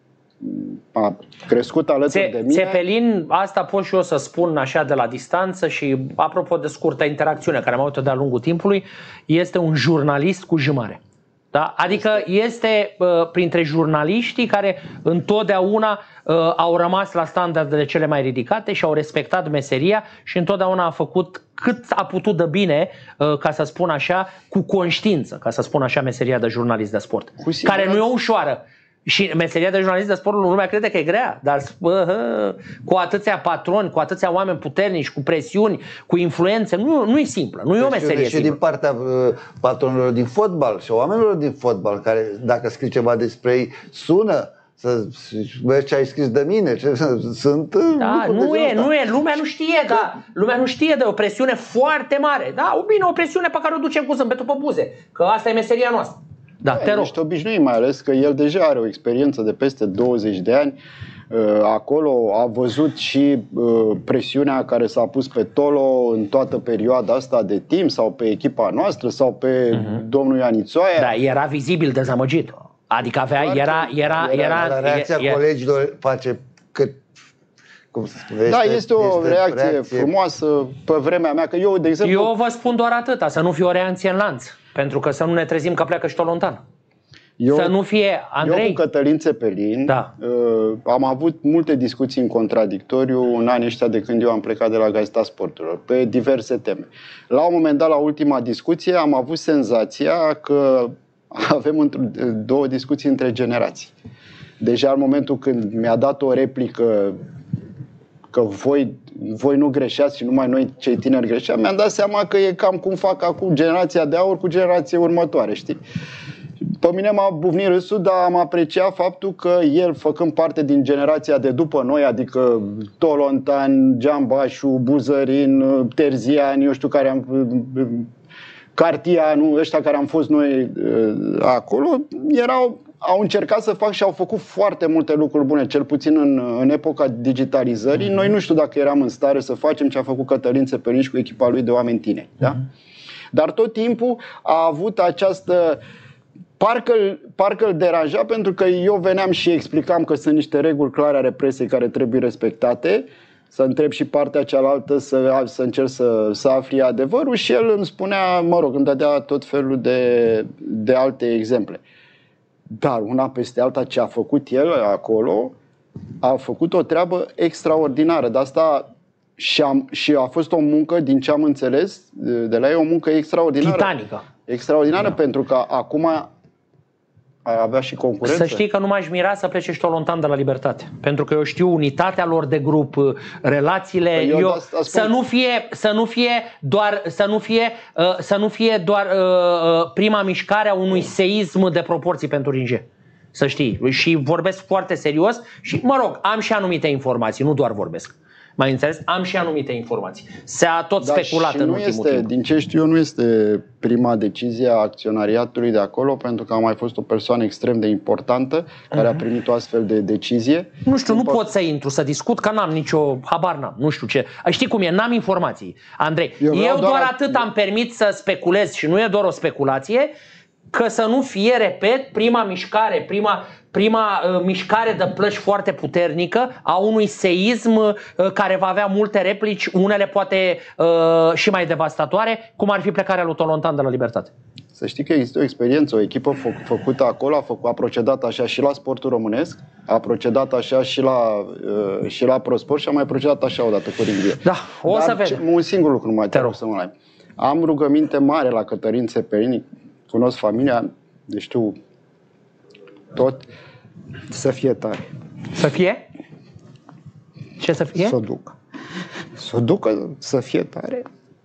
a crescut alături Țe- de mine. Țepelin, asta pot și eu să spun așa de la distanță și apropo de scurtă interacțiune care am avut-o de-a lungul timpului, este un jurnalist cu jumare. Da? Adică este uh, printre jurnaliștii care întotdeauna uh, au rămas la standardele cele mai ridicate și au respectat meseria și întotdeauna a făcut cât a putut de bine, uh, ca să spun așa, cu conștiință, ca să spun așa, meseria de jurnalist de sport. Care nu e ușoară. Și meseria de jurnalist de sport, lumea crede că e grea, dar bă, cu atâția patroni, cu atâția oameni puternici, cu presiuni, cu influențe, nu, nu e simplă, nu e o meserie simplă. Și din partea uh, patronilor din fotbal și oamenilor din fotbal, care dacă scrii ceva despre ei, sună să vezi ce ai scris de mine, ce, sunt da, nu e, nu e, lumea nu știe, da, lumea nu știe de o presiune foarte mare, da, bine, o presiune pe care o ducem cu zâmbetul pe buze, că asta e meseria noastră. Da, te rog. Ești obișnuit, mai ales că el deja are o experiență de peste douăzeci de ani. Acolo a văzut și presiunea care s-a pus pe Tolo în toată perioada asta de timp, sau pe echipa noastră, sau pe uh-huh. domnul Ianițoaia. Da, era vizibil dezamăgit. Adică avea, era, era, era, era, era reacția era, colegilor face cât, cum se spune, da, este o este reacție, reacție frumoasă pe vremea mea, că eu, de exemplu... Eu vă spun doar atâta, să nu fie o reacție în lanț. Pentru că să nu ne trezim că pleacă și Tolontan. Eu, să nu fie, Andrei... Eu cu Cătălin Țepelin da. uh, am avut multe discuții în contradictoriu în anii ăștia de când eu am plecat de la Gazeta Sporturilor, pe diverse teme. La un moment dat, la ultima discuție, am avut senzația că avem două discuții între generații. Deja în momentul când mi-a dat o replică că voi, voi nu greșeați și numai noi cei tineri greșeam, mi-am dat seama că e cam cum fac acum generația de aur cu generația următoare, știi? Pe mine m-a bufnit râsul, dar am apreciat faptul că el, făcând parte din generația de după noi, adică Tolontan, Giambașu, Buzărin, Terzian, eu știu care am... Cartianu, ăștia care am fost noi acolo, erau, au încercat să fac și au făcut foarte multe lucruri bune, cel puțin în, în epoca digitalizării. Noi nu știu dacă eram în stare să facem ce a făcut Cătălin Țepelin și cu echipa lui de oameni tineri. Da? Dar tot timpul a avut această... Parcă, parcă îl deranja, pentru că eu veneam și explicam că sunt niște reguli clare ale presei care trebuie respectate, să întreb și partea cealaltă, să, să încerc să, să afli adevărul, și el îmi spunea, mă rog, îmi dădea tot felul de, de alte exemple. Dar una peste alta, ce a făcut el acolo, a făcut o treabă extraordinară. De asta și, am, și a fost o muncă, din ce am înțeles de la ei, o muncă extraordinară. Titanică. Extraordinară, da. Pentru că acum avea și concurență. Să știi că nu m-aș mira să plece și Tolontan de la Libertate. Pentru că eu știu unitatea lor de grup, relațiile, păi eu, eu, să nu fie să nu fie doar să nu fie uh, să nu fie doar uh, prima mișcare a unui seism de proporții pentru Ringe. Să știi, și vorbesc foarte serios și, mă rog, am și anumite informații, nu doar vorbesc. Mai înțeles? Am și anumite informații. Se-a tot Dar speculat în ultimul este, timp. Din ce știu eu, nu este prima decizie a acționariatului de acolo, pentru că a mai fost o persoană extrem de importantă care uh-huh. a primit o astfel de decizie. Nu știu, nu pot să intru, să discut, că n-am nicio, habar n-am, nu știu ce. Știi cum e, n-am informații, Andrei. Eu, eu doar, doar atât am permis să speculez, și nu e doar o speculație, că să nu fie, repet, prima mișcare, prima, prima uh, mișcare de plăci foarte puternică a unui seism uh, care va avea multe replici, unele poate uh, și mai devastatoare, cum ar fi plecarea lui Tolontan de la Libertate. Să știi că există o experiență, o echipă fă, făcută acolo, a, făcut, a procedat așa și la Sportul Românesc, a procedat așa și la, uh, și la ProSport și a mai procedat așa odată cu Ringhie. Da, o Dar să vedem. Un singur lucru mai te rog să mă lai. Am rugăminte mare la Cătălin Țepelin, cunosc familia, deci știu tot, să fie tare. Să fie? Ce să fie? Să o ducă. Să o ducă, să fie tare.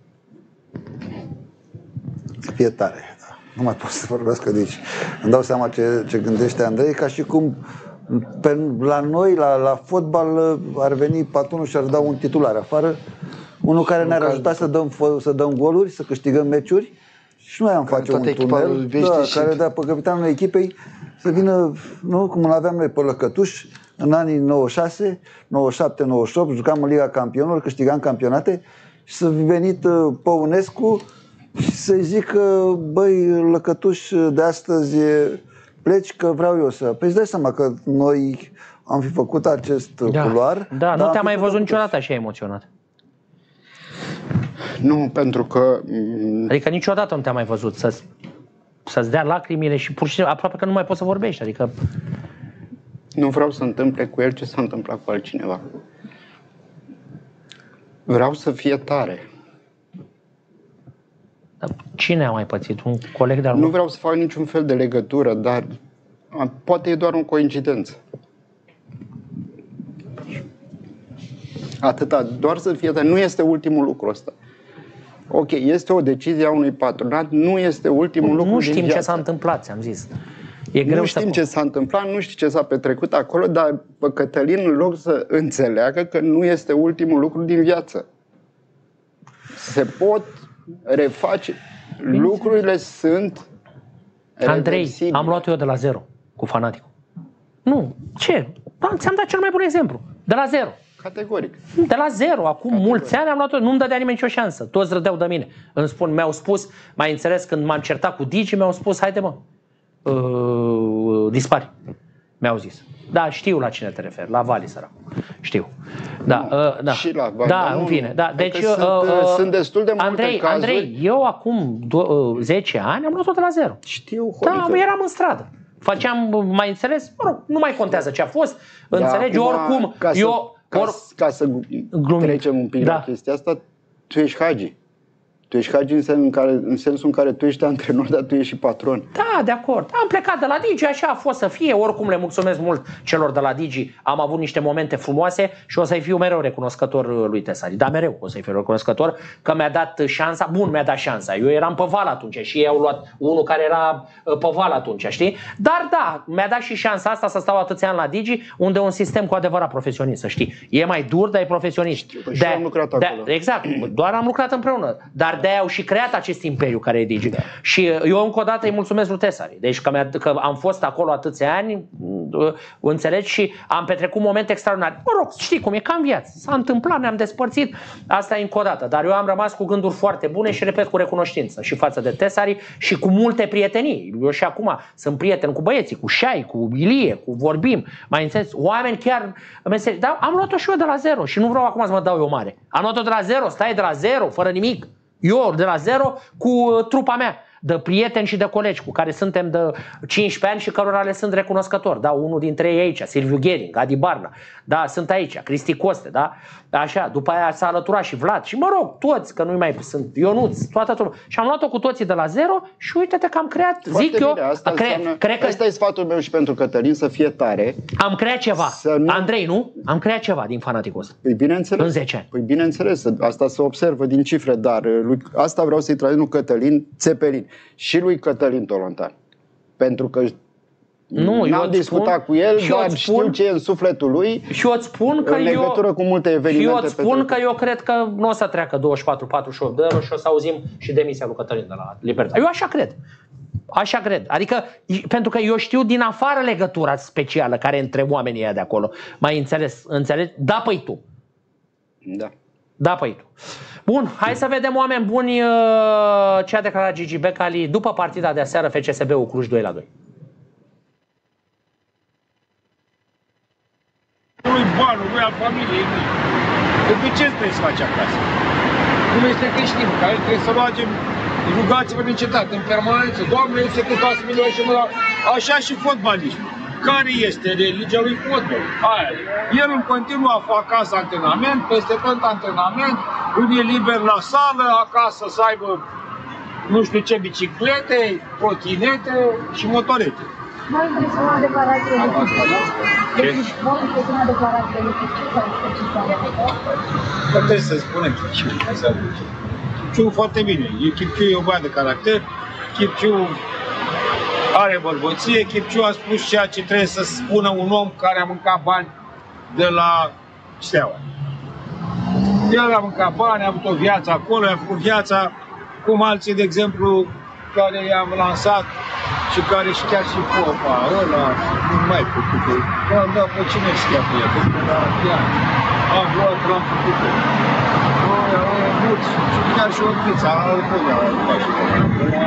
Să fie tare. Da. Nu mai pot să vorbesc aici. Îmi dau seama ce, ce gândește Andrei, ca și cum pe, la noi, la, la fotbal, ar veni patronul și ar da un titular afară, unul care ne-ar ajuta să dăm, să dăm goluri, să câștigăm meciuri. Și noi am face un tunel, da, care da pe capitanul echipei să vină, nu, cum îl aveam noi pe Lăcătuș în anii nouăzeci și șase, nouăzeci și șapte, nouăzeci și opt, jucam în Liga Campionilor, câștigam campionate, și să venit Păunescu și să-i zică, băi, Lăcătuș, de astăzi pleci că vreau eu să... Păi îți dai seama că noi am fi făcut acest da. culoar. Da, nu te-am mai văzut niciodată așa emoționat. Nu, pentru că... Adică niciodată nu te-am mai văzut să, să-ți dea lacrimile și pur și simplu aproape că nu mai poți să vorbești. Adică... Nu vreau să întâmple cu el ce s-a întâmplat cu altcineva. Vreau să fie tare. Dar cine a mai pățit? Un coleg de-al Nu vreau să fac niciun fel de legătură, dar poate e doar o coincidență. Atâta, doar să fie tare. Nu este ultimul lucru ăsta. Ok, este o decizie a unui patronat, nu este ultimul nu lucru Nu din știm viață. ce s-a întâmplat, ți-am zis. E greu nu știm să... ce s-a întâmplat, nu știu ce s-a petrecut acolo, dar pe Cătălin, în loc să înțeleagă că nu este ultimul lucru din viață. Se pot reface. Bine. Lucrurile sunt Andrei, am luat eu de la zero cu Fanaticul. Nu, ce? Ți-am dat cel mai bun exemplu. De la zero. Categoric. De la zero. Acum Categoric. mulți ani am luat-o, nu-mi dădea nimeni nicio șansă. Toți râdeau de mine. Îmi spun, mi-au spus, mai înțeles, când m-am certat cu Digi, mi-au spus, haide mă, uh, dispari. Mi-au zis. Da, știu la cine te referi, la Vali săracu. Știu. Da, uh, da. Și la Vali. Da, în fine. Da. Deci, uh, sunt, uh, sunt destul de multe Andrei, cazuri. Andrei, eu acum zece ani am luat-o de la zero. Știu, da, eram în stradă. făceam, mai înțeles, mă rog, nu mai contează ce a fost, da, înțelegi, acum, oricum, ca să, eu... Ca, or... ca să glumit. Trecem un pic da. la chestia asta, tu ești Hagi. Tu ești Hagi în, sen, în, care, în sensul în care tu ești antrenor, dar tu ești și patron. Da, de acord. Am plecat de la Digi, așa a fost să fie. Oricum le mulțumesc mult celor de la Digi. Am avut niște momente frumoase și o să-i fiu mereu recunoscător lui Tesari. Da, mereu o să-i fiu recunoscător că mi-a dat șansa. Bun, mi-a dat șansa. Eu eram pe val atunci și ei au luat unul care era pe val atunci, știi? Dar da, mi-a dat și șansa asta să stau atâția ani la Digi, unde un sistem cu adevărat profesionist, să știi. E mai dur, dar e profesionist. Și de, am lucrat de, acolo. Exact, doar am lucrat împreună. Dar de-aia au și creat acest imperiu care e Digi. Da. Și eu încă o dată îi mulțumesc lui Tesari. Deci că, că am fost acolo atâția ani, înțelegi, și am petrecut momente extraordinare. Mă rog, știi cum e, ca în viață. S-a întâmplat, ne-am despărțit, asta e încă o dată. Dar eu am rămas cu gânduri foarte bune și, repet, cu recunoștință și față de Tesari și cu multe prietenii. Eu și acum sunt prieten cu băieții, cu Șai, cu Ilie, cu vorbim, mai înțeles, oameni chiar meseri. Dar am luat-o și eu de la zero și nu vreau acum să mă dau eu mare. Am luat-o de la zero, stai de la zero, fără nimic. Eu de la zero cu trupa mea de prieteni și de colegi cu care suntem de cincisprezece ani și cărora le sunt recunoscător. Da, unul dintre ei aici, Silviu Ghering, Adi Barna, da, sunt aici, Cristi Coste, da, așa, după aia s-a alăturat și Vlad și mă rog, toți, că nu mai sunt, Ionuț, toată trupa. Și am luat-o cu toții de la zero și uite-te că am creat, foarte zic eu, bine, asta cre, înseamnă, cred că... Asta e sfatul meu și pentru Cătălin, să fie tare. Am creat ceva, nu... Andrei, nu? Am creat ceva din fanaticul ăsta. Păi bineînțeles. În zece ani. Păi bineînțeles, asta se observă din cifre, dar lui, asta vreau să-i transmit lui Cătălin Țepelin și lui Cătălin Tolontan. Pentru că nu, n-am discutat spun, cu el, dar spun, știu ce e în sufletul lui și eu îți spun că în legătură eu, cu multe evenimente. Și eu îți spun că eu cred că nu o să treacă douăzeci și patru patruzeci și opt de euro și o să auzim și demisia lui Cătălin de la Libertate. Eu așa cred. Așa cred. Adică, pentru că eu știu din afară legătura specială care e între oamenii ăia de acolo. Mai înțeles? Înțelegi? Da, păi tu. Da. Da, păi tu. Bun, hai să vedem, oameni buni, ce a declarat Gigi Becali după partida de aseară F C S B-ul Cluj doi la doi. Nu-i banul, nu-i al familiei, nu-i. De ce trebuie să faci acasă? Cum este creștinul, care trebuie să facem, rugați-vă din cetate, în permanență. Doamne, eu se câștigă milioane și mă la... Așa și fotbalismul. Care este religia lui fotbal? Aia. El în continuu a făcut acasă antrenament, peste tot antrenament, când e liber la sală, acasă să aibă nu știu ce biciclete, trotinete și motorete. M-a impresionat declarația de Chipciu. Deci, m-a impresionat declarația de Chipciu sau Chipciu? Trebuie să spunem Chipciu. Chipciu foarte bine. Chipciu e o băiat de caracter. Chipciu are bărbăție. Chipciu a spus ceea ce trebuie să spună un om care a mâncat bani de la Steaua. El a mâncat bani, a avut o viață acolo, a făcut viața cum alții, de exemplu, care i-am lansat și care și chiar și Popa, ăla, nu mai făcut. Da, da, pe cine știa pe el? Am luat, l-am făcut. Ăia, ăia, mulți, și chiar și Orbița, Orbița, Orbița,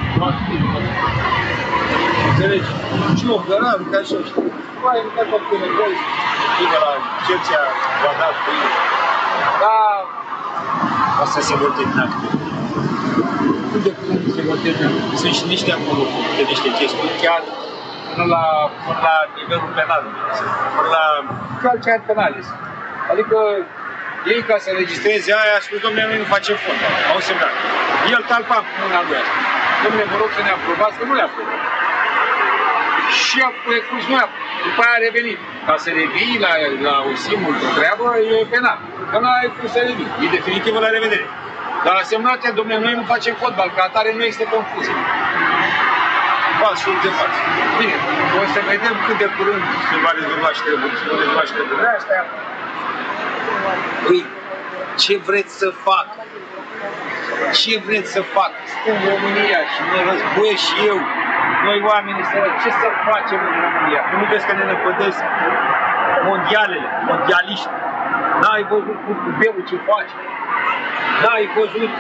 înțelegi? Și operat, ca așa, știu. Mai e ca pe nevoie, și de la Cerția, v-a dat pe el. Da, asta se vor termina. Cât de curând se vor termina. Sunt și niște acolo, de niște chestii, chiar până la, până la nivelul penal, până la calciari penale. Adică ei, ca să înregistreze aia, a spus, domnule, noi nu facem fotbal, au semnat. El talpa cu mâna lui asta. Domnule, vă rog să ne aprobați, că nu le aprobați. Și a recurs nu a după aia a revenit. Ca să revii la, la o simul de treabă, e penal. Că n-ai cum să revii. E definitivă la revedere. Dar a semnat, domnule, noi nu facem fotbal, ca atare nu există confuzie. Faci și de faci. Bine, o să vedem cât de curând se va rezolva și trebuie, se va rezolva și trebuie. Astea. Păi, ce vreți să fac? Ce vreți să fac? Spun România și mă războiesc și eu. Noi oamenii săraci, ce să facem în România? Nu vezi că ne năpădesc mondialele, mondialiști. N-ai văzut cu Beu ce face? N-ai văzut?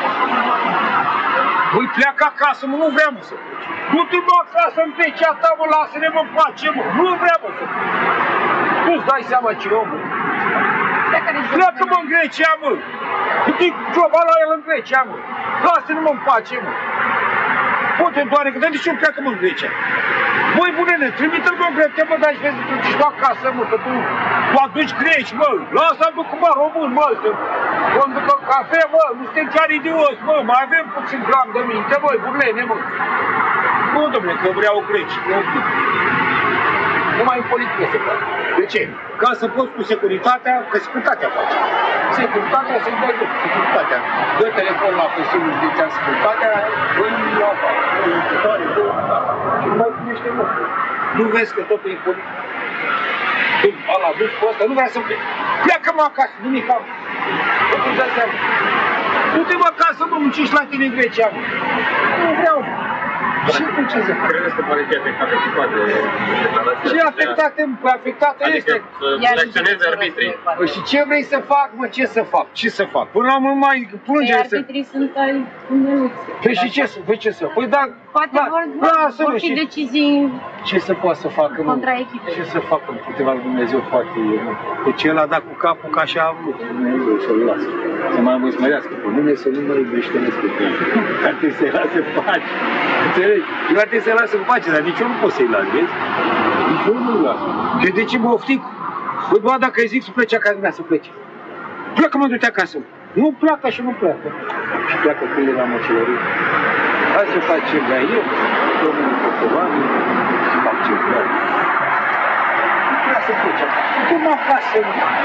Voi pleacă acasă, mă, nu vreau, mă, să pleci. Du-te, mă, acasă în pecea ta, mă, lasă-ne, mă, pace, mă. Nu vreau, mă, să pleci. Tu-ți dai seama ce om, mă. Pleacă, mă, în Grecia, mă. Du-te joba la el în Grecia, mă. Lasă-ne, mă, în pace, mă. Poate doare, că de ce nu pleacă, mă, în Grecia? Băi, bunene, trimite-l, mă, grepte, mă, dar și vezi, tu ești acasă, mă, că tu, tu aduci greci, mă, lasă-l, mă, cum, mă, român, mă, să vom ducă cafe, mă, nu suntem chiar idioți, mă, mai avem puțin gram de minte, băi, bunene, mă. Nu, dom'le, că vreau greci, nu, numai în politică se poate. De ce? Ca să poți cu securitatea, că securitatea face. Securitatea să-i dai lucru, securitatea. Dă telefon la Consiliul Județean Securitatea, îi iau afară, îi imputare, și nu mai primește lucru. Nu vezi că totul e politic? Tu ăla dus pe ăsta, nu vrea să pleci. Pleacă-mă acasă, nimic am. Nu-ți dai seama. Du-te-mă acasă, mă, muncești la tine în Grecia, mă. Nu vreau. Și cu ce se face? Credeți că pare fi afectate și poate declarația? Și afectate, afectată adică este. Adică să selecționeze arbitrii. Păi și ce vrei să fac, mă, ce să fac? Ce să fac? Până la urmă mai plângere să... Arbitrii sunt ai îndeluți. Păi și ce să, păi ce să? Păi da, poate da, vor, da, da, vor fi decizii ce să poată să facă, mă? contra echipei. Ce să facă împotriva lui Dumnezeu poate el, mă? Deci el a dat cu capul ca așa a vrut, Dumnezeu să-l lasă. Să mai mă smerească pe mine, să nu mă iubește-nesc pe tine. Ar trebui să-i lasă în pace. Înțelegi? Eu ar trebui să-i lasă în pace, dar nici eu nu pot să-i las, vezi? Nici eu nu-l las. Și de ce mă oftic? Păi, bă, dacă îi zic să plece acasă, mea să plece. Pleacă, mă, du-te acasă. Nu pleacă și nu pleacă. Și pleacă câinele la măcelărie. Hai să faci ce vrea el, domnul Cotovani, să fac ce vrea. Nu vrea să plece. Du-mă acasă.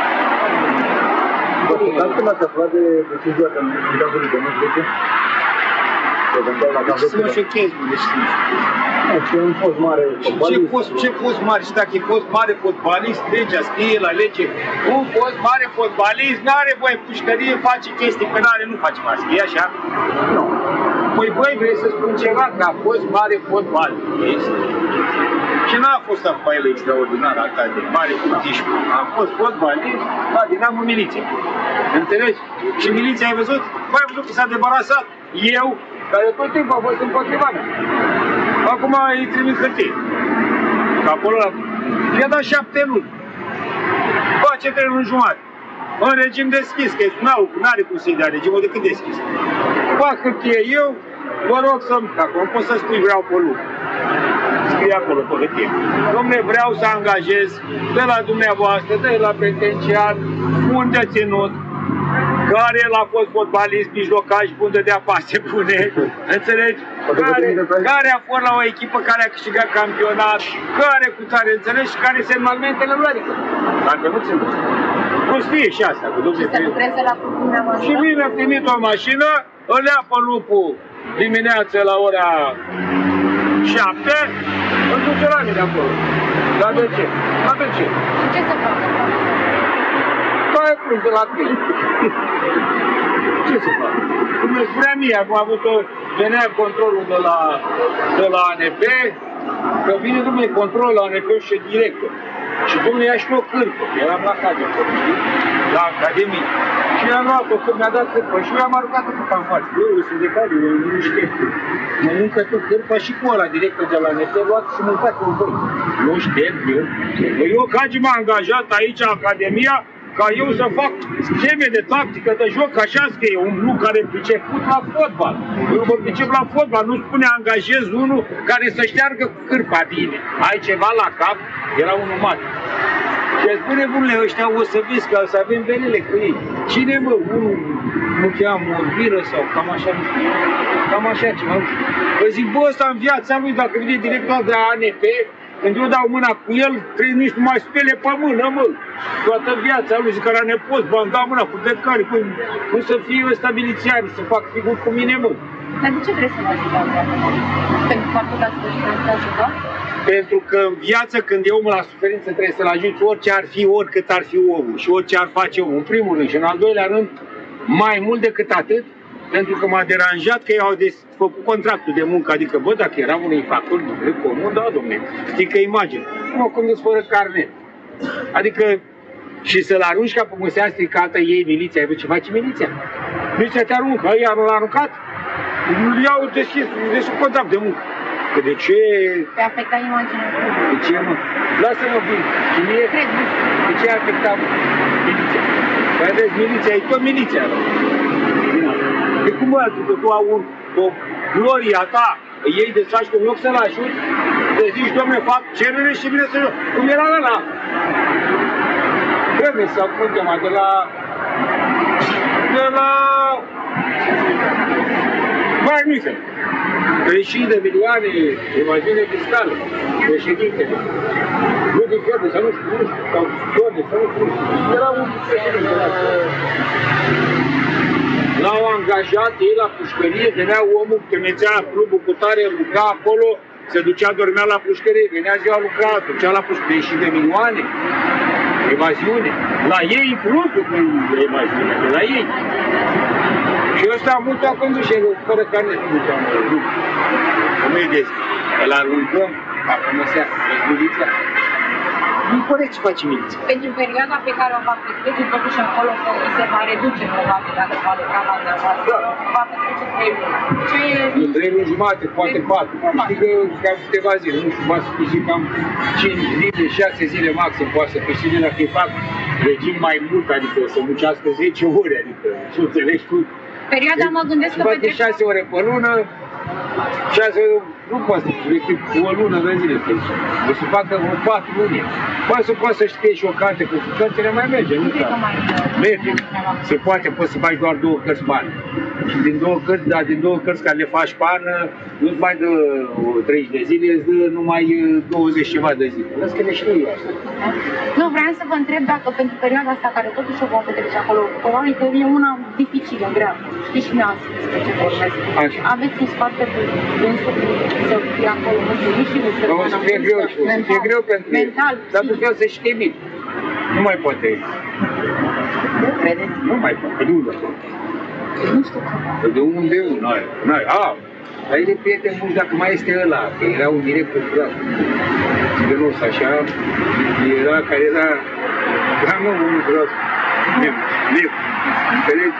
Bă, dar când ați aflat de decizia că în cazul de nu plece? Să mă șochez, mă, deci ce un fost mare fotbalist. Ce fost mare? Și dacă e fost mare fotbalist, legea scrie la lege. Un fost mare fotbalist n-are voie pușcărie, face chestii penale, nu face mască. E așa? Nu. Păi băi, vrei să spun ceva? Că a fost mare fotbalist. Și n-a fost afailă extraordinară, asta de mare futiști. A fost fotbalist la Dinamo Miliție. Înțelegi? Și Miliția, ai văzut? Băi, ai văzut că s-a debarasat. Eu, care tot timpul a fost împotriva mea. Acum îi trimis hârtie. Că acolo i-a dat șapte luni. Face trei luni jumătate. În regim deschis, că n-are cum să-i dea regimul decât deschis. Fac hârtie eu, vă rog să-mi... Acum poți să spui vreau pe lucru. Scrie acolo pe hârtie. Dom'le, vreau să angajez de la dumneavoastră, de la penitenciar, un deținut care el a fost fotbalist, mijlocaș, bun de dea pase bune, înțelegi? Care, care a fost la o echipă care a câștigat campionat, care cu tare, înțelegi? Care se înmalmentele lui, adică. Dacă nu ți-l nu știe și asta, cu Și să lucreze la clubul dumneavoastră? Și vine, trimit o mașină, îl ia pe lupul dimineața la ora șapte, îl duce la mine acolo. Dar de ce? Dar de ce? Și ce să facă? Stai plângă la tine. Ce să fac? Cum îmi spunea mie, am avut o... venea controlul de la, de la A N P, că vine domnule controlul la A N P și director. Și domnule ia și o cârpă, eram la cadă, știi? La Academie. Și am luat-o, când mi-a dat cârpă și eu am aruncat-o pe față. Eu sunt de care, eu nu știu. Mă mâncă tu cârpă și cu ăla, director de la A N P, luat și mâncat în voi. Nu știu, eu. Eu, Cagi, m-a angajat aici, Academia, ca eu să fac scheme de tactică de joc, așa scrie, un blu care priceput la fotbal. Eu mă pricep la fotbal, nu spune angajez unul care să șteargă cârpa bine. Ai ceva la cap? Era unul mare. Și spune, bunule, ăștia o să vezi că să avem venele cu ei. Cine, mă, unul nu cheamă o viră sau cam așa, nu știu, cam așa ceva, nu știu. Că zic, bă, ăsta în viața lui, dacă vine director de A N P, când eu dau mâna cu el, trebuie nici nu mai spele pe mână, mă. Toată viața lui, zic că la nepoți, bă, am dat mâna cu decare, cum, cum să fie ăsta milițiari, să fac figur cu mine, mă. Dar de ce vrei să-l ajutați? Pentru faptul că ați să ajutat? Pentru că în viață, când e omul la suferință, trebuie să-l ajuți orice ar fi, oricât ar fi omul și orice ar face omul, în primul rând. Și în al doilea rând, mai mult decât atât, pentru că m-a deranjat că ei au făcut contractul de muncă, adică, bă, dacă era unul infractor de comun, da, domne, știi că imagine, nu conduc fără carnet. Adică, și să-l arunci ca pe musea stricată ei miliția, ai văzut ce face miliția? Miliția te aruncă, ăia nu l-a aruncat? Nu iau deschis, de sub contract de muncă. Că de ce... Te afecta imaginea. De ce, mă? Lasă-mă bine. Și mie, cred, de ce afecta miliția? Păi vezi, miliția e tot miliția. De cum altul, că tu au un, o gloria ta, ei de saci, în loc să-l ajuți, Să zici, dom'le, fac cerere și vine să joc. Cum era ăla? Trebuie să apucem de la... de la... Bayern München. treizeci de milioane evaziune fiscală, președintele. Nu din Fede, să nu știu, nu știu, sau Tone, să nu știu. Era un președinte la să... L-au angajat ei la pușcărie, venea omul, trimițea clubul cu tare, lucra acolo, se ducea, dormea la pușcărie, venea ziua lucra, ducea la pușcărie și de milioane. Evaziune. La ei inclusul cu evaziune, de la ei. Și ăsta mult a conducere, fără carnet, nu te-am văzut. Cum e des? Îl aruncăm, acum seara, miliția. Nu-i corect să faci miliția. Pentru perioada pe care o va petrece, totuși acolo se va reduce, probabil, dacă va lucra la dumneavoastră. Va petrece trei luni. Ce e... trei luni jumate, poate patru. Știi că cam câteva zile, nu știu, va să câștigi cam cinci zile, șase zile maxim, poate să câștigi dacă îi fac regim mai mult, adică să muncească zece ore, adică, și înțelegi tu. Perioada mă gândesc că petrece... șase ore pe lună, șase ore, nu poate să decât o lună de zile. Deci să facă o patru luni. Poate să poate să știe și o carte, cu cărțile mai merge, nu? Merge. Se poate, poți să faci doar două cărți bani. Și din două cărți, dar din două cărți care le faci pană, nu-ți mai dă treizeci de zile, îți dă numai douăzeci ceva de zile. Lăs că le știu eu asta. Nu, vreau să vă întreb dacă pentru perioada asta care totuși o va petrece acolo, probabil că e una dificilă, grea. Știți și mea despre ce vorbesc. Aveți un sfat pentru dânsul să fie acolo, nu știu, nu știu, nu să fie greu, să fie greu pentru el. Dar trebuie să știe bine. Nu mai poate. Credeți? Nu mai poate, nu de acolo. Nu știu. De unde e? N-ai, n-ai, a, dar e de prieteni mulți dacă mai este ăla, că era un direct cultural. Țiganos așa, era care era, era mă, unul gros, nev, nev, înțelegi?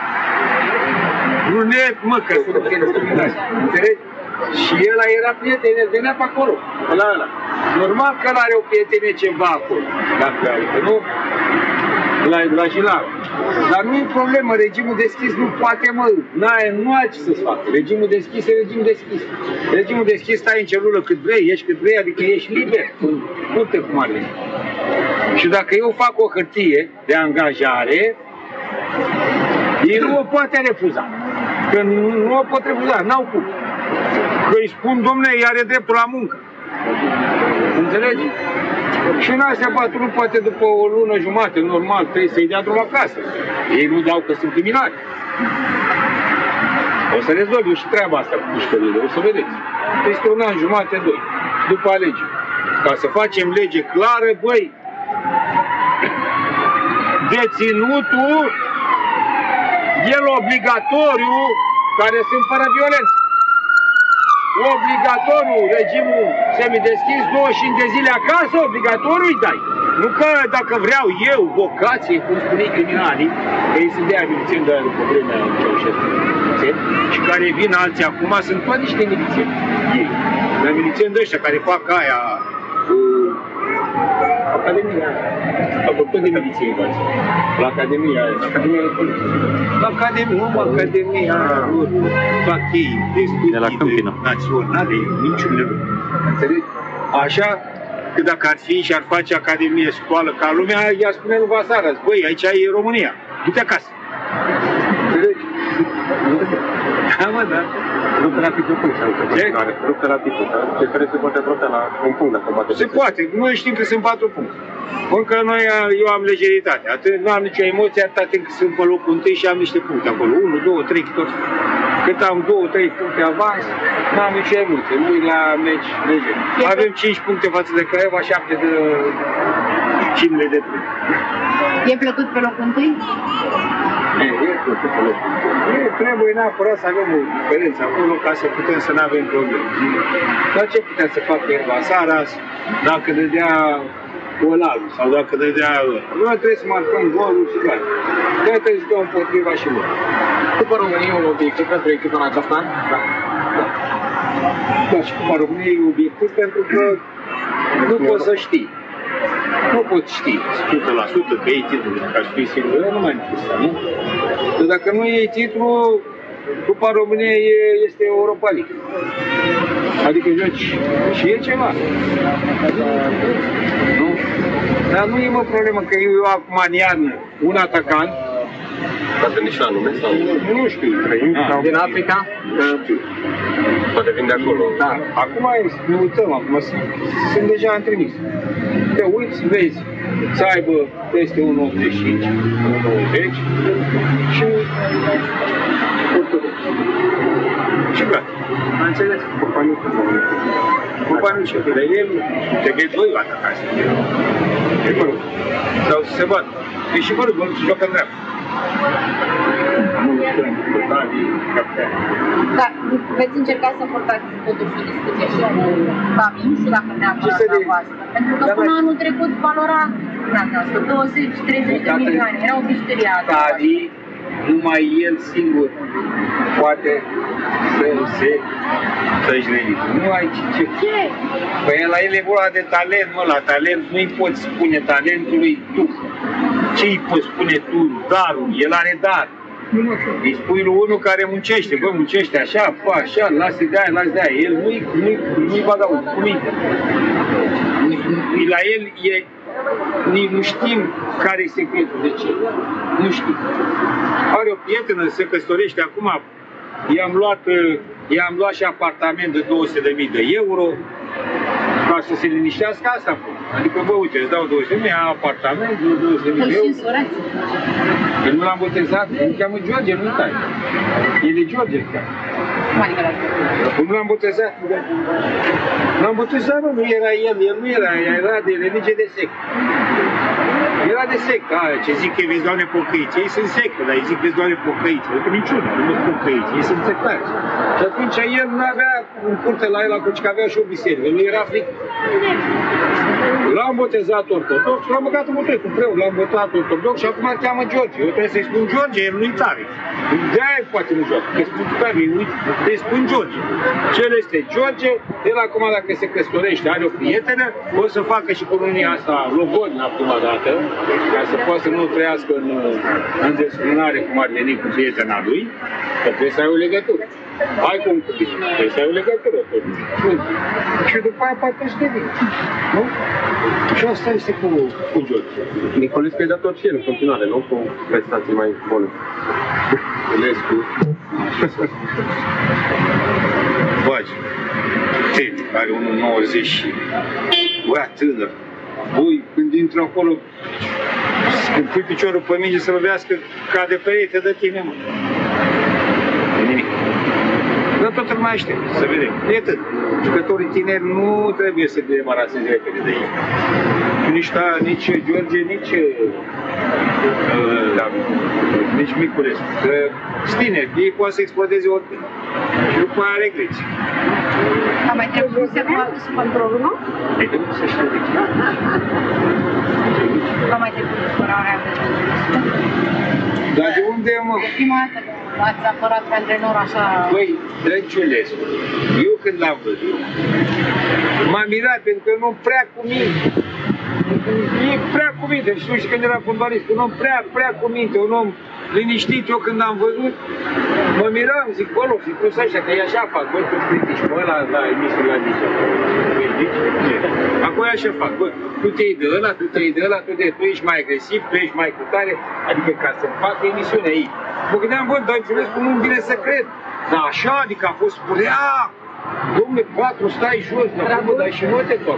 Nu nev, mă, că sunt discriminați, înțelegi? Și ăla era prieten, el venea pe acolo, ăla, ăla. Normal că ăla are o prietenie ceva acolo, dacă are, că nu, la, la Gilar. Dar nu e problemă, regimul deschis nu poate, mă, nu ai ce să-ți facă. Regimul deschis e regim deschis. Regimul deschis stai în celulă cât vrei, ești cât vrei, adică ești liber, nu te cum ar veni. Și dacă eu fac o hârtie de angajare, ei nu o poate refuza. Că nu, nu o pot refuza, n-au cum. Că îi spun, dom'le, ea are dreptul la muncă. Înțelegi? Și în astea patru nu poate după o lună jumate, normal, trebuie să-i dea drum acasă. Ei nu dau că sunt criminali. O să rezolv eu și treaba asta cu pușcările, o să vedeți. Este un an jumate, doi, după alegeri. Ca să facem lege clară, băi, deținutul, el obligatoriu, care sunt fără violență. Obligatoriu, regimul semideschis, douăzeci și cinci de zile acasă, obligatoriu îi dai. Nu că dacă vreau eu, vocație, cum spune criminalii, că ei sunt de aia milițieni de aia după vremea Ceaușescu, și care vin alții acum, sunt toate niște milițieni. Ei, la milițieni de ăștia care fac aia, uh, Academia, apropo de miliție, la Academia aia, la Academia de Poliție. La Academia, nu, Academia, fac ei, de studii naționale, niciun lucru. Înțelegi? Așa, că dacă ar fi și ar face Academie, școală ca lumea, ea spune lui Vasara, băi, aici e România, du-te acasă. Înțelegi? Da, mă, da. Rupterea picotului sau rupterea picotului, ce care se poate rupte la un punct dacă poate. Se poate, noi știm că sunt patru puncte. Încă noi, eu am lejeritate, atât, nu am nicio emoție, atât timp cât sunt pe locul întâi și am niște puncte acolo, unu, doi, trei, tot. Cât am două, trei puncte avans, nu am nicio emoție, nu la meci lejer. Avem cinci puncte față de Craiova, șapte de cimile de trei. E plăcut pe locul întâi? E, e plăcut pe locul întâi. Trebuie neapărat să avem o diferență acolo ca să putem să nu avem probleme. Dar ce putem să facă Erva Saras dacă dădea Olalu sau dacă dădea ăla? Noi trebuie să marcăm golul și gata. Noi trebuie să dăm împotriva și lor. Cupa României e un obiectiv pentru echipa în acest an? Da. Da, și Cupa României e obiectiv pentru că nu poți să știi. Nu poți ști o sută la sută că iei titlul, ca să fii sigur, nu mai necesar, nu? Dar dacă nu iei titlul, Cupa României este Europa League. Adică joci și e ceva. Nu? Dar nu e mă problemă că eu acum în iarnă un atacant. Poate nici la nume sau? Nu știu, trăim sau... Din Africa? Nu știu. Poate vin de acolo. Da, acum ne uităm, acum sunt, sunt deja întremis. Te uiți, vezi, să aibă peste unu virgulă optzeci și cinci, unu virgulă nouăzeci și... Și gata. Am înțeles că companiul cu companiul ce de el, te vezi doi atacați. E mă rog. Sau să se bată. E și mă rog, mă rog, să joacă în dreapta. Da, veți încerca să portați totuși o discuție și cu Cami, nu știu dacă neapărat la voastră. Pentru că până anul trecut valora douăzeci treizeci de milioane, era o bijuterie. Tari, numai el singur poate să se să-și ridice. Nu ai ce... Ce? Păi la el e vorba de talent, mă, la talent nu-i poți spune talentului tu. Ce-i poți spune tu darul? El are dar. Îi spui lui unul care muncește, bă, muncește așa, fa, așa, lasă de aia, lasă de aia. El nu-i, nu-i, nu-i vagabunt, cu minte. La el e, nici nu știm care e secretul, de ce. Nu știm. Are o prietenă, se căsătorește acum, i-am luat, i-am luat și apartament de două sute de mii de euro, ca să se liniștească asta. Adică, bă, uite, îți dau două sute de mii, am apartament de două sute de mii de euro. Că nu l-am botezat, îl cheamă George, nu uitați. El e George, chiar. Nu l-am botezat. L-am botezat, bă, nu era el, el nu era, era de religie de sectă. Era de sectă, aia, ce zic că vezi, Doamne, pocăiți. Ei sunt sectă, dar îi zic, vezi, Doamne, pocăiți. Adică niciunul, nu sunt pocăiți, ei sunt sectari. Și atunci el nu avea în curte la el, atunci că avea și o biserică, nu era frică. L-am botezat ortodox, l-am băgat în botez cu preot, l-am botat ortodox și acum îl cheamă George. Eu trebuie să-i spun George, el nu-i tare. De-aia poate nu joacă, că spun tare, îi spun George. Cel este George, el acum dacă se căsătorește, are o prietenă, o să facă și colonia asta logodnă prima dată, ca să poată să nu trăiască în, în desfrânare cum ar veni cu prietena lui, că trebuie să ai o legătură. Hai cum cu bine, trebuie să ai o legătură. Și după aia poate să te vin. Nu? Și asta este cu, cu George. Nicolescu e dator și el în continuare, nu? Cu prestații mai bune. Nicolescu. Bagi. Ce? Are unul nouăzeci și... Băia tânăr. Băi, când intru acolo, când pui piciorul pe minge să lovească ca de perete de tine, mă. Nimic. Dar totul mai aștept, să vedem. E atât. Jucătorii tineri nu trebuie să demaraseze repede de ei. Nici, ta, nici George, nici, uh, da, nici Miculescu. Că sunt tineri, ei poate să explodeze oricând. Și după aia regreți. A mai trebuit să facă sub controlul, nu? Ei trebuie să știu de ce. A mai trebuit supărarea de Dar de unde, mă? Prima dată ați apărat pe antrenor așa... Băi, Drăciulescu, eu când l-am văzut, m-am mirat pentru că nu prea cu minte. E prea cu minte, știu și când era fotbalist, un om prea, prea cu minte, un om liniștit. Eu când am văzut, mă miram, zic, bă, loc, zic, plus așa, că e așa fac, bă, tu critici, bă, la, la emisiul la nici. Acum așa fac, bă, tu te iei de ăla, tu te iei de ăla, tu, de, tu ești mai agresiv, tu ești mai cutare, adică ca să-mi fac emisiunea ei. Mă gândeam, bă, dar Drăciulescu nu-mi vine să cred. Dar așa, adică a fost spunea, dom'le, patru, stai jos, dar bă, dar și note tot.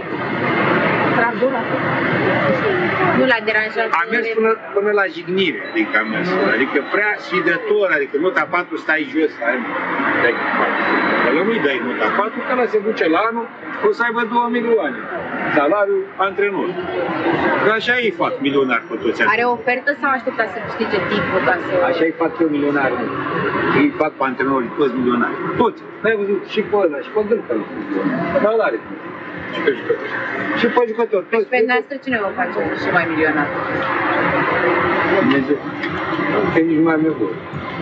Nu l-a deranjat. Am mers până, până la jignire, adică am mers. Adică prea sfidător, adică nota patru stai jos, hai, dai patru. Dar nu-i dai nota patru, că ăla se duce la anul, o să aibă două milioane. Salariul antrenor. Că așa îi fac milionari pe toți. Are o ofertă sau aștepta să câștige timpul ca să... Așa îi fac eu milionari. Îi fac pe antrenorii, toți milionari. Toți. N-ai văzut și pe ăla, și pe Dârcă. Salari. Și pe jucători. Și pe jucători. Deci pe noastră cine vă face și mai milionar? Dumnezeu. Că nici mai am nevoie.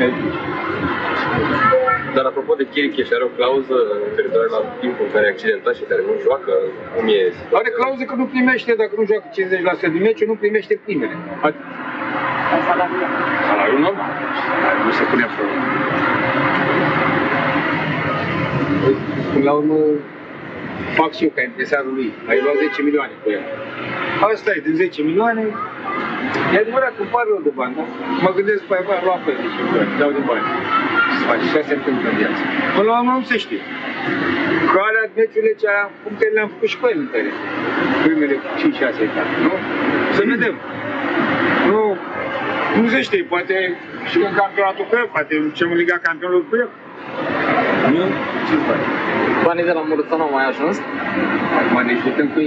Dar apropo de Chiriche, și are o clauză referitoare la timpul în care e accidentat și care nu joacă, cum e? Are clauză că nu primește, dacă nu joacă cincizeci la sută din meci, nu primește primele. Salariul. Salariul normal. Nu se pune problema. Până la urmă, fac și eu ca empresarul lui. Ai luat zece milioane cu el. Asta e, din zece milioane, e adevărat că îmi pare rău de bani, da? Mă gândesc pe aia, lua pe zece milioane, dau din bani. Se face, așa se întâmplă în viață. Până la urmă nu se știe. Că alea meciurile cea, punctele le-am făcut și cu el în tăie. Primele cinci șase etape, nu? Să vedem. Nu, nu se știe, poate și în campionatul cu el, poate ce în Liga Campionilor cu el. Nu? Ce-ți face? Banii de la Mureța nu au mai ajuns? Acum ne jucăm cu ei.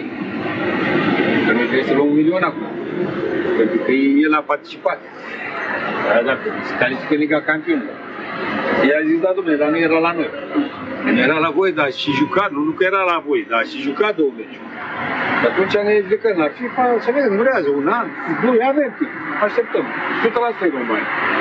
Că noi trebuie să luăm un milion acum. Pentru că el a participat. Dar dacă se califică în Liga Campionilor. El a zis, da, domnule, dar nu era la noi. Nu era la voi, dar și jucat, nu, nu că era la voi, dar și jucat două meciuri. Și atunci ne plecăm la FIFA, să vedem, durează un an, doi, avem timp, așteptăm. o sută la sută bani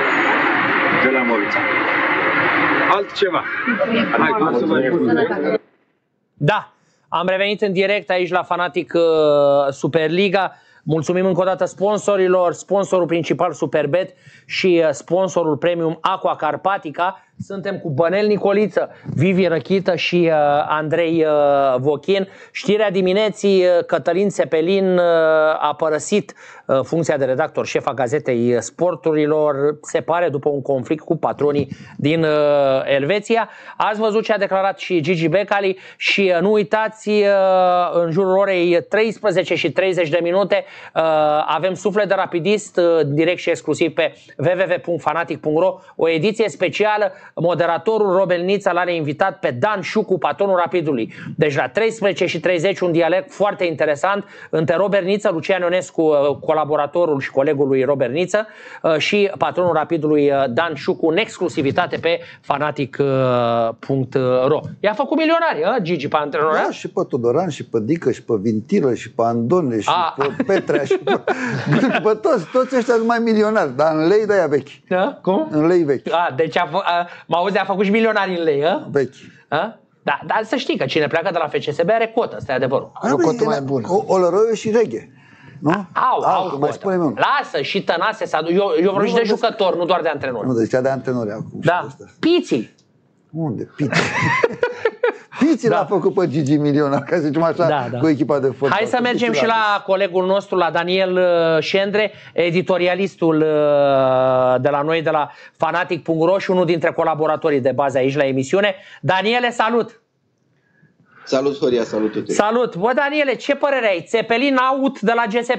de la Măruța. Altceva. Hai, cum să vă spun. Da, am revenit în direct aici la Fanatic uh, Superliga. Mulțumim încă o dată sponsorilor, sponsorul principal Superbet și sponsorul premium Aqua Carpatica. Suntem cu Bănel Nicoliță, Vivi Răchită și uh, Andrei uh, Vochin. Știrea dimineții, uh, Cătălin Țepelin uh, a părăsit uh, funcția de redactor șef a Gazetei Sporturilor, se pare după un conflict cu patronii din uh, Elveția. Ați văzut ce a declarat și Gigi Becali și uh, nu uitați, uh, în jurul orei treisprezece și treizeci de minute uh, avem Suflet de Rapidist, uh, direct și exclusiv pe w w w punct fanatic punct ro, o ediție specială. Moderatorul Robel Nița l-are invitat pe Dan Șucu, patronul Rapidului. Deci la treisprezece și treizeci un dialog foarte interesant între Robert Niță, Lucian Ionescu, colaboratorul și colegul lui Robert Niță, și patronul Rapidului Dan Șucu, în exclusivitate pe fanatic punct ro. I-a făcut milionari, Gigi, pe antrenori? Da, și pe Todoran, și pe Dică, și pe Vintilă, și pe Andone, și a. pe Petrea, și pe, pe toți, toți ăștia sunt mai milionari, dar în lei de-aia vechi. Da? Cum? În lei vechi. A, deci a, a, mă auzi, a făcut și milionari în lei, a? Vechi. A? Da, dar să știi că cine pleacă de la F C S B are cotă, ăsta e adevărul. Are o cotă mai bună. Olăroiu și Reghe. Nu? Au, au, au cotă. Lasă, și Tănase s-a dus. Eu, eu vreau și de jucători, nu doar de antrenori. Nu, de zicea de antrenori acum. Da. Piții. Unde? Piții. Piții da. L-a făcut pe Gigi milionar, ca să zicem așa, da, da. Cu echipa de fotbal. Hai să mergem și la colegul nostru, la Daniel Șendre, editorialistul de la noi, de la fanatic punct ro și unul dintre colaboratorii de bază aici la emisiune. Daniele, salut! Salut, Horia, salut tuturor! Salut! Bă, Daniele, ce părere ai? Țepelin out de la G S P?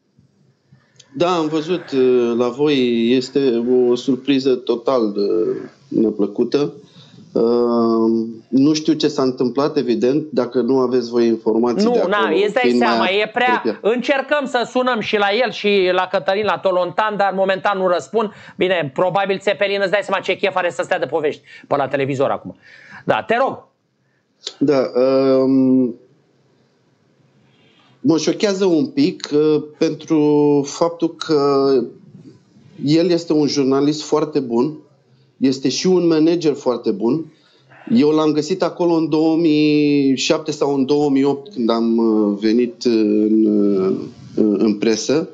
Da, am văzut la voi, este o surpriză total neplăcută. Uh, nu știu ce s-a întâmplat, evident, dacă nu aveți voi informații nu, de acolo. Nu, îți dai seama, e prea... Apropia. Încercăm să sunăm și la el și la Cătălin, la Tolontan, dar momentan nu răspund. Bine, probabil Țepelin, îți dai seama ce chef are să stea de povești pe la televizor acum. Da, te rog. Da, um, mă șochează un pic uh, pentru faptul că el este un jurnalist foarte bun, este și un manager foarte bun. Eu l-am găsit acolo în două mii șapte sau în două mii opt, când am venit în, în presă.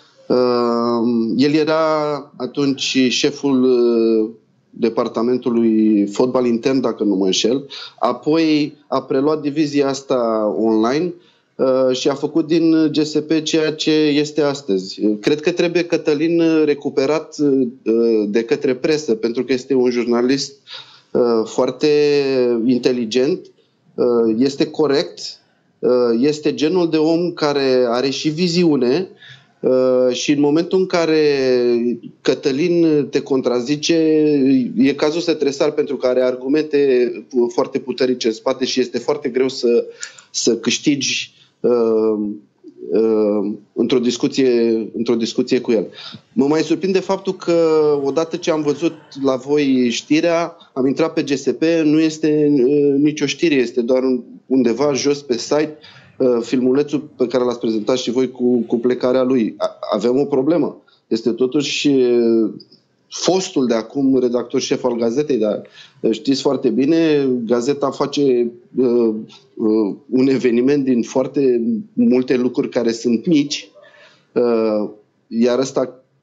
El era atunci șeful departamentului fotbal intern, dacă nu mă înșel. Apoi a preluat divizia asta online și a făcut din G S P ceea ce este astăzi. Cred că trebuie Cătălin recuperat de către presă, pentru că este un jurnalist foarte inteligent, este corect, este genul de om care are și viziune și în momentul în care Cătălin te contrazice, e cazul să te sari, pentru că are argumente foarte puternice în spate și este foarte greu să, să câștigi Uh, uh, într-o discuție, într-o discuție cu el. Mă mai surprinde faptul că odată ce am văzut la voi știrea, am intrat pe G S P, nu este uh, nicio știre, este doar undeva jos pe site uh, filmulețul pe care l-ați prezentat și voi cu, cu plecarea lui. A, avem o problemă. Este totuși uh, fostul de acum redactor șef al gazetei, dar știți foarte bine, gazeta face uh, uh, un eveniment din foarte multe lucruri care sunt mici, uh, iar ăsta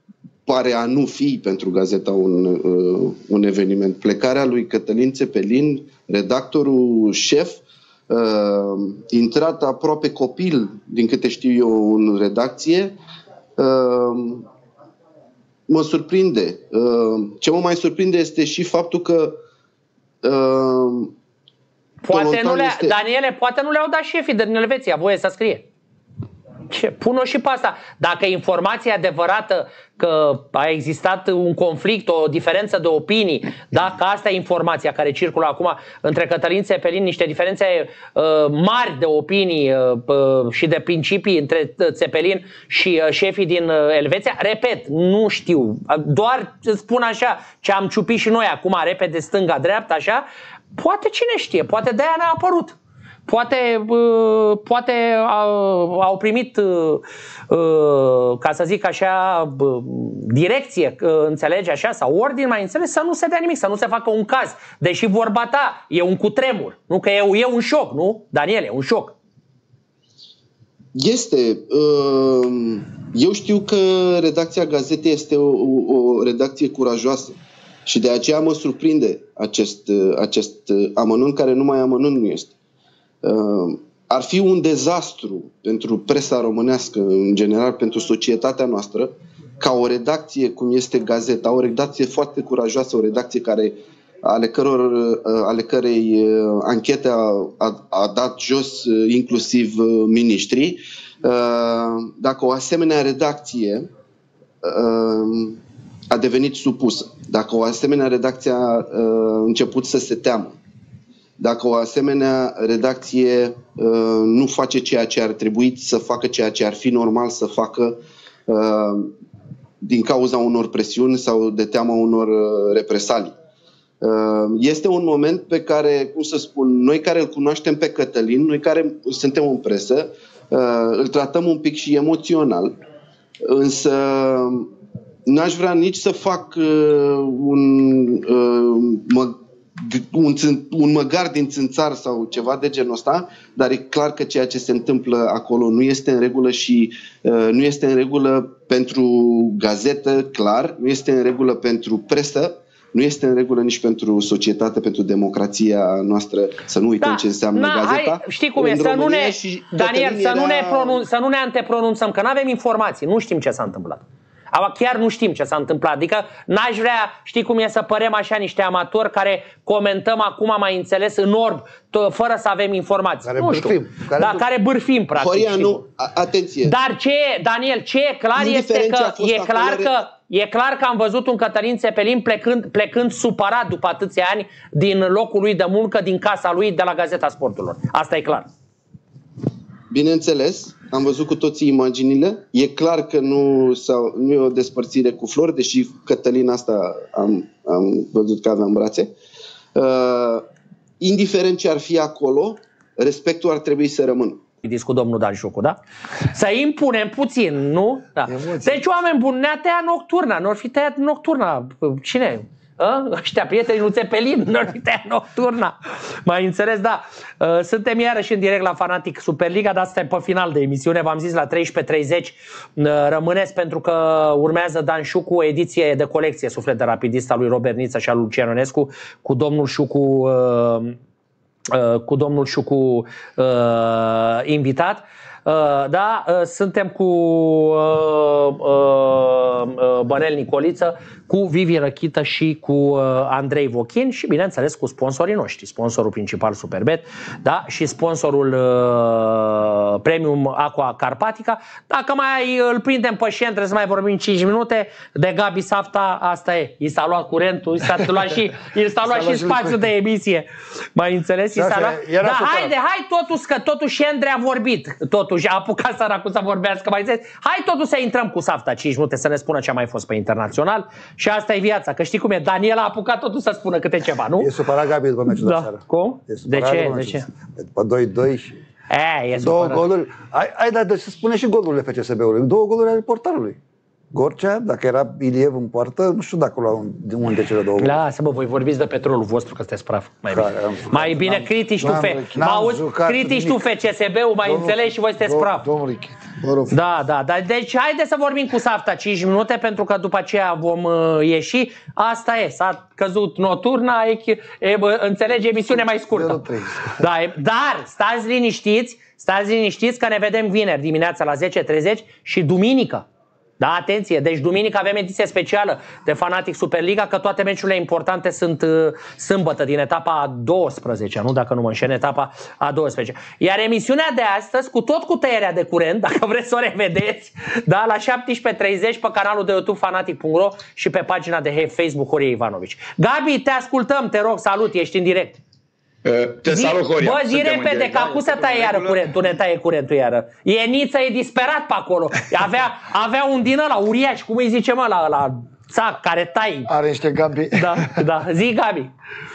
pare a nu fi pentru Gazeta un, uh, un eveniment. Plecarea lui Cătălin Țepelin, redactorul șef, uh, intrat aproape copil, din câte știu eu, în redacție, uh, mă surprinde. Uh, ce mă mai surprinde este și faptul că uh, Poate nu le, este... Daniele, poate nu le-au dat șefii din Elveția voie să scrie. Ce? Pun-o și pe asta. Dacă informația adevărată că a existat un conflict, o diferență de opinii, dacă asta e informația care circulă acum între Cătălin Țepelin, niște diferențe uh, mari de opinii uh, și de principii între Țepelin și uh, șefii din uh, Elveția, repet, nu știu, doar spun așa ce am ciupit și noi acum, repede stânga-dreapta, așa, poate cine știe, poate de-aia n-a apărut. Poate, uh, poate uh, au primit, uh, uh, ca să zic așa, uh, direcție, uh, înțelegi așa, sau ordine, mai înțeles, să nu se dea nimic, să nu se facă un caz. Deși vorba ta e un cutremur, nu că e, e un șoc, nu? Daniel, e un șoc. Este. Eu știu că redacția gazetei este o, o redacție curajoasă și de aceea mă surprinde acest, acest amănunt, care numai amănunt nu este. Ar fi un dezastru pentru presa românească, în general pentru societatea noastră, ca o redacție cum este Gazeta, o redacție foarte curajoasă, o redacție care, ale, căror, ale cărei anchete a, a, a dat jos inclusiv miniștrii, dacă o asemenea redacție a devenit supusă, dacă o asemenea redacție a început să se teamă, dacă o asemenea redacție uh, nu face ceea ce ar trebui să facă, ceea ce ar fi normal să facă uh, din cauza unor presiuni sau de teama unor uh, represalii. Uh, este un moment pe care, cum să spun, noi care îl cunoaștem pe Cătălin, noi care suntem în presă, uh, îl tratăm un pic și emoțional, însă n-aș vrea nici să fac uh, un... Uh, mă, Un, un măgar din țânțar sau ceva de genul ăsta, dar e clar că ceea ce se întâmplă acolo nu este în regulă și uh, nu este în regulă pentru gazetă, clar, nu este în regulă pentru presă, nu este în regulă nici pentru societate, pentru democrația noastră, să nu uităm da, ce înseamnă na, gazeta. Hai, știi cum e, să nu ne, Daniel, să, era... nu ne pronun, să nu ne antepronunțăm, că nu avem informații, nu știm ce s-a întâmplat. Chiar nu știm ce s-a întâmplat. Adică n-aș vrea, știi cum e, să părem așa niște amatori care comentăm acum, mai înțeles, în orb, fără să avem informații. Care nu știu. Bârfim. Care da, care bârfim, practic. Horia, nu, atenție. Dar ce e, Daniel, ce e clar este că e clar că, e clar că am văzut un Cătălin Țepelin plecând, plecând supărat după atâția ani din locul lui de muncă, din casa lui, de la Gazeta Sporturilor. Asta e clar. Bineînțeles, am văzut cu toții imaginile. E clar că nu, sau, nu e o despărțire cu flori, deși Cătălin asta am, am văzut că avea în brațe. Uh, indiferent ce ar fi acolo, respectul ar trebui să rămână. Discut cu domnul Dan Șucu, da? Să impunem puțin, nu? Da. Deci, oameni buni, ne-a tăiat nocturna, nu ar fi tăiat nocturna. Cine? A? Ăștia prietenii lui Țepelin, nu ar fi tăiat nocturna. Mai înțeles, da. Suntem iarăși în direct la Fanatic Superliga, dar suntem pe final de emisiune. V-am zis la treisprezece treizeci. Rămâneți pentru că urmează Dan Șucu, o ediție de colecție Suflet de Rapidist al lui Robert Niță și al lui Lucian Ionescu, cu domnul Șucu cu domnul Șucu uh, invitat. Uh, da, uh, suntem cu uh, uh, Bănel Nicoliță, cu Vivi Răchită și cu uh, Andrei Vochin și, bineînțeles, cu sponsorii noștri. Sponsorul principal Superbet, da, și sponsorul uh, Premium Aqua Carpatica. Dacă mai îl prindem pe șen, trebuie să mai vorbim cinci minute. De Gabi Safta, asta e. I s-a luat curentul, i s-a luat și, i s-a luat și spațiul de emisie. Mai înțeles? I s-a luat... Dar haide, hai totuși, că totuși Endre a vorbit. Totuși a apucat săracul să vorbească, mai zis. Hai totuși să intrăm cu Safta cinci minute să ne spună ce a mai fost pe internațional. Și asta e viața, că știi cum e, Daniel a apucat totul să spună câte ceva, nu? E supărat Gabi după meciul da. de seară. Cum? De ce? De ce? După doi doi și e, e două supărat. goluri. Ai, ai dat de să spune și golurile F C S B-ului. Două goluri ale portarului. Gorcea, dacă era Iliev în poartă, nu știu dacă lua unde cele două goluri. Lasă, bă, voi vorbiți de petrolul vostru, că sunteți praf. Mai bine, mai bine critici tu, F C S B-ul, mai înțelegi și voi sunteți praf. Domnul Richet, Da, da, da. Deci haide să vorbim cu Safta cinci minute, pentru că după aceea vom uh, ieși. Asta e, s-a căzut noturna, e, e, înțelege, emisiune mai scurtă. Da, e, dar stați liniștiți, stați liniștiți că ne vedem vineri dimineața la zece și treizeci și duminică. Da, atenție, deci duminică avem ediție specială de Fanatic Superliga, că toate meciurile importante sunt uh, sâmbătă din etapa a douăsprezecea, nu dacă nu mă înșel, etapa a douăsprezecea. Iar emisiunea de astăzi, cu tot cu tăierea de curent, dacă vreți să o revedeți, da, la șaptesprezece și treizeci pe canalul de YouTube fanatic punct ro și pe pagina de Facebook Horia Ivanovici. Gabi, te ascultăm, te rog, salut, ești în direct. Te salut, Horia. Bă, zi repede, că acum să taie iară curentul, ne taie curentul iară. E Niță, e disperat pe acolo. Avea, avea un din ăla uriaș, cum îi zice mă, la, la țac, care tai. Are niște Gabi. Da, da, zi Gabi.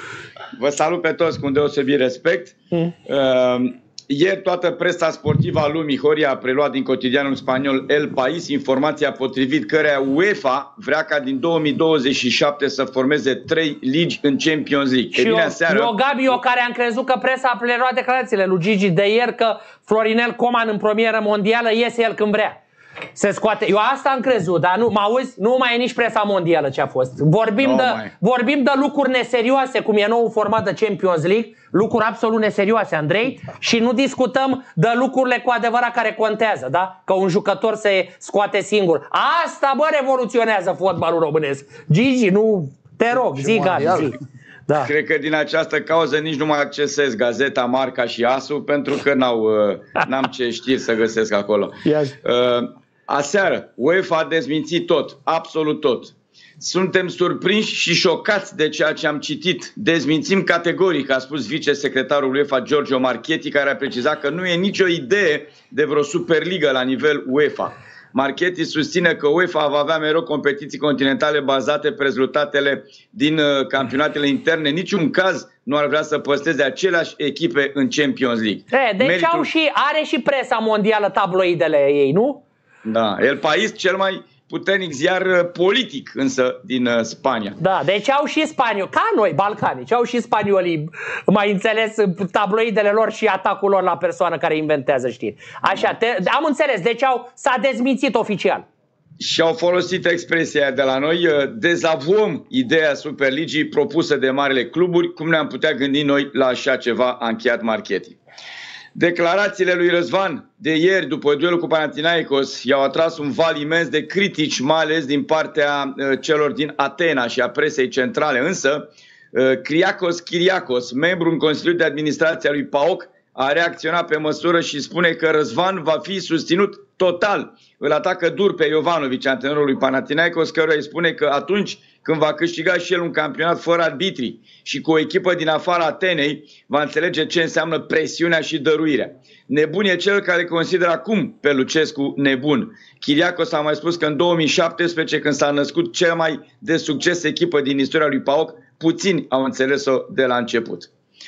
Vă salut pe toți cu un deosebit respect. Mm. Uh, Ieri toată presa sportivă a lumii, Horia, a preluat din cotidianul spaniol El País informația potrivit căreia UEFA vrea ca din două mii douăzeci și șapte să formeze trei ligi în Champions League. Și eu, seară... eu, Gabi, eu care am crezut că presa a preluat declarațiile lui Gigi de ieri că Florinel Coman în premieră mondială iese el când vrea. Se scoate. Eu asta am crezut, dar nu, mă auzi? Nu mai e nici presa mondială ce a fost. Vorbim, no, de, vorbim de lucruri neserioase, cum e nou format de Champions League, lucruri absolut neserioase, Andrei, și nu discutăm de lucrurile cu adevărat care contează, da? Că un jucător se scoate singur. Asta, bă, revoluționează fotbalul românesc. Gigi, nu, te rog, zi, Gabi, zi. Da. Cred că din această cauză nici nu mai accesez Gazeta, Marca și Asul, pentru că n-au, n-am ce știri să găsesc acolo. Uh, aseară, UEFA a dezmințit tot, absolut tot. Suntem surprinși și șocați de ceea ce am citit. Dezmințim categoric, a spus vicesecretarul UEFA Giorgio Marchetti, care a precizat că nu e nicio idee de vreo Superligă la nivel UEFA. Marchetti susține că UEFA va avea mereu competiții continentale bazate pe rezultatele din uh, campionatele interne. Niciun caz nu ar vrea să păstreze aceleași echipe în Champions League. E, deci Meritul... au și, are și presa mondială tabloidele ei, nu? Da, El País, cel mai puternic ziar politic însă din uh, Spania. Da, deci au și spanioli, ca noi, balcanici, au și spaniolii, mai înțeles, tabloidele lor și atacul lor la persoană care inventează știri. Așa, te, am înțeles, deci au, s-a dezmințit oficial. Și au folosit expresia de la noi, dezavuăm ideea Superligii propusă de marile cluburi, cum ne-am putea gândi noi la așa ceva, a încheiat Marchetti. Declarațiile lui Răzvan de ieri după duelul cu Panathinaikos i-au atras un val imens de critici, mai ales din partea uh, celor din Atena și a presei centrale. Însă, uh, Kyriakos Kyriakos, membru în Consiliul de Administrație al lui PAOK, a reacționat pe măsură și spune că Răzvan va fi susținut total. Îl atacă dur pe Jovanovic, antrenorul lui Panathinaikos, căruia îi spune că atunci când va câștiga și el un campionat fără arbitri și cu o echipă din afara Atenei, va înțelege ce înseamnă presiunea și dăruirea. Nebun e cel care consideră acum pe Lucescu nebun. Kyriakos a mai spus că în două mii șaptesprezece, când s-a născut cea mai de succes echipă din istoria lui PAOK, puțini au înțeles-o de la început.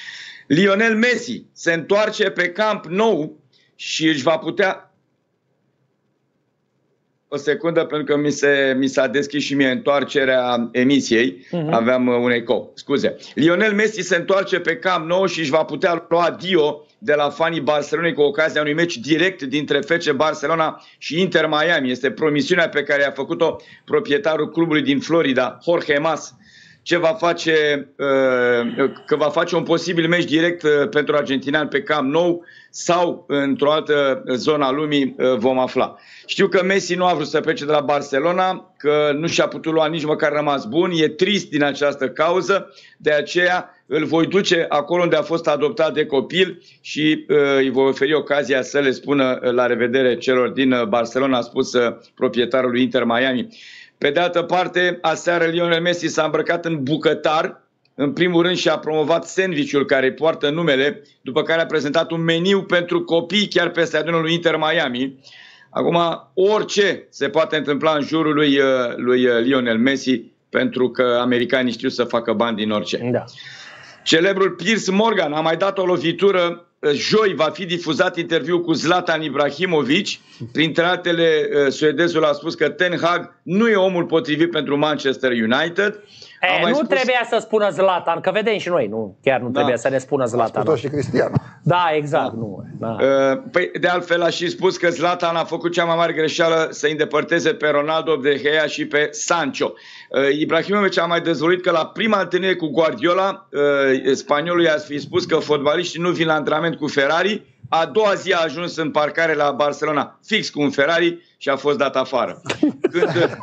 Lionel Messi se întoarce pe Camp Nou și își va putea... O secundă, pentru că mi, se, mi s-a deschis și mie întoarcerea emisiei. Uh-huh. Aveam un ecou. Scuze. Lionel Messi se întoarce pe Camp Nou și își va putea lua adio de la fanii Barcelonei cu ocazia unui meci direct dintre F C Barcelona și Inter Miami. Este promisiunea pe care a făcut-o proprietarul clubului din Florida, Jorge Mas. Ce va face, că va face un posibil meci direct pentru argentinian pe Camp Nou sau într-o altă zonă a lumii, vom afla. Știu că Messi nu a vrut să plece de la Barcelona, că nu și-a putut lua nici măcar rămas bun, e trist din această cauză, de aceea îl voi duce acolo unde a fost adoptat de copil și uh, îi voi oferi ocazia să le spună la revedere celor din Barcelona, a spus uh, proprietarul lui Inter Miami. Pe de altă parte, aseară Lionel Messi s-a îmbrăcat în bucătar, în primul rând și-a promovat sandwich-ul care poartă numele, după care a prezentat un meniu pentru copii chiar pe stadionul lui Inter Miami. Acum, orice se poate întâmpla în jurul lui, lui Lionel Messi, pentru că americanii știu să facă bani din orice. Da. Celebrul Piers Morgan a mai dat o lovitură. Joi va fi difuzat interviul cu Zlatan Ibrahimovic. Printre altele, suedezul a spus că Ten Hag nu e omul potrivit pentru Manchester United. E, nu spus... trebuia să spună Zlatan, că vedem și noi, nu, chiar nu da. trebuia să ne spună Zlatan. A spus-o și Cristiano. Da, exact. Da. Nu, da. Păi, de altfel a și spus că Zlatan a făcut cea mai mare greșeală să îndepărteze pe Ronaldo, De Gea și pe Sancho. Ibrahimovic a mai dezvăluit că la prima întâlnire cu Guardiola, spaniolul i-a fi spus că fotbaliștii nu vin la antrenament cu Ferrari. A doua zi a ajuns în parcare la Barcelona fix cu un Ferrari și a fost dat afară. Când...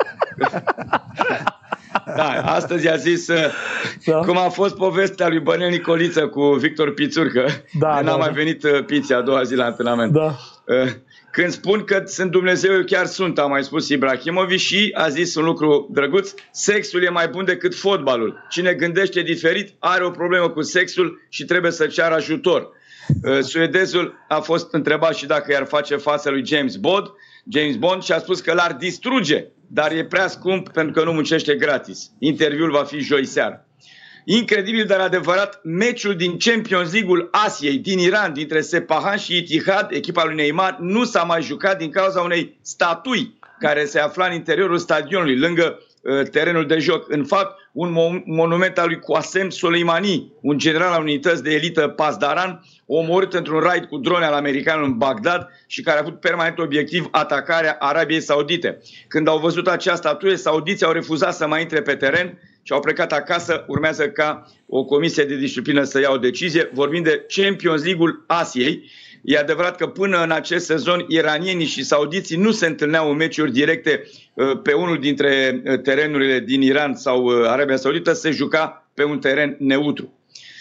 Da, astăzi a zis da. cum a fost povestea lui Bănel Nicoliță cu Victor Pițurcă. Da, n-a da, mai da. venit Piții a doua zi la antrenament. Da. Când spun că sunt Dumnezeu, eu chiar sunt, a mai spus Ibrahimovic, și a zis un lucru drăguț: sexul e mai bun decât fotbalul. Cine gândește diferit are o problemă cu sexul și trebuie să ceară ajutor. Suedezul a fost întrebat și dacă i-ar face față lui James Bond, James Bond și a spus că l-ar distruge, dar e prea scump pentru că nu muncește gratis. Interviul va fi joi seară. Incredibil, dar adevărat, meciul din Champions League-ul Asiei din Iran dintre Sepahan și Ittihad, echipa lui Neymar, nu s-a mai jucat din cauza unei statui care se afla în interiorul stadionului, lângă uh, terenul de joc. În fapt, un mo- monument al lui Qasem Soleimani, un general al unități de elită Pasdaran, omorât într-un raid cu drone al americanilor în Bagdad și care a avut permanent obiectiv atacarea Arabiei Saudite. Când au văzut acea statuie, saudiții au refuzat să mai intre pe teren și au plecat acasă. Urmează ca o comisie de disciplină să ia o decizie. Vorbim de Champions League-ul Asiei. E adevărat că până în acest sezon iranienii și saudiții nu se întâlneau în meciuri directe pe unul dintre terenurile din Iran sau Arabia Saudită, se juca pe un teren neutru.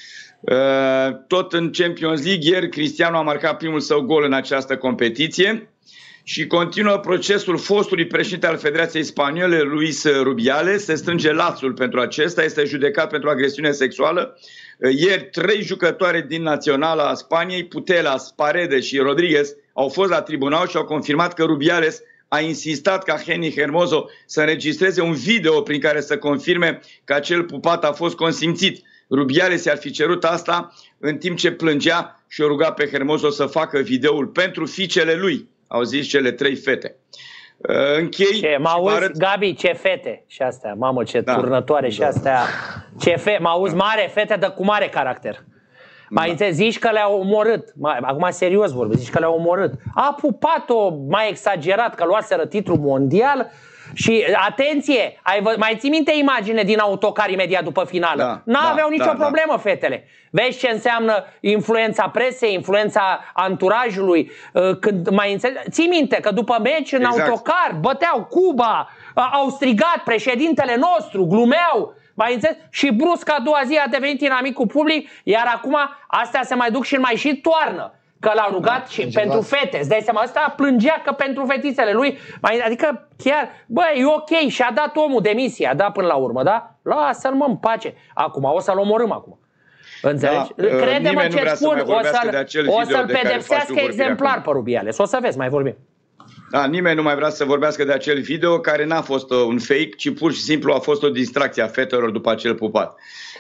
Tot în Champions League, ieri Cristiano a marcat primul său gol în această competiție și continuă procesul fostului președinte al Federației Spaniole, Luis Rubiales. Se strânge lațul pentru acesta, este judecat pentru agresiune sexuală. Ieri, trei jucătoare din Naționala Spaniei, Putelas, Paredes și Rodriguez, au fost la tribunal și au confirmat că Rubiales a insistat ca Henry Hermoso să înregistreze un video prin care să confirme că acel pupat a fost consimțit. Rubiales i-ar fi cerut asta în timp ce plângea și o ruga pe Hermoso să facă videoul pentru fiicele lui, au zis cele trei fete. Închei. Ce, mă auzi, arăt... Gabi, ce fete și astea, mamă, ce da. turnătoare și da. astea. Ce fe... Mă auzi, mare fete, dar cu mare caracter. Mai înțeleg, zici că le-au omorât. Acum serios vorbesc, zici că le-au omorât. A pupat-o mai exagerat, că luaseră titlul mondial. Și atenție, ai vă... mai ții minte imagine din autocar imediat după finală? Da, N-aveau da, nicio da, problemă da. fetele. Vezi ce înseamnă influența presei, influența anturajului. Când mai înțeleg... Ții minte că după meci în exact. autocar băteau Cuba, au strigat președintele nostru, glumeau. Mai înțeles? Și brusc a doua zi a devenit inamicul public, iar acum astea se mai duc și mai și toarnă. Că l-a rugat da, și pentru fete. Îți dai seama, ăsta plângea că pentru fetițele lui. Adică chiar, bă, e ok, și-a dat omul demisia, a dat până la urmă, da? Lasă-l, mă, în pace. Acum, o să-l omorâm acum. Înțelegi? Da, Crede-mă ce spun, o să-l o să pedepsească exemplar pe Rubiales. O să vezi, mai vorbim. Da, nimeni nu mai vrea să vorbească de acel video care n-a fost un fake, ci pur și simplu a fost o distracție a fetelor după acel pupat.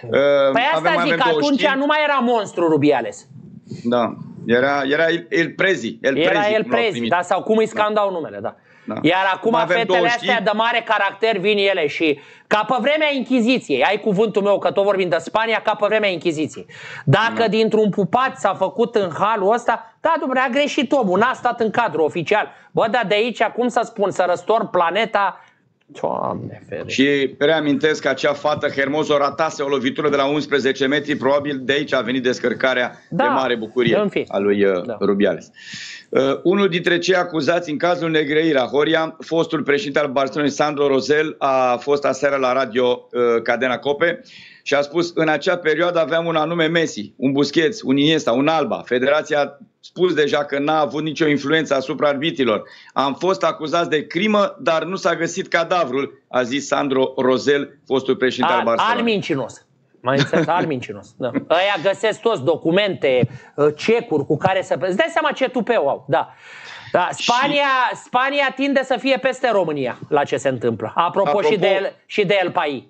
Păi asta Avem, zic, atunci știri. Nu mai era monstru Rubiales. Da, era, era El Prezi. El era Prezi, El Prezi, da, sau cum îi scandau da. numele, da. Da. Iar acum fetele astea de mare caracter vin ele și ca pe vremea Inchiziției, ai cuvântul meu că tot vorbim de Spania, ca pe vremea Inchiziției. Dacă da. dintr-un pupat s-a făcut în halul ăsta, da, dom'le, a greșit omul, n-a stat în cadru oficial. Bă, dar de aici, cum să spun, să răstorn planeta... Doamne fere. Și reamintesc că acea fată Hermoso ratase o lovitură de la unsprezece metri, probabil de aici a venit descărcarea da. de mare bucurie a lui da. Rubiales. Uh, unul dintre cei acuzați în cazul Negreira, Horia, fostul președinte al Barcelonei, Sandro Rosell, a fost aseară la radio uh, Cadena Cope și a spus: în acea perioadă aveam un anume Messi, un Busquets, un Iniesta, un Alba. Federația a spus deja că n-a avut nicio influență asupra arbitrilor. Am fost acuzați de crimă, dar nu s-a găsit cadavrul, a zis Sandro Rosell, fostul președinte al, al Barcelonei. Al mincinos. Mai înțeles? Al mincinos. Da. Aia găsesc toți documente, cecuri cu care să... Îți dai seama ce tupeu au. Da. Da. Spania, și... Spania tinde să fie peste România la ce se întâmplă. Apropo, apropo și, de El, și de El Pai.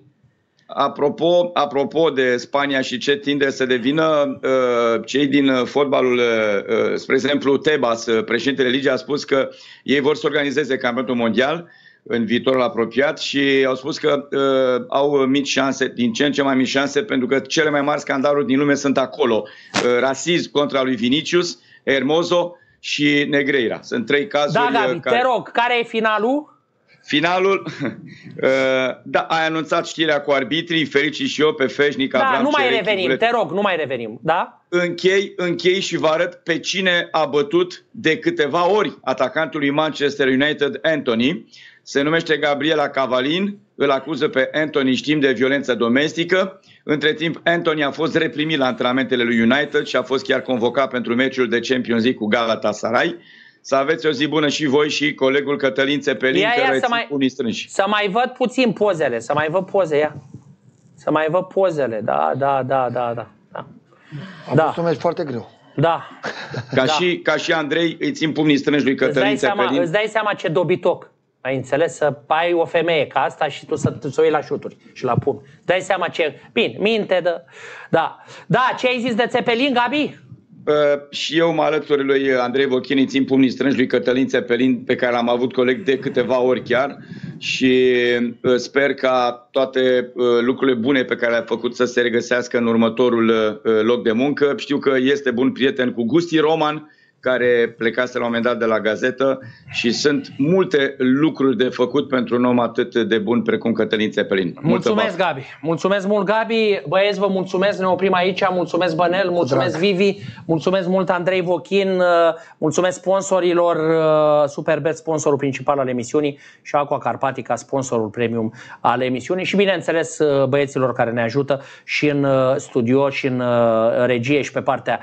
Apropo, apropo de Spania și ce tinde să devină, uh, cei din fotbalul, uh, spre exemplu Tebas, președintele Ligii, a spus că ei vor să organizeze campionatul mondial. în viitorul apropiat și au spus că uh, au mici șanse, din ce în ce mai mici șanse, pentru că cele mai mari scandaluri din lume sunt acolo. Uh, rasism contra lui Vinicius, Hermoso și Negreira. Sunt trei cazuri. Da, Gabi, care... te rog, care e finalul? Finalul, da, ai anunțat știrea cu arbitrii, felicit și eu pe Feșnic, Avram, Da, nu mai Cerechi, revenim, te rog, nu mai revenim, da? Închei, închei și vă arăt pe cine a bătut de câteva ori atacantul lui Manchester United, Anthony. Se numește Gabriela Cavalin, îl acuză pe Anthony, știm, de violență domestică. Între timp, Anthony a fost reprimit la antrenamentele lui United și a fost chiar convocat pentru meciul de Champions League cu Galatasaray. Să aveți o zi bună și voi și colegul Cătălin Țepelin, ia, ia, care să mai, unii strânși. Să mai văd puțin pozele, să mai văd poze, ia. Să mai văd pozele, da, da, da, da, da. da. A da. fost un meci foarte greu. Da. Ca, da. Și, ca și Andrei, îi țin pumnii strânși lui Cătălin îți dai Țepelin. Seama, îți dai seama ce dobitoc. Ai înțeles? Să ai o femeie ca asta și tu să, să o iei la șuturi și la pumni. Dai seama ce... Bine, minte, da. Da, da, ce ai zis de Țepelin, Gabi? Uh, și eu mă alătur lui Andrei Vochin, îi țin pumnii strânși lui Cătălin Țepelin, pe care l-am avut coleg de câteva ori chiar, și uh, sper ca toate uh, lucrurile bune pe care le-a făcut să se regăsească în următorul uh, loc de muncă. Știu că este bun prieten cu Gusti Roman, care plecase la un moment dat de la gazetă, și sunt multe lucruri de făcut pentru un om atât de bun precum Cătălin Țepelin. Mulțumesc, Gabi. Mulțumesc mult, Gabi. Băieți, vă mulțumesc. Ne oprim aici. Mulțumesc, Bănel. Mulțumesc, Vivi. Mulțumesc mult, Andrei Vochin. Mulțumesc sponsorilor. Superbet, sponsorul principal al emisiunii, și Aqua Carpatica, sponsorul premium al emisiunii, și bineînțeles băieților care ne ajută și în studio și în regie și pe partea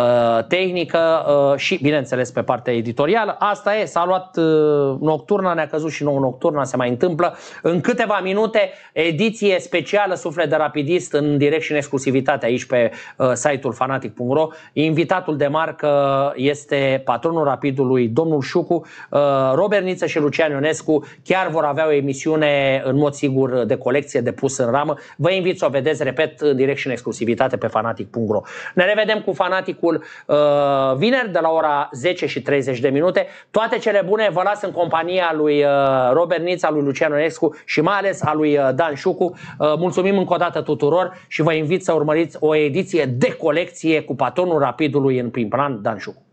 tehnică și bineînțeles pe partea editorială. Asta e, s-a luat nocturna, ne-a căzut și nouă nocturna, se mai întâmplă. În câteva minute, ediție specială Suflet de Rapidist în direct și în exclusivitate aici pe uh, site-ul fanatic punct ro. Invitatul de marcă este patronul Rapidului, domnul Șucu. uh, Robert Niță și Lucian Ionescu chiar vor avea o emisiune în mod sigur de colecție, de pus în ramă. Vă invit să o vedeți, repet, în direct și în exclusivitate pe fanatic punct ro. Ne revedem cu Fanaticul uh, vineri de la ora zece și treizeci de minute. Toate cele bune vă las în compania lui Robert Nița, lui Lucian Ionescu și mai ales a lui Dan Șucu. Mulțumim încă o dată tuturor și vă invit să urmăriți o ediție de colecție cu patronul Rapidului în prim plan, Dan Șucu.